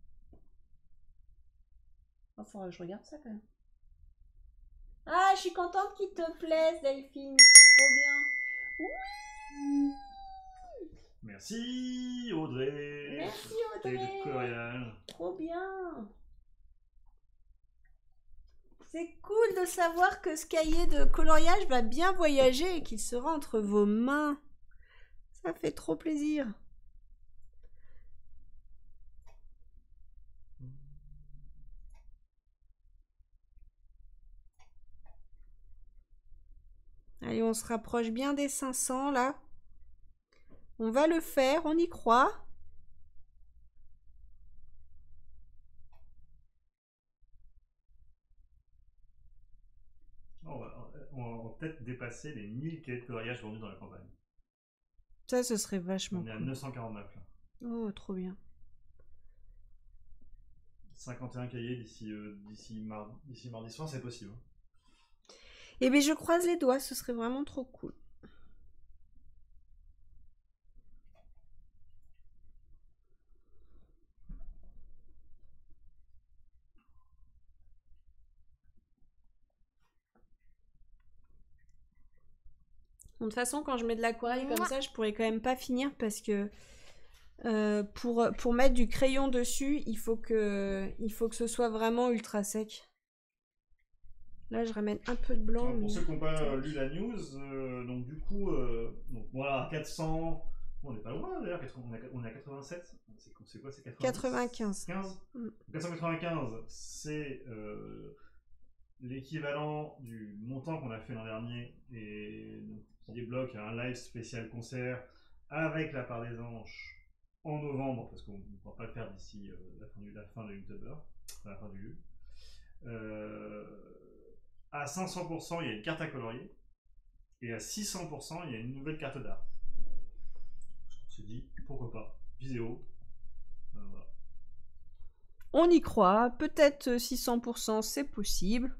Il faudra que je regarde ça quand même. Ah, je suis contente qu'il te plaise, Delphine. Trop bien. Oui. Merci, Audrey. Merci, Audrey. Le coloriage. Trop bien. C'est cool de savoir que ce cahier de coloriage va bien voyager et qu'il sera entre vos mains. Ça fait trop plaisir. Allez, on se rapproche bien des cinq cents là. On va le faire, on y croit. On va, on va peut-être dépasser les mille cahiers de coloriage vendus dans la campagne. Ça, ce serait vachement On est à cool. neuf cent quarante-neuf là. Oh, trop bien. cinquante et un cahiers d'ici euh, d'ici mar d'ici mardi soir, c'est possible. Eh bien, je croise les doigts, ce serait vraiment trop cool. De toute façon, quand je mets de l'aquarelle comme ça, je pourrais quand même pas finir parce que euh, pour, pour mettre du crayon dessus, il faut que, il faut que ce soit vraiment ultra sec. Là, je ramène un peu de blanc. Alors, pour mais... ceux qui n'ont pas euh, lu la news, euh, donc du coup, euh, donc voilà, quatre cents. On n'est pas loin d'ailleurs, on est à- on est à quatre-vingt-sept. C'est quoi, c'est quatre-vingt-quinze. quinze Mm. quatre cent quatre-vingt-quinze, c'est euh, l'équivalent du montant qu'on a fait l'an dernier et donc, qui débloque un live spécial concert avec la part des anges en novembre, parce qu'on ne pourra pas le faire d'ici euh, la fin du la fin de Inktober, la fin du euh, à cinq cents pour cent, il y a une carte à colorier et à six cents pour cent, il y a une nouvelle carte d'art. On s'est dit pourquoi pas, vidéo. Euh, voilà. On y croit, peut-être six cents pour cent, c'est possible.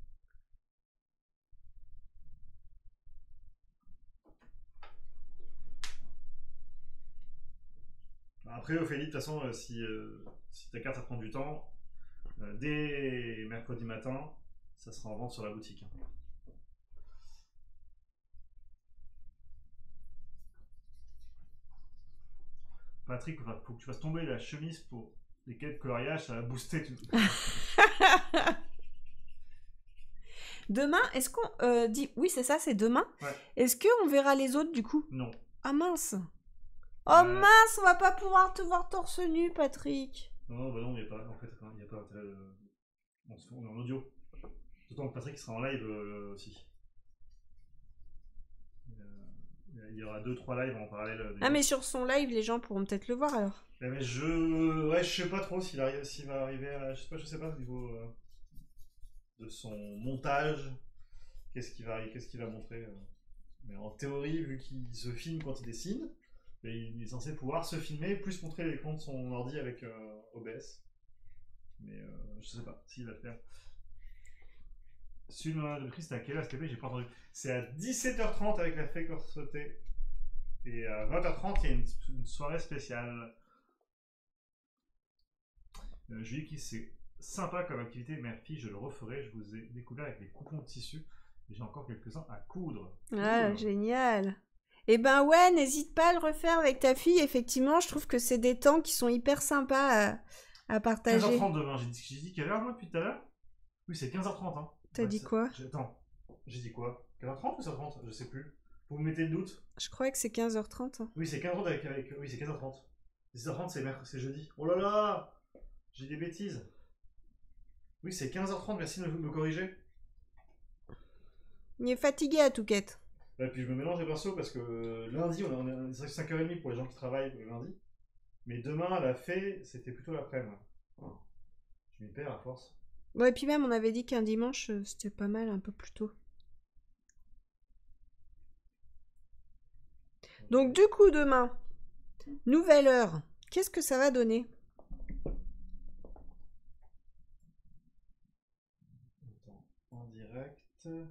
Après, Ophélie, de toute façon, euh, si, euh, si ta carte ça prend du temps, euh, dès mercredi matin, ça sera en vente sur la boutique. Hein. Patrick, il faut que tu fasses tomber la chemise pour les quais de coloriage, ça va booster tout. Demain, est-ce qu'on euh, dit... Oui, c'est ça, c'est demain. Ouais. Est-ce qu'on verra les autres du coup? Non. Ah mince. Oh Euh, mince, on va pas pouvoir te voir torse nu, Patrick. Non, bah non, il n'y a pas. En fait, il n'y a pas. Euh, on, se- on est en audio. D'autant que Patrick sera en live euh, aussi. Euh, il y aura deux trois lives en parallèle. euh, des Ah autres. mais sur son live, les gens pourront peut-être le voir alors. Eh, mais je. Ouais, je sais pas trop s'il arrive, s'il va arriver à. Je sais pas, je sais pas au niveau euh, de son montage. Qu'est-ce qu'il va, qu'est-ce qu'il va montrer. euh. Mais en théorie, vu qu'il se filme quand il dessine, mais il est censé pouvoir se filmer plus montrer l'écran de son ordi avec euh, O B S. Mais euh, je sais pas s'il va le faire. Celui de prix, c'était à quelle heure s'il te plaît? J'ai pas entendu. C'est à dix-sept heures trente avec la fée corsetée. Et à vingt heures trente, il y a une, une soirée spéciale. Euh, je dis que c'est sympa comme activité. Merci, je le referai. Je vous ai découvert avec les coupons de tissu. Et j'ai encore quelques-uns à coudre. Ah, Cool. génial. Eh ben ouais, n'hésite pas à le refaire avec ta fille. Effectivement, je trouve que c'est des temps qui sont hyper sympas à, à partager. quinze heures trente demain. J'ai dit, j'ai dit quelle heure moi depuis tout à l'heure? Oui, c'est quinze heures trente. Hein. T'as Ouais, dit c'est- quoi? j'ai- Attends, j'ai dit quoi? quinze heures trente ou quinze heures trente? Je sais plus. Vous me mettez le doute? Je crois que c'est quinze heures trente. Oui, c'est quinze heures trente avec, avec- oui, c'est quinze heures trente. dix heures trente, c'est mercredi, c'est jeudi. Oh là là! J'ai des bêtises. Oui, c'est quinze heures trente, merci de me, me corriger. Il est fatigué à Touquette. Et puis je me mélange les pinceaux parce que euh, lundi, on est, on est cinq heures trente pour les gens qui travaillent le lundi. Mais demain, la fée, c'était plutôt l'après-midi. Oh. Je m'y perds à force. Ouais, et puis même, on avait dit qu'un dimanche, euh, c'était pas mal, un peu plus tôt. Donc du coup, demain, nouvelle heure. Qu'est-ce que ça va donner? Attends, en direct.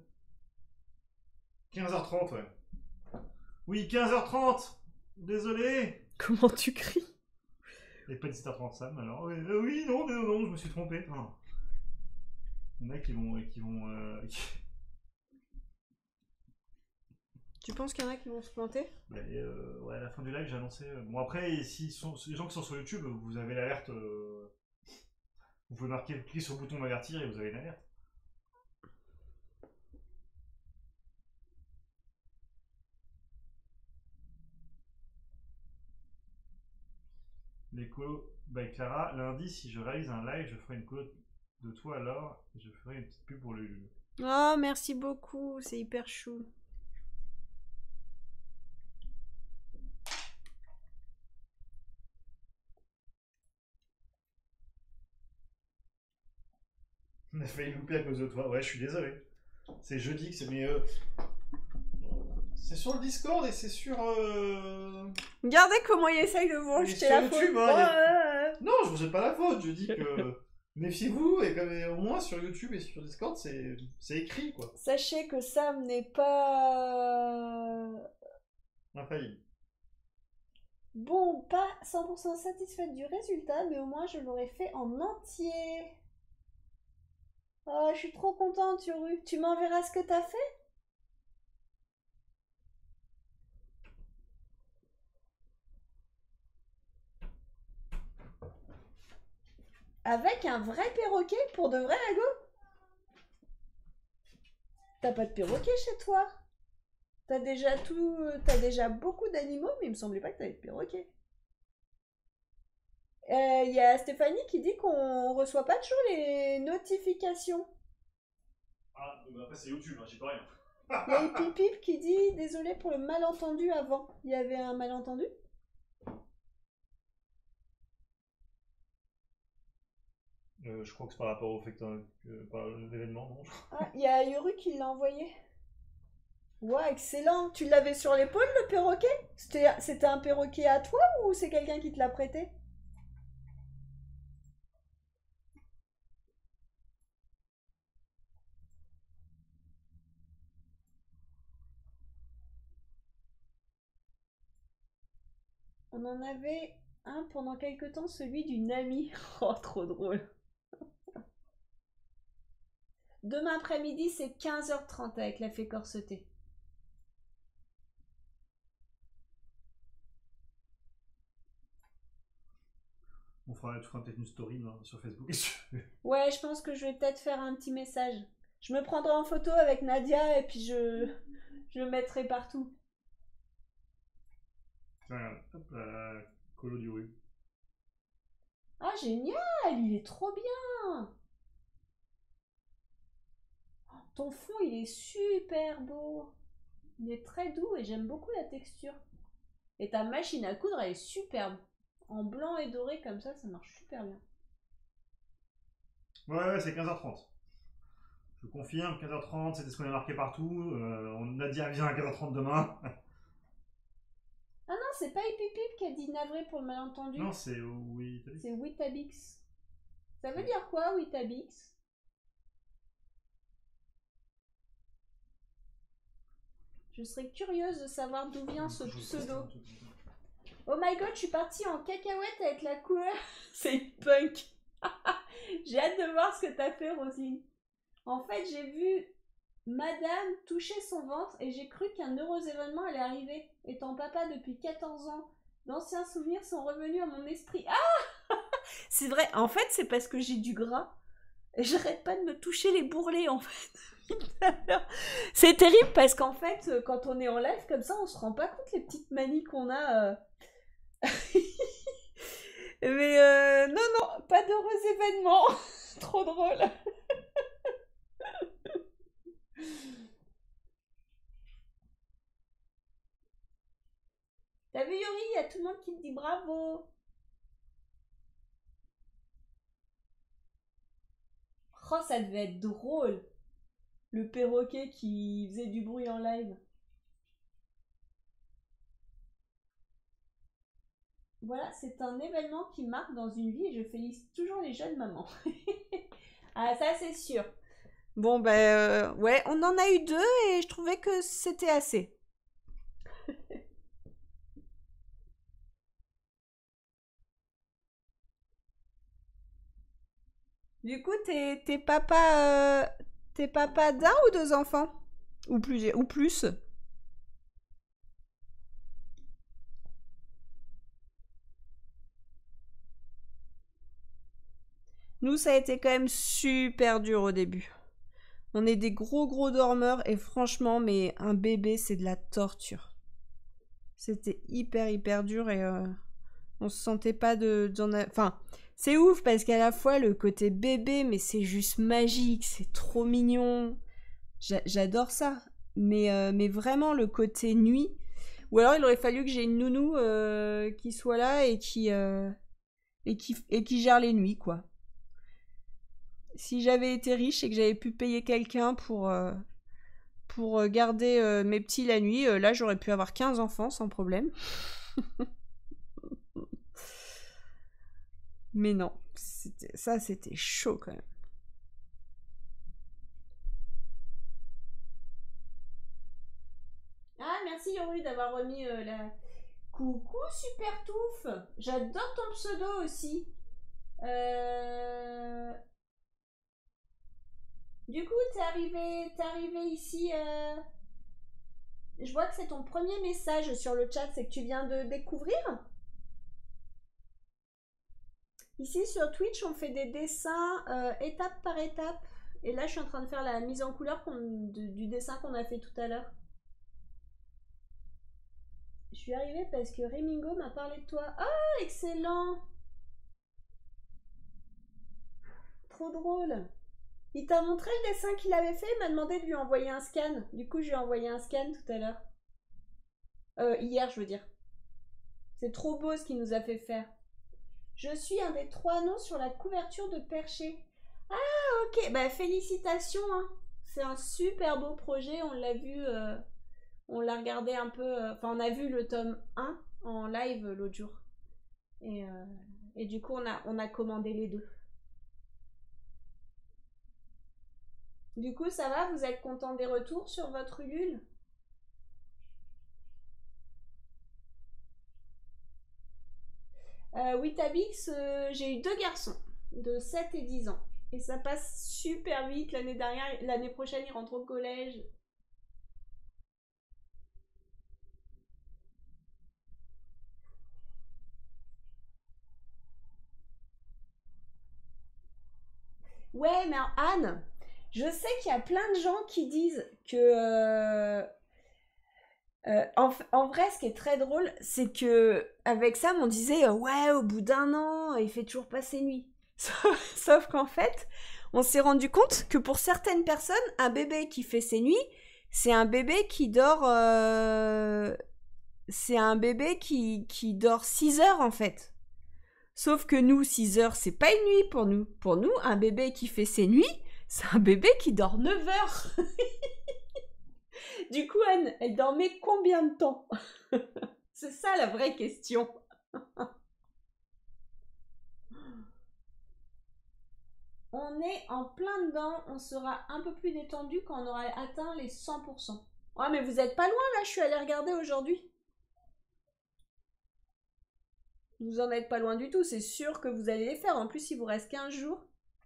quinze heures trente, ouais. Oui, quinze heures trente! Désolé! Comment tu cries? Et pas dix-sept heures trente, Sam, alors. Oui, euh, oui, non, non, non, je me suis trompé. Oh. Il y en a qui vont. Qui vont euh, qui- Tu penses qu'il y en a qui vont se planter? Mais, euh, ouais, à la fin du live, j'ai annoncé. euh, Bon, après, si sont, les gens qui sont sur YouTube, vous avez l'alerte. euh, Vous pouvez marquer, cliquer sur le bouton m'avertir et vous avez une alerte. Les colos by Clara. Lundi, si je réalise un live, je ferai une colo de toi alors. Et je ferai une petite pub pour le Lulu. Oh, merci beaucoup, c'est hyper chou. On a failli louper à cause de toi. Ouais, je suis désolé. C'est jeudi que c'est mieux. C'est sur le Discord et c'est sur. Euh... Regardez comment il essaye de vous Il est rejeter sur la YouTube, faute. hein, il y a- Ouais, ouais, ouais. Non, je vous jette pas la faute. Je dis que méfiez-vous et comme au moins sur YouTube et sur Discord, c'est c'est écrit quoi. Sachez que Sam n'est pas... Infaillible. Bon, pas cent pour cent satisfaite du résultat, mais au moins je l'aurais fait en entier. Oh, je suis trop contente, Yoru. Tu m'enverras ce que t'as fait? Avec un vrai perroquet pour de vrai, Ago? T'as pas de perroquet chez toi? T'as déjà tout... T'as déjà beaucoup d'animaux, mais il me semblait pas que t'avais de perroquet. Il y a Stéphanie qui dit qu'on reçoit pas toujours les notifications. Ah, bah après c'est YouTube, hein, j'y peux rien. Il y a Ipipip qui dit désolé pour le malentendu avant. Il y avait un malentendu? Euh, je crois que c'est par rapport au fait que euh, par l'événement, non? Ah, il y a Yoru qui l'a envoyé. Ouais, excellent. Tu l'avais sur l'épaule le perroquet? C'était c'était un perroquet à toi ou c'est quelqu'un qui te l'a prêté? On en avait un pendant quelque temps, celui d'une amie. Oh, trop drôle. Demain après-midi, c'est quinze heures trente avec la fée corsetée. On fera, tu feras peut-être une story non, sur Facebook. Ouais, je pense que je vais peut-être faire un petit message. Je me prendrai en photo avec Nadia et puis je, je le mettrai partout. Regarde, hop là, colo du rue. Ah, génial, il est trop bien. Ton fond, il est super beau. Il est très doux et j'aime beaucoup la texture. Et ta machine à coudre, elle est superbe. En blanc et doré comme ça, ça marche super bien. Ouais, ouais, c'est quinze heures trente. Je confirme, quinze heures trente, c'était ce qu'on a marqué partout. Euh, on a dit vient à quinze heures trente demain. Ah non, c'est pas Ipipip qui a dit navré pour le malentendu. Non, c'est oui. C'est Witabix. Ça veut dire quoi, Witabix? Je serais curieuse de savoir d'où vient ce pseudo. Oh my god, je suis partie en cacahuète avec la couleur. C'est une punk. J'ai hâte de voir ce que t'as fait, Roselyne. En fait, j'ai vu madame toucher son ventre et j'ai cru qu'un heureux événement allait arriver. Étant papa depuis quatorze ans, d'anciens souvenirs sont revenus à mon esprit. Ah! C'est vrai, en fait, c'est parce que j'ai du gras. Et j'arrête pas de me toucher les bourrelets, en fait. C'est terrible parce qu'en fait, quand on est en live comme ça, on se rend pas compte les petites manies qu'on a. Euh... Mais euh, non, non, pas d'heureux événements. Trop drôle. T'as vu Yuri, il y a tout le monde qui te dit bravo. Oh, ça devait être drôle. Le perroquet qui faisait du bruit en live. Voilà, c'est un événement qui marque dans une vie et je félicite toujours les jeunes mamans. Ah, ça c'est sûr. Bon, ben, euh, ouais, on en a eu deux et je trouvais que c'était assez. Du coup, t'es, t'es papa, euh, t'es papa d'un ou deux enfants? Ou plus, ou plus? Nous, ça a été quand même super dur au début. On est des gros gros dormeurs et franchement, mais un bébé, c'est de la torture. C'était hyper hyper dur et euh, On se sentait pas de... d'en a- Enfin, c'est ouf parce qu'à la fois le côté bébé, mais c'est juste magique, c'est trop mignon. J'a- J'adore ça. Mais, euh, mais vraiment le côté nuit. Ou alors il aurait fallu que j'ai une nounou euh, qui soit là et qui, euh, et qui, et qui gère les nuits, quoi. Si j'avais été riche et que j'avais pu payer quelqu'un pour, euh, pour euh, garder euh, mes petits la nuit, euh, là j'aurais pu avoir quinze enfants sans problème. Mais non, c'était- ça c'était chaud quand même. Ah, merci Yoru d'avoir remis euh, la... Coucou Super Touffe. J'adore ton pseudo aussi. Euh... Du coup, t'es arrivé, t'es arrivé ici. euh, Je vois que c'est ton premier message sur le chat, c'est que tu viens de découvrir. Ici sur Twitch, on fait des dessins euh, étape par étape. Et là, je suis en train de faire la mise en couleur qu'on- de- du dessin qu'on a fait tout à l'heure. Je suis arrivée parce que Remingo m'a parlé de toi. Ah, excellent! Trop drôle. Il t'a montré le dessin qu'il avait fait, il m'a demandé de lui envoyer un scan. Du coup, je lui ai envoyé un scan tout à l'heure. Euh, hier, je veux dire. C'est trop beau ce qu'il nous a fait faire. Je suis un des trois noms sur la couverture de Perché. Ah, ok. Bah, félicitations. Hein. C'est un super beau projet. On l'a vu, euh, on l'a regardé un peu. euh, Enfin, on a vu le tome un en live euh, l'autre jour. Et, euh, et du coup, on a, on a commandé les deux. Du coup, ça va? Vous êtes content des retours sur votre Ulule? Euh, oui, Tabix, euh, j'ai eu deux garçons de sept et dix ans. Et ça passe super vite. L'année dernière, l'année prochaine, ils rentrent au collège. Ouais, mais Anne, je sais qu'il y a plein de gens qui disent que... euh, euh, en, en vrai, ce qui est très drôle, c'est que avec Sam, on disait euh, ouais, au bout d'un an, il fait toujours pas ses nuits. Sauf, sauf qu'en fait, on s'est rendu compte que pour certaines personnes, un bébé qui fait ses nuits, c'est un bébé qui dort. euh, C'est un bébé qui, qui dort six heures en fait. Sauf que nous, six heures, c'est pas une nuit pour nous. Pour nous, un bébé qui fait ses nuits, c'est un bébé qui dort neuf heures. Du coup, Anne, elle dormait combien de temps? C'est ça la vraie question. On est en plein dedans, on sera un peu plus détendu quand on aura atteint les cent pour cent. Ouais, mais vous êtes pas loin là, je suis allée regarder aujourd'hui. Vous en êtes pas loin du tout, c'est sûr que vous allez les faire. En plus, il vous reste quinze jours.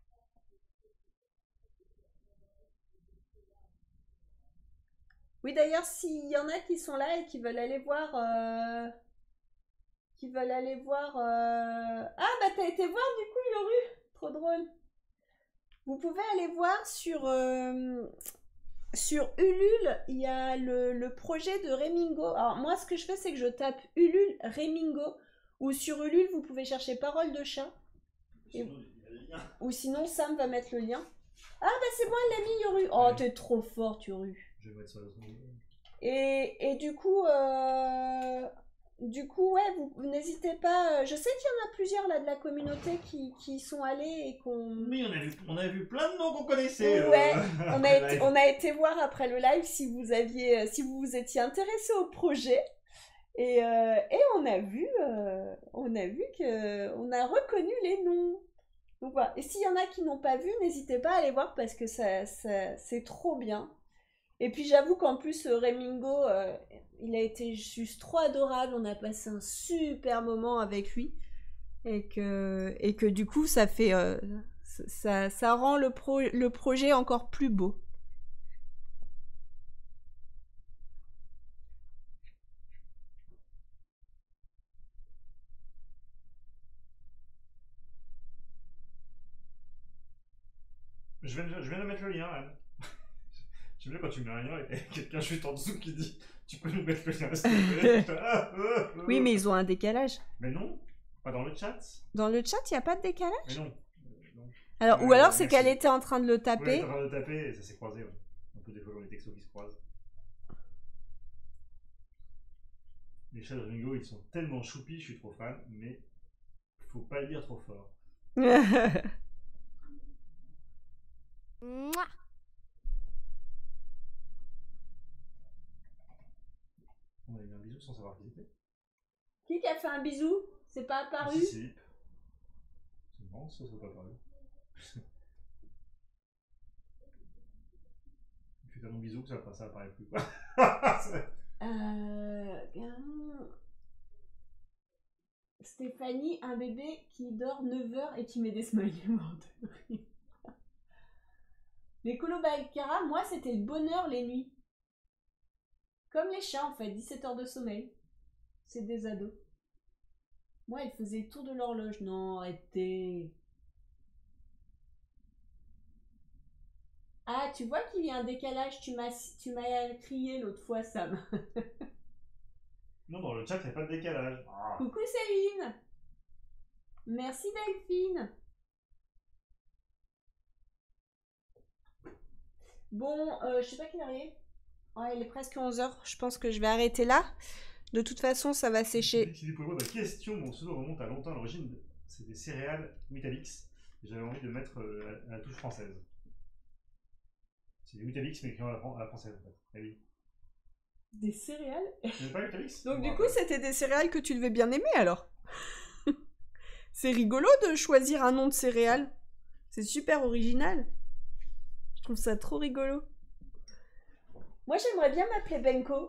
Oui, d'ailleurs, s'il y en a qui sont là et qui veulent aller voir... euh, qui veulent aller voir... euh, Ah, bah t'as été voir du coup, Yoru. Trop drôle. Vous pouvez aller voir sur... euh, Sur Ulule, il y a le, le projet de Remingo. Alors moi, ce que je fais, c'est que je tape Ulule Remingo. Ou sur Ulule, vous pouvez chercher Parole de chat. Et- Sinon, il y a le lien. Ou sinon, Sam va mettre le lien. Ah bah c'est bon, elle l'a mis, Yoru. Oh, Ouais. t'es trop fort, Yoru. Je vais mettre ça dans Et, et du coup, euh, du coup, ouais, vous, vous n'hésitez pas. euh, Je sais qu'il y en a plusieurs là de la communauté qui, qui y sont allés et qu'on... Mais on a, vu, on a vu plein de noms qu'on connaissait. euh, Ouais, on a, après été, live. on a été voir après le live si vous aviez, euh, si vous vous étiez intéressé au projet. Et, euh, et on a vu, euh, on a vu que, on a reconnu les noms. Donc voilà. Et s'il y en a qui n'ont pas vu, n'hésitez pas à aller voir parce que ça, ça- c'est trop bien. Et puis j'avoue qu'en plus, euh, Remingo, euh, il a été juste trop adorable. On a passé un super moment avec lui. Et que, et que du coup, ça fait, euh, ça, ça rend le, pro, le projet encore plus beau. Je viens, de, je viens de mettre le lien, Anne. J'aime bien quand tu mets un lien et quelqu'un juste en dessous qui dit tu peux nous mettre le lien. s'il te plaît. Ah, ah, ah. Oui, mais ils ont un décalage. Mais non. Pas dans le chat? Dans le chat, il n'y a pas de décalage? Mais non. Euh, non. Alors, Ouais, ou alors, ouais, c'est merci. qu'elle était en train de le Ouais, taper. t'es en train de taper et ça s'est croisé. Ouais. Un peu des fois dans les textos qui se croisent. Les chats de Ringo, ils sont tellement choupis, je suis trop fan, mais faut pas le dire trop fort. Mouah. On a eu un bisou sans savoir qui c'était. Qui qui a fait un bisou? C'est pas apparu? Si, si. C'est marrant, ça, ça soit pas apparu. Il fait tellement bisous que ça, ça apparaît plus. Quoi. Euh... Stéphanie, un bébé qui dort neuf heures et qui met des smileys morts de rire. Les Colobaïkara, moi, c'était le bonheur les nuits. Comme les chats, en fait, dix-sept heures de sommeil. C'est des ados. Moi, ils faisaient le tour de l'horloge. Non, arrêtez. Ah, tu vois qu'il y a un décalage. Tu m'as tu m'as crié l'autre fois, Sam. Non, dans le chat, il n'y a pas de décalage. Ah. Coucou Céline. Merci Delphine. Bon, euh, je sais pas quelle heure il est. Ouais, il est presque onze heures. Je pense que je vais arrêter là. De toute façon, ça va sécher. Si vous pouvez voir ma question, mon pseudo remonte à longtemps à l'origine. C'est des céréales Weetabix. J'avais envie de mettre euh, à la touche française. C'est des Weetabix, mais écrit à la, à la française, en fait. Ah oui. Des céréales? Tu n'avais pas Weetabix? Donc Bon, du coup, après. c'était des céréales que tu devais bien aimer alors. C'est rigolo de choisir un nom de céréales. C'est super original. Je trouve ça trop rigolo. Moi, j'aimerais bien m'appeler Benko.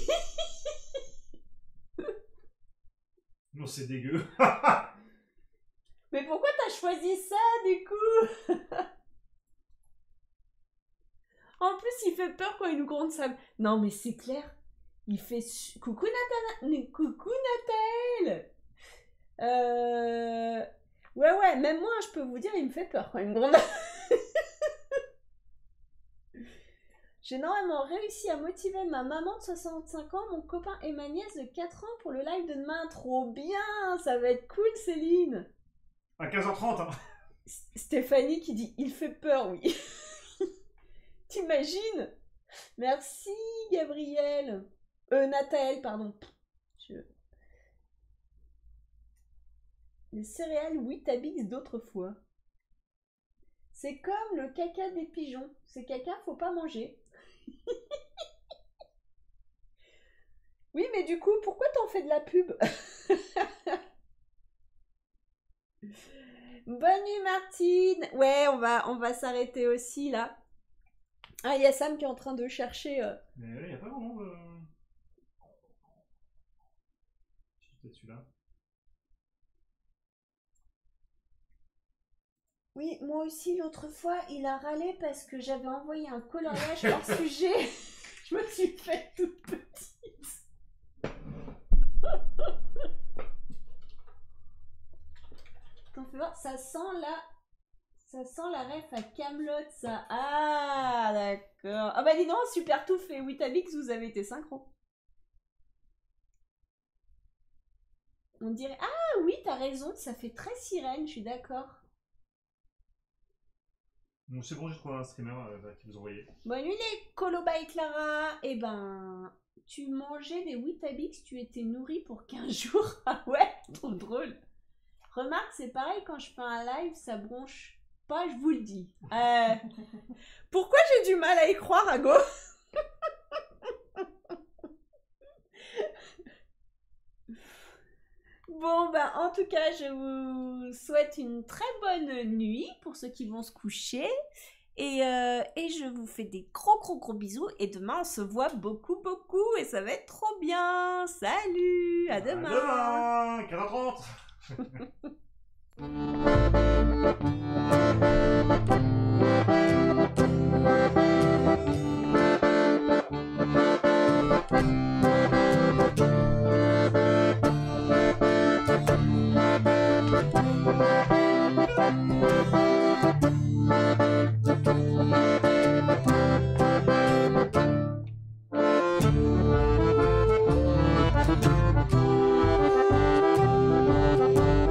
Non, c'est dégueu. Mais pourquoi t'as choisi ça, du coup? En plus, il fait peur quand il nous gronde ça. Non, mais c'est clair. Il fait... su- Coucou Nathan... Coucou Nathanaël. Euh... Ouais, ouais, même moi, je peux vous dire, il me fait peur quand il me gronde. J'ai normalement réussi à motiver ma maman de soixante-cinq ans, mon copain et ma nièce de quatre ans pour le live de demain. Trop bien, ça va être cool, Céline. À quinze heures trente, hein. S- Stéphanie qui dit, il fait peur, oui. T'imagines? Merci, Gabriel. Euh, Nathaël, pardon. Je... Les céréales Weetabix d'autrefois. C'est comme le caca des pigeons. C'est caca, faut pas manger. Oui, mais du coup, pourquoi t'en fais de la pub? Bonne nuit, Martine. Ouais, on va, on va s'arrêter aussi, là. Ah, il y a Sam qui est en train de chercher... euh, Mais là, il n'y a pas vraiment de... C'est peut-être celui-là. Oui, moi aussi, l'autre fois, il a râlé parce que j'avais envoyé un coloriage hors sujet. Je me suis faite toute petite. T'en fais voir, ça sent la... Ça sent la ref à Kaamelott, ça. Ah, d'accord. Ah bah dis donc, super tout fait. Weetabix, vous avez été synchro. On dirait... Ah oui, t'as raison, ça fait très sirène, je suis d'accord. Bon, c'est bon, j'ai trouvé un streamer euh, qui vous envoyait. Bonne nuit les Coloba et Clara. Eh ben, tu mangeais des Weetabix, tu étais nourri pour quinze jours. Ah ouais, trop drôle. Remarque, c'est pareil quand je fais un live, ça bronche pas, je vous le dis. Euh, pourquoi j'ai du mal à y croire, Ago? Bon, ben, en tout cas, je vous souhaite une très bonne nuit pour ceux qui vont se coucher. Et, euh, et je vous fais des gros, gros, gros bisous. Et demain, on se voit beaucoup, beaucoup. Et ça va être trop bien. Salut, à demain. À demain, quinze heures trente.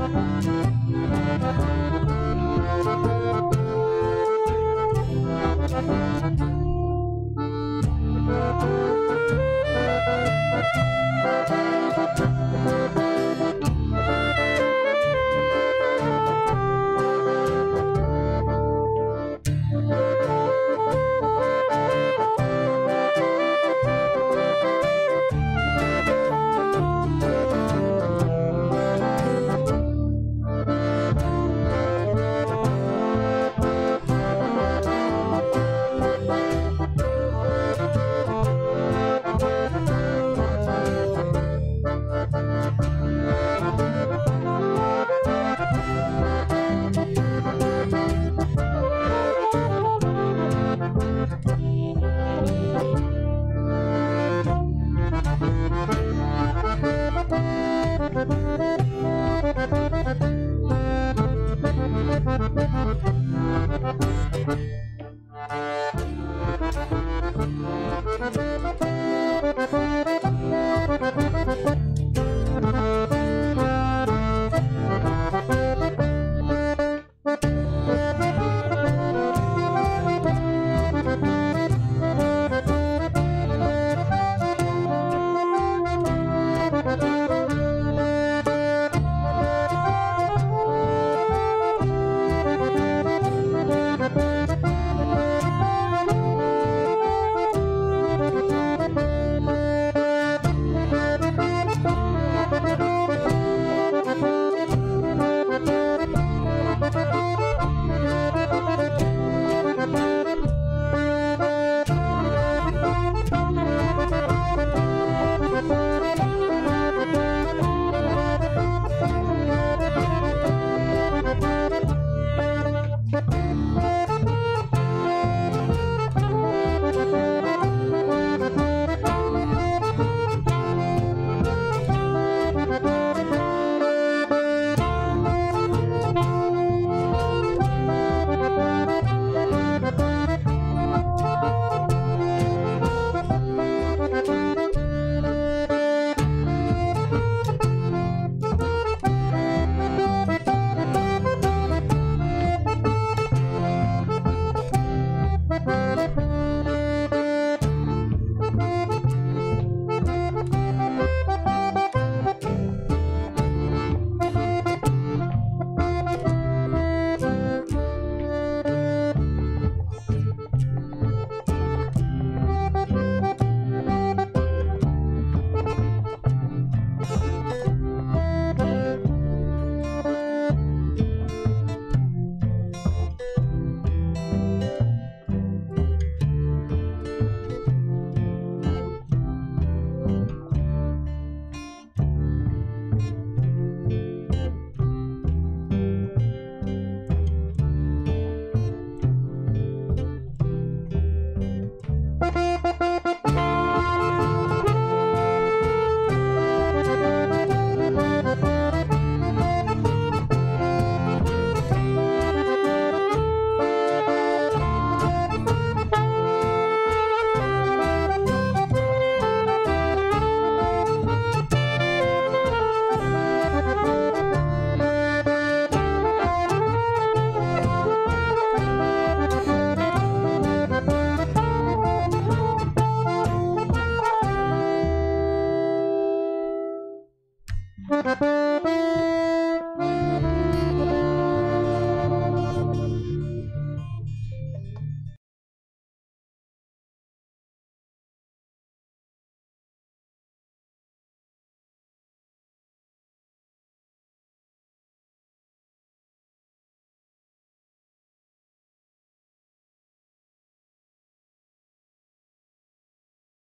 Thank you.